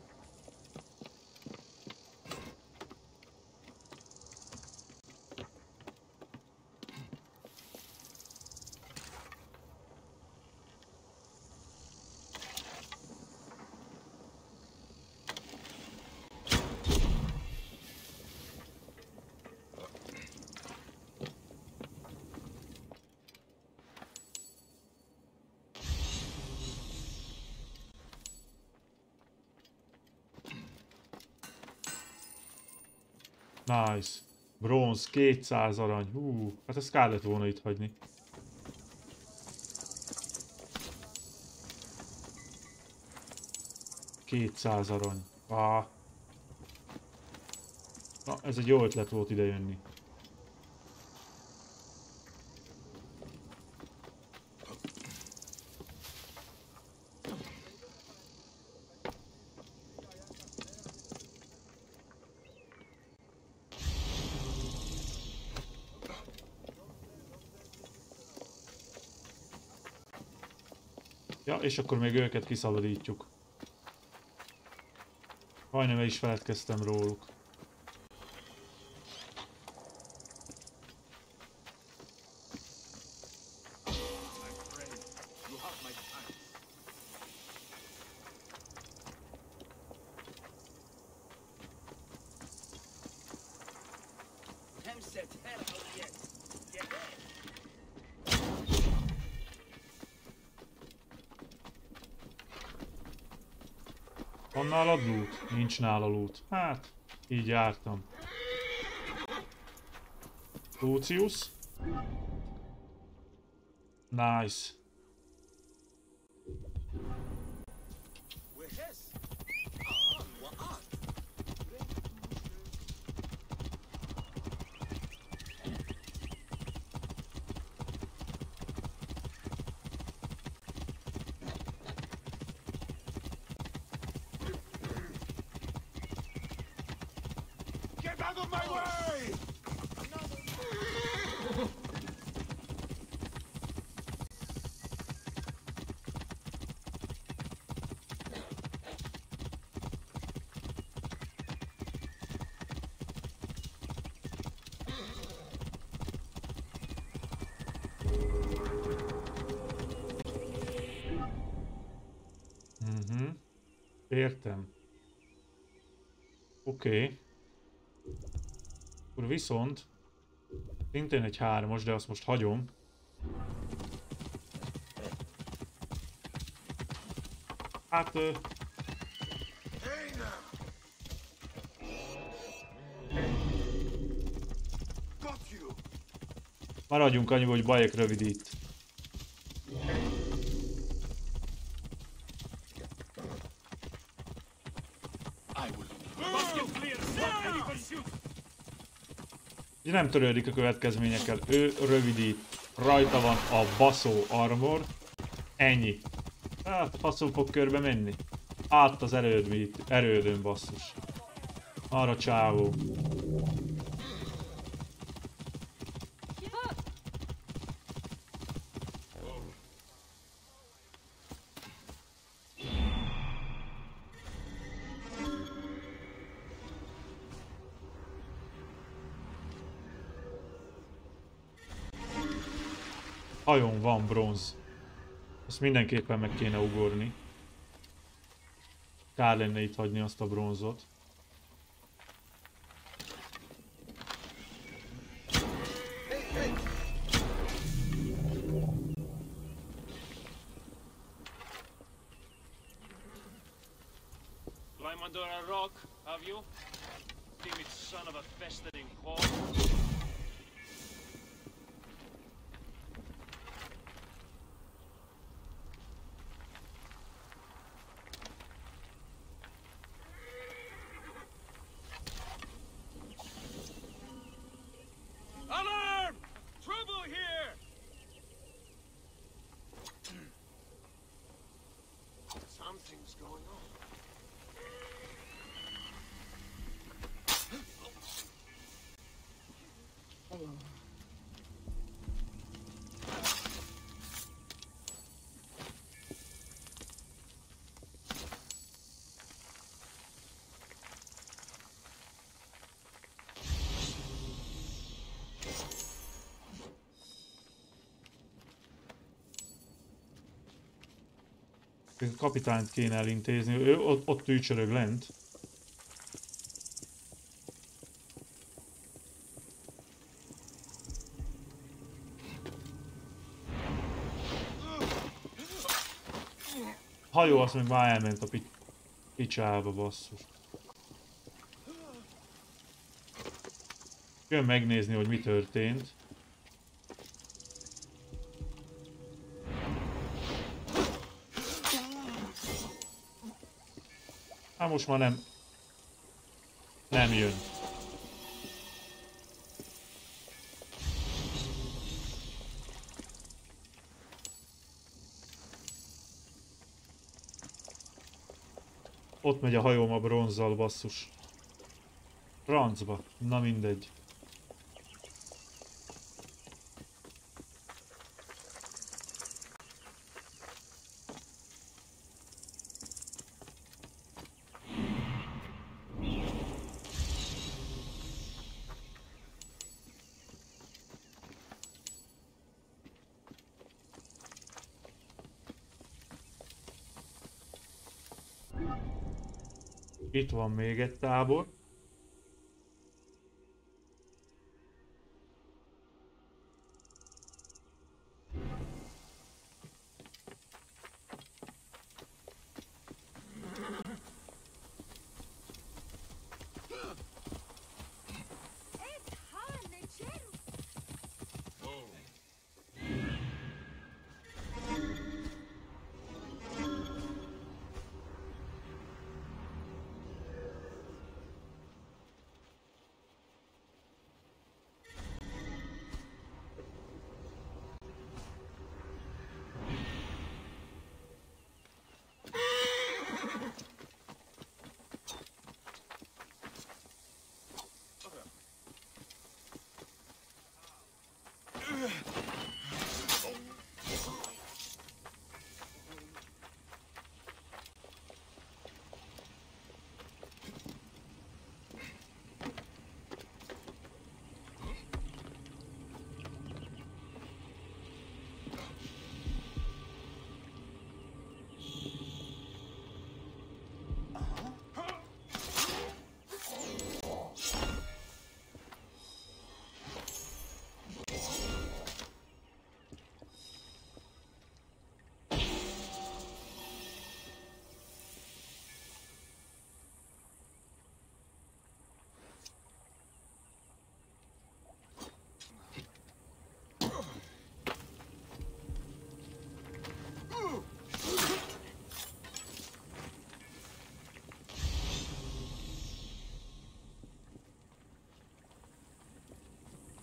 Nice. Bronz, kétszáz arany. Hú, hát ezt kár lett volna itt hagyni. kétszáz arany. Ah. Na, ez egy jó ötlet volt ide jönni. Ja, és akkor még őket kiszabadítjuk. Majdnem el is feledkeztem róluk. nálad loot? Nincs nála loot. Hát, így jártam. Lucius. Nice.
Get out of my way!
Mhm. Értem. Oké. Okay. Akkor viszont szintén egy hármas, de azt most hagyom. Hát... Ö... Maradjunk annyi, hogy Bayek rövidít. Nem törődik a következményekkel, ő rövidít, rajta van a baszó armor, ennyi. Hát faszul fog körbe menni. Át az erődön, erődön basszus. Arra csávó. Hajón van bronz. Ezt mindenképpen meg kéne ugorni. Kár lenne itt hagyni azt a bronzot.
Climb under a rock, have you? Timid son of a festering whore. Alarm! Trouble here!
Something's going on.
A kapitányt kéne elintézni, ő ott, ott tűcsörög lent. A hajó azt meg már elment a pi picsába, basszus. Jön megnézni, hogy mi történt. Hát most már nem... nem jön. Ott megy a hajóm a bronzzal, basszus. Francba. Na mindegy. Itt van még egy tábor.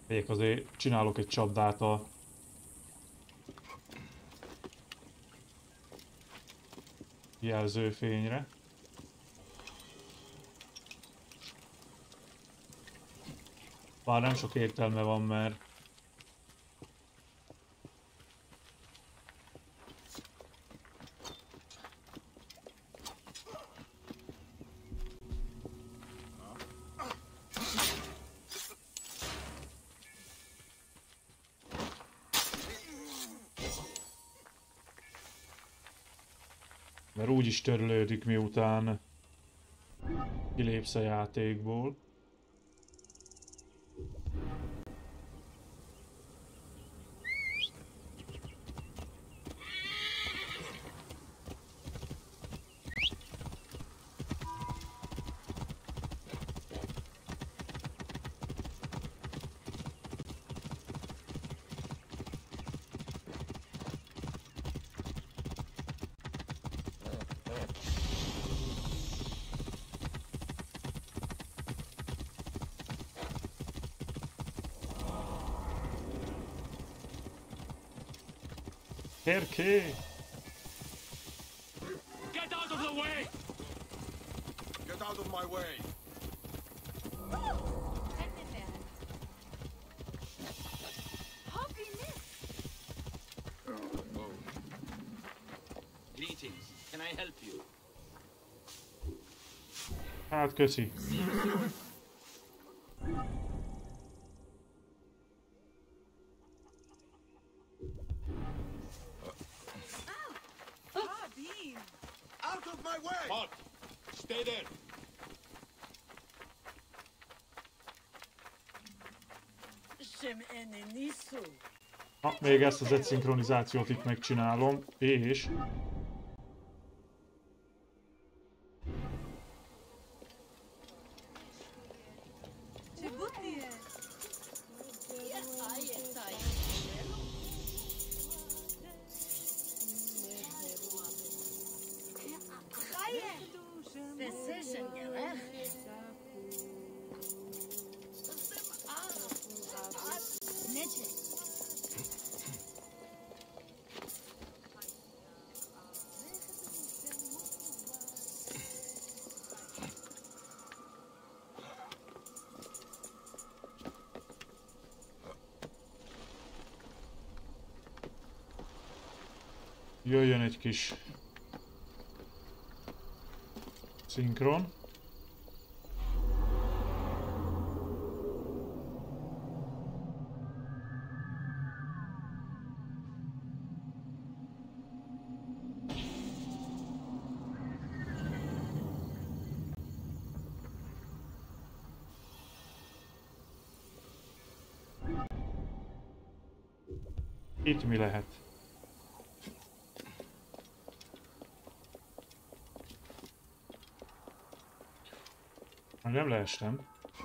Megyek azért, csinálok egy csapdát a jelzőfényre. Bár nem sok értelme van, mert mert úgyis törlődik, miután kilépsz a játékból. Kerké!
Get out of the way!
Get out of my way!
Greetings. Can I help you?
Hát köszi.
Out of my way!
Halt! Stay there!
Na, még ezt az egy szinkronizációt itt megcsinálom, és... Jöjjön egy kis szinkron. Itt mi lehet? Már nem leestem.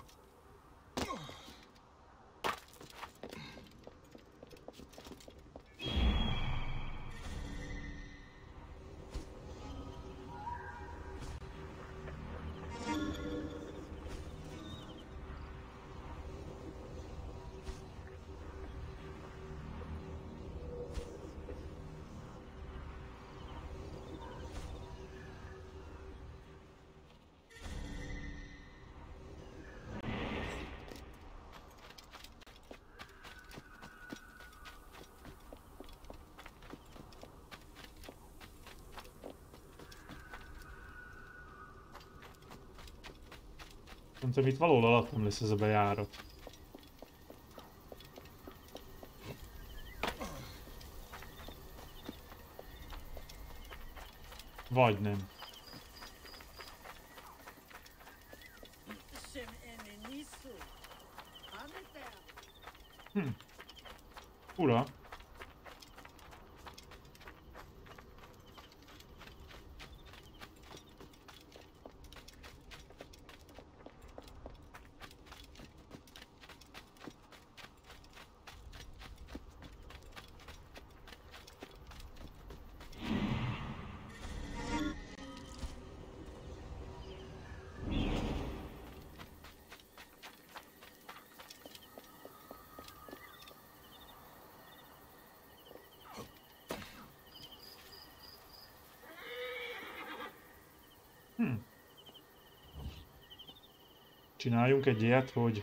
Szerintem itt valahol alattam lesz ez a bejárat. Vagy nem. Hm. Ura. Csináljunk egy ilyet, hogy...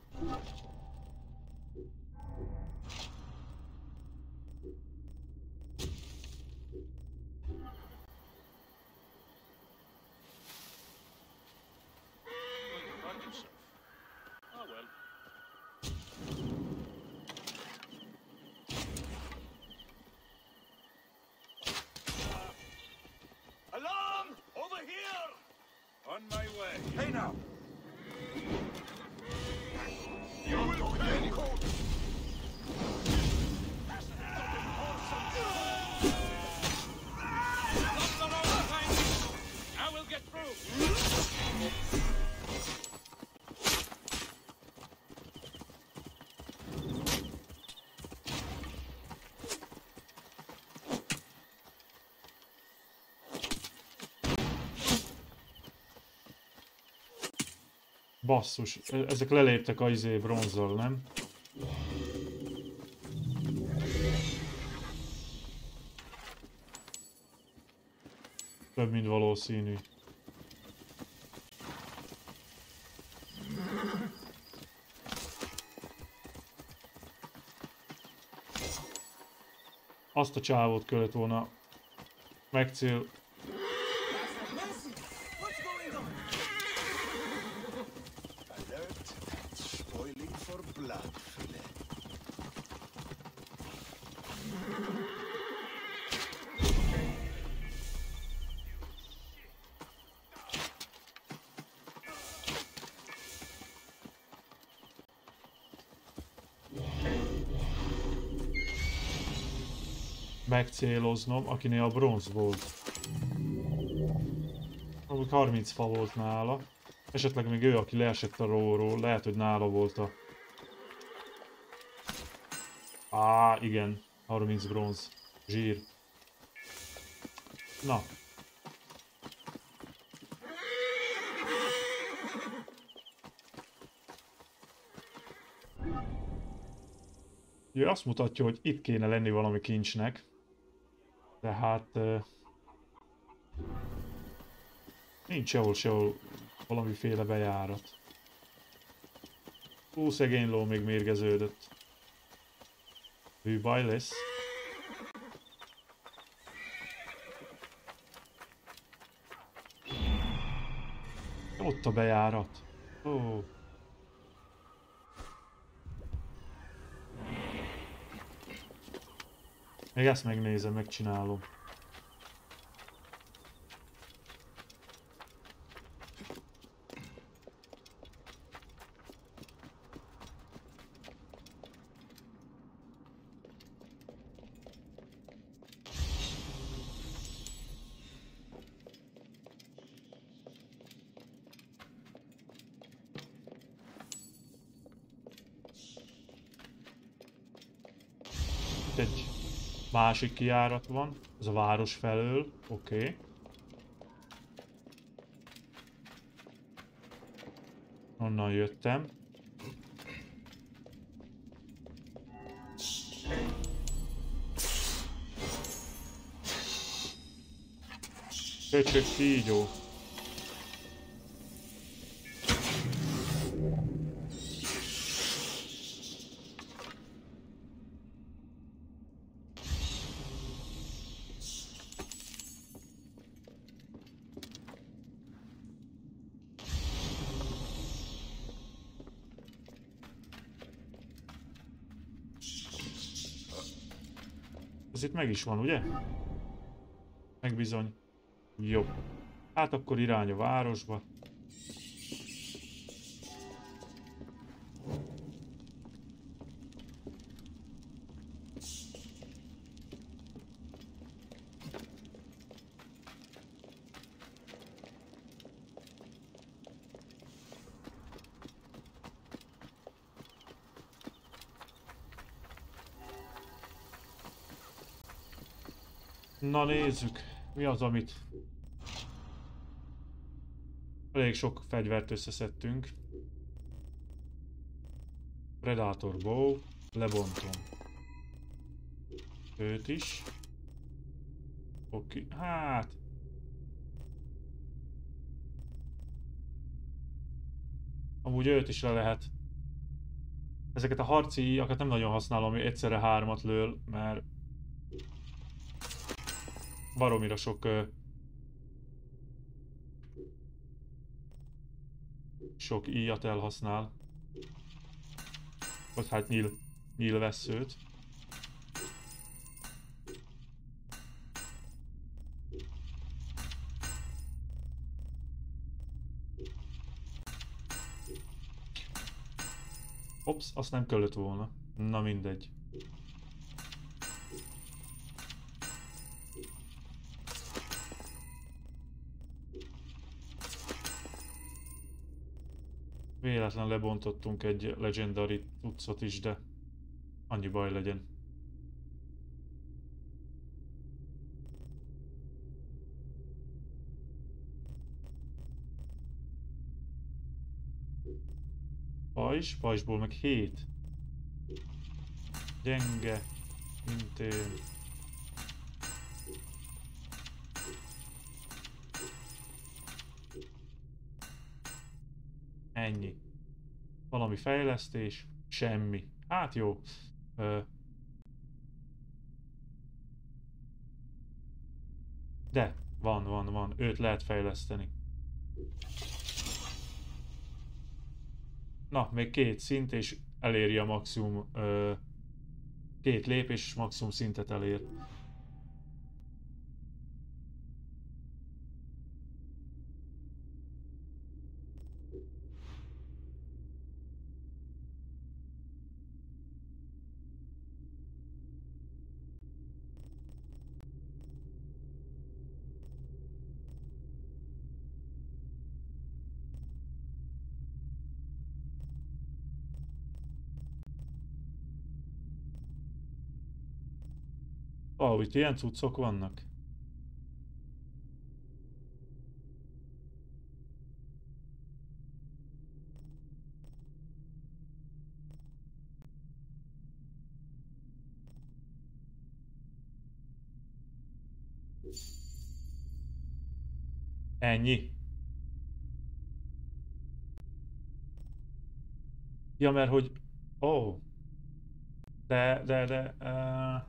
Alarm! Over here! On my way. Hey now! You will pay! I will get through!
Basszus, ezek leléptek a izé bronzzal, nem? Több mint valószínű. Azt a csávót kellett volna megcél... megcéloznom, akinél a bronz volt. Amúgy harminc fa volt nála. Esetleg még ő, aki leesett a róról, lehet, hogy nála volt a... Á, igen, harminc bronz. Zsír. Na. Ő azt mutatja, hogy itt kéne lenni valami kincsnek. Tehát... Uh, nincs sehol, sehol valamiféle bejárat. Hú, szegény ló még mérgeződött. Bűbaj lesz. Ott a bejárat. Ó. Még ezt megnézem, megcsinálom. Egy másik kijárat van, ez a város felől, oké. Okay. Onnan jöttem. Köcsög kígyó. Ez itt meg is van, ugye? Meg bizony. Jó. Hát akkor irány a városba. Na nézzük, mi az, amit... Elég sok fegyvert összeszedtünk. Predator Bow, lebontom. Őt is. Oké, hát... Amúgy őt is le lehet. Ezeket a harci íjakat nem nagyon használom, ami egyszerre hármat lől, mert baromira sok ö, sok íjat elhasznál. Vagy hát nyíl, nyílvesszőt. Ops, azt nem kellett volna. Na mindegy. Véletlen lebontottunk egy legendary cuccot is, de annyi baj legyen. Pajzs, pajzsból meg hét. Gyenge, mint én. Ennyi. Valami fejlesztés, semmi. Hát jó. Ö... De, van, van, van. Őt lehet fejleszteni. Na, még két szint, és eléri a maximum... Ö... Két lépés, és maximum szintet elér. Ó, oh, itt ilyen cuccok vannak. Ennyi. Ja, mert hogy... Ó. Oh. De, de, de... Uh...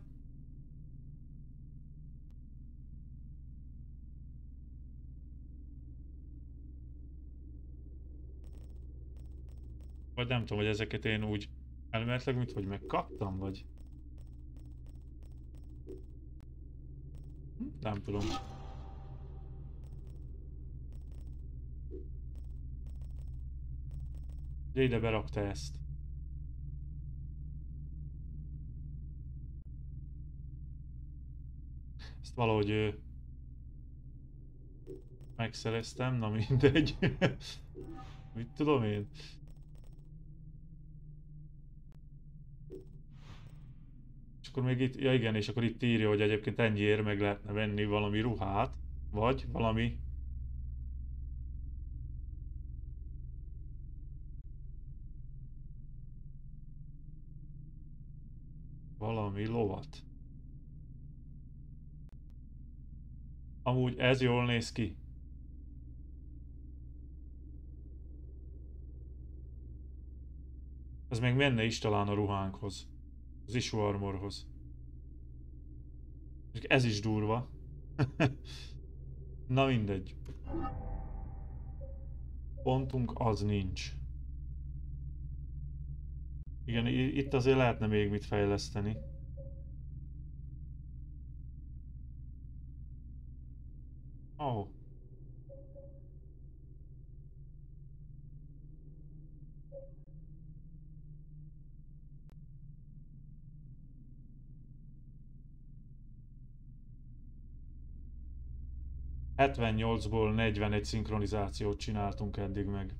Vagy nem tudom, hogy ezeket én úgy elméletileg mit, hogy megkaptam, vagy... Nem tudom. De ide berakta ezt. Ezt valahogy ő... megszereztem, na mindegy. Mit tudom én? És akkor még itt, ja igen, és akkor itt írja, hogy egyébként ennyiért meg lehetne venni valami ruhát, vagy valami... valami lovat. Amúgy ez jól néz ki. Ez még menne is talán a ruhánkhoz. Az issue armorhoz. Ez is durva. Na mindegy. Pontunk az nincs. Igen, itt azért lehetne még mit fejleszteni. Ó. Oh. hetvennyolcból negyvenegy szinkronizációt csináltunk eddig meg.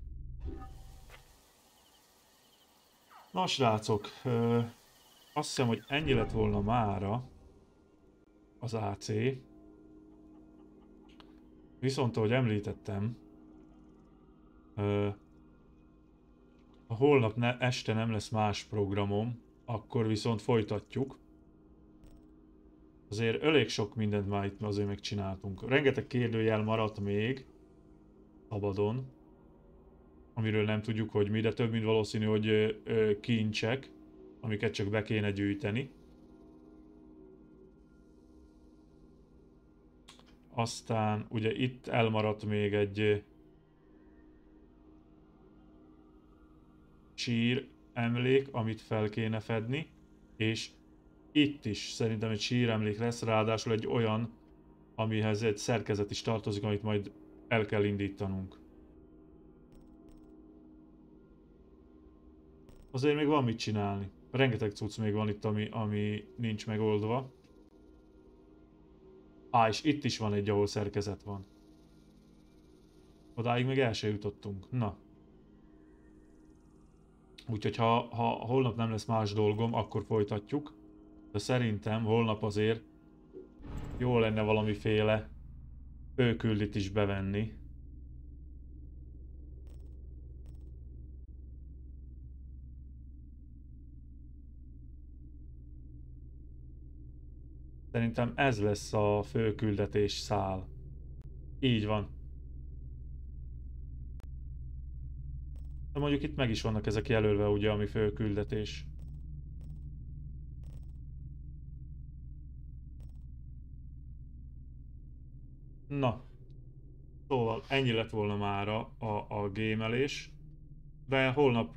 Na srácok, ö, azt hiszem, hogy ennyi lett volna mára az á cé. Viszont, ahogy említettem, ö, ha holnap ne, este nem lesz más programom, akkor viszont folytatjuk. Azért elég sok mindent már itt azért megcsináltunk. Rengeteg kérdőjel maradt még szabadon. amiről nem tudjuk, hogy mi, de több mint valószínű, hogy ö, ö, kincsek, amiket csak be kéne gyűjteni. Aztán ugye itt elmaradt még egy sír emlék, amit fel kéne fedni, és itt is szerintem egy sír emlék lesz, ráadásul egy olyan, amihez egy szerkezet is tartozik, amit majd el kell indítanunk. Azért még van mit csinálni. Rengeteg cucc még van itt, ami, ami nincs megoldva. Á, és itt is van egy, ahol szerkezet van. Odáig még el se jutottunk. Na. Úgyhogy ha, ha holnap nem lesz más dolgom, akkor folytatjuk. De szerintem holnap azért jó lenne valamiféle főküldit is bevenni. Szerintem ez lesz a főküldetés szál. Így van. De mondjuk itt meg is vannak ezek jelölve, ugye, ami főküldetés. Na. Szóval ennyi lett volna már a, a, a gémelés. De holnap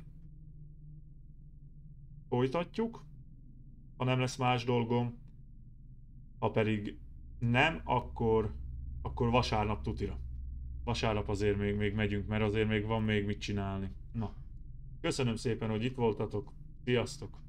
folytatjuk, ha nem lesz más dolgom. Ha pedig nem, akkor, akkor vasárnap tutira. Vasárnap azért még, még megyünk, mert azért még van még mit csinálni. Na, köszönöm szépen, hogy itt voltatok. Sziasztok!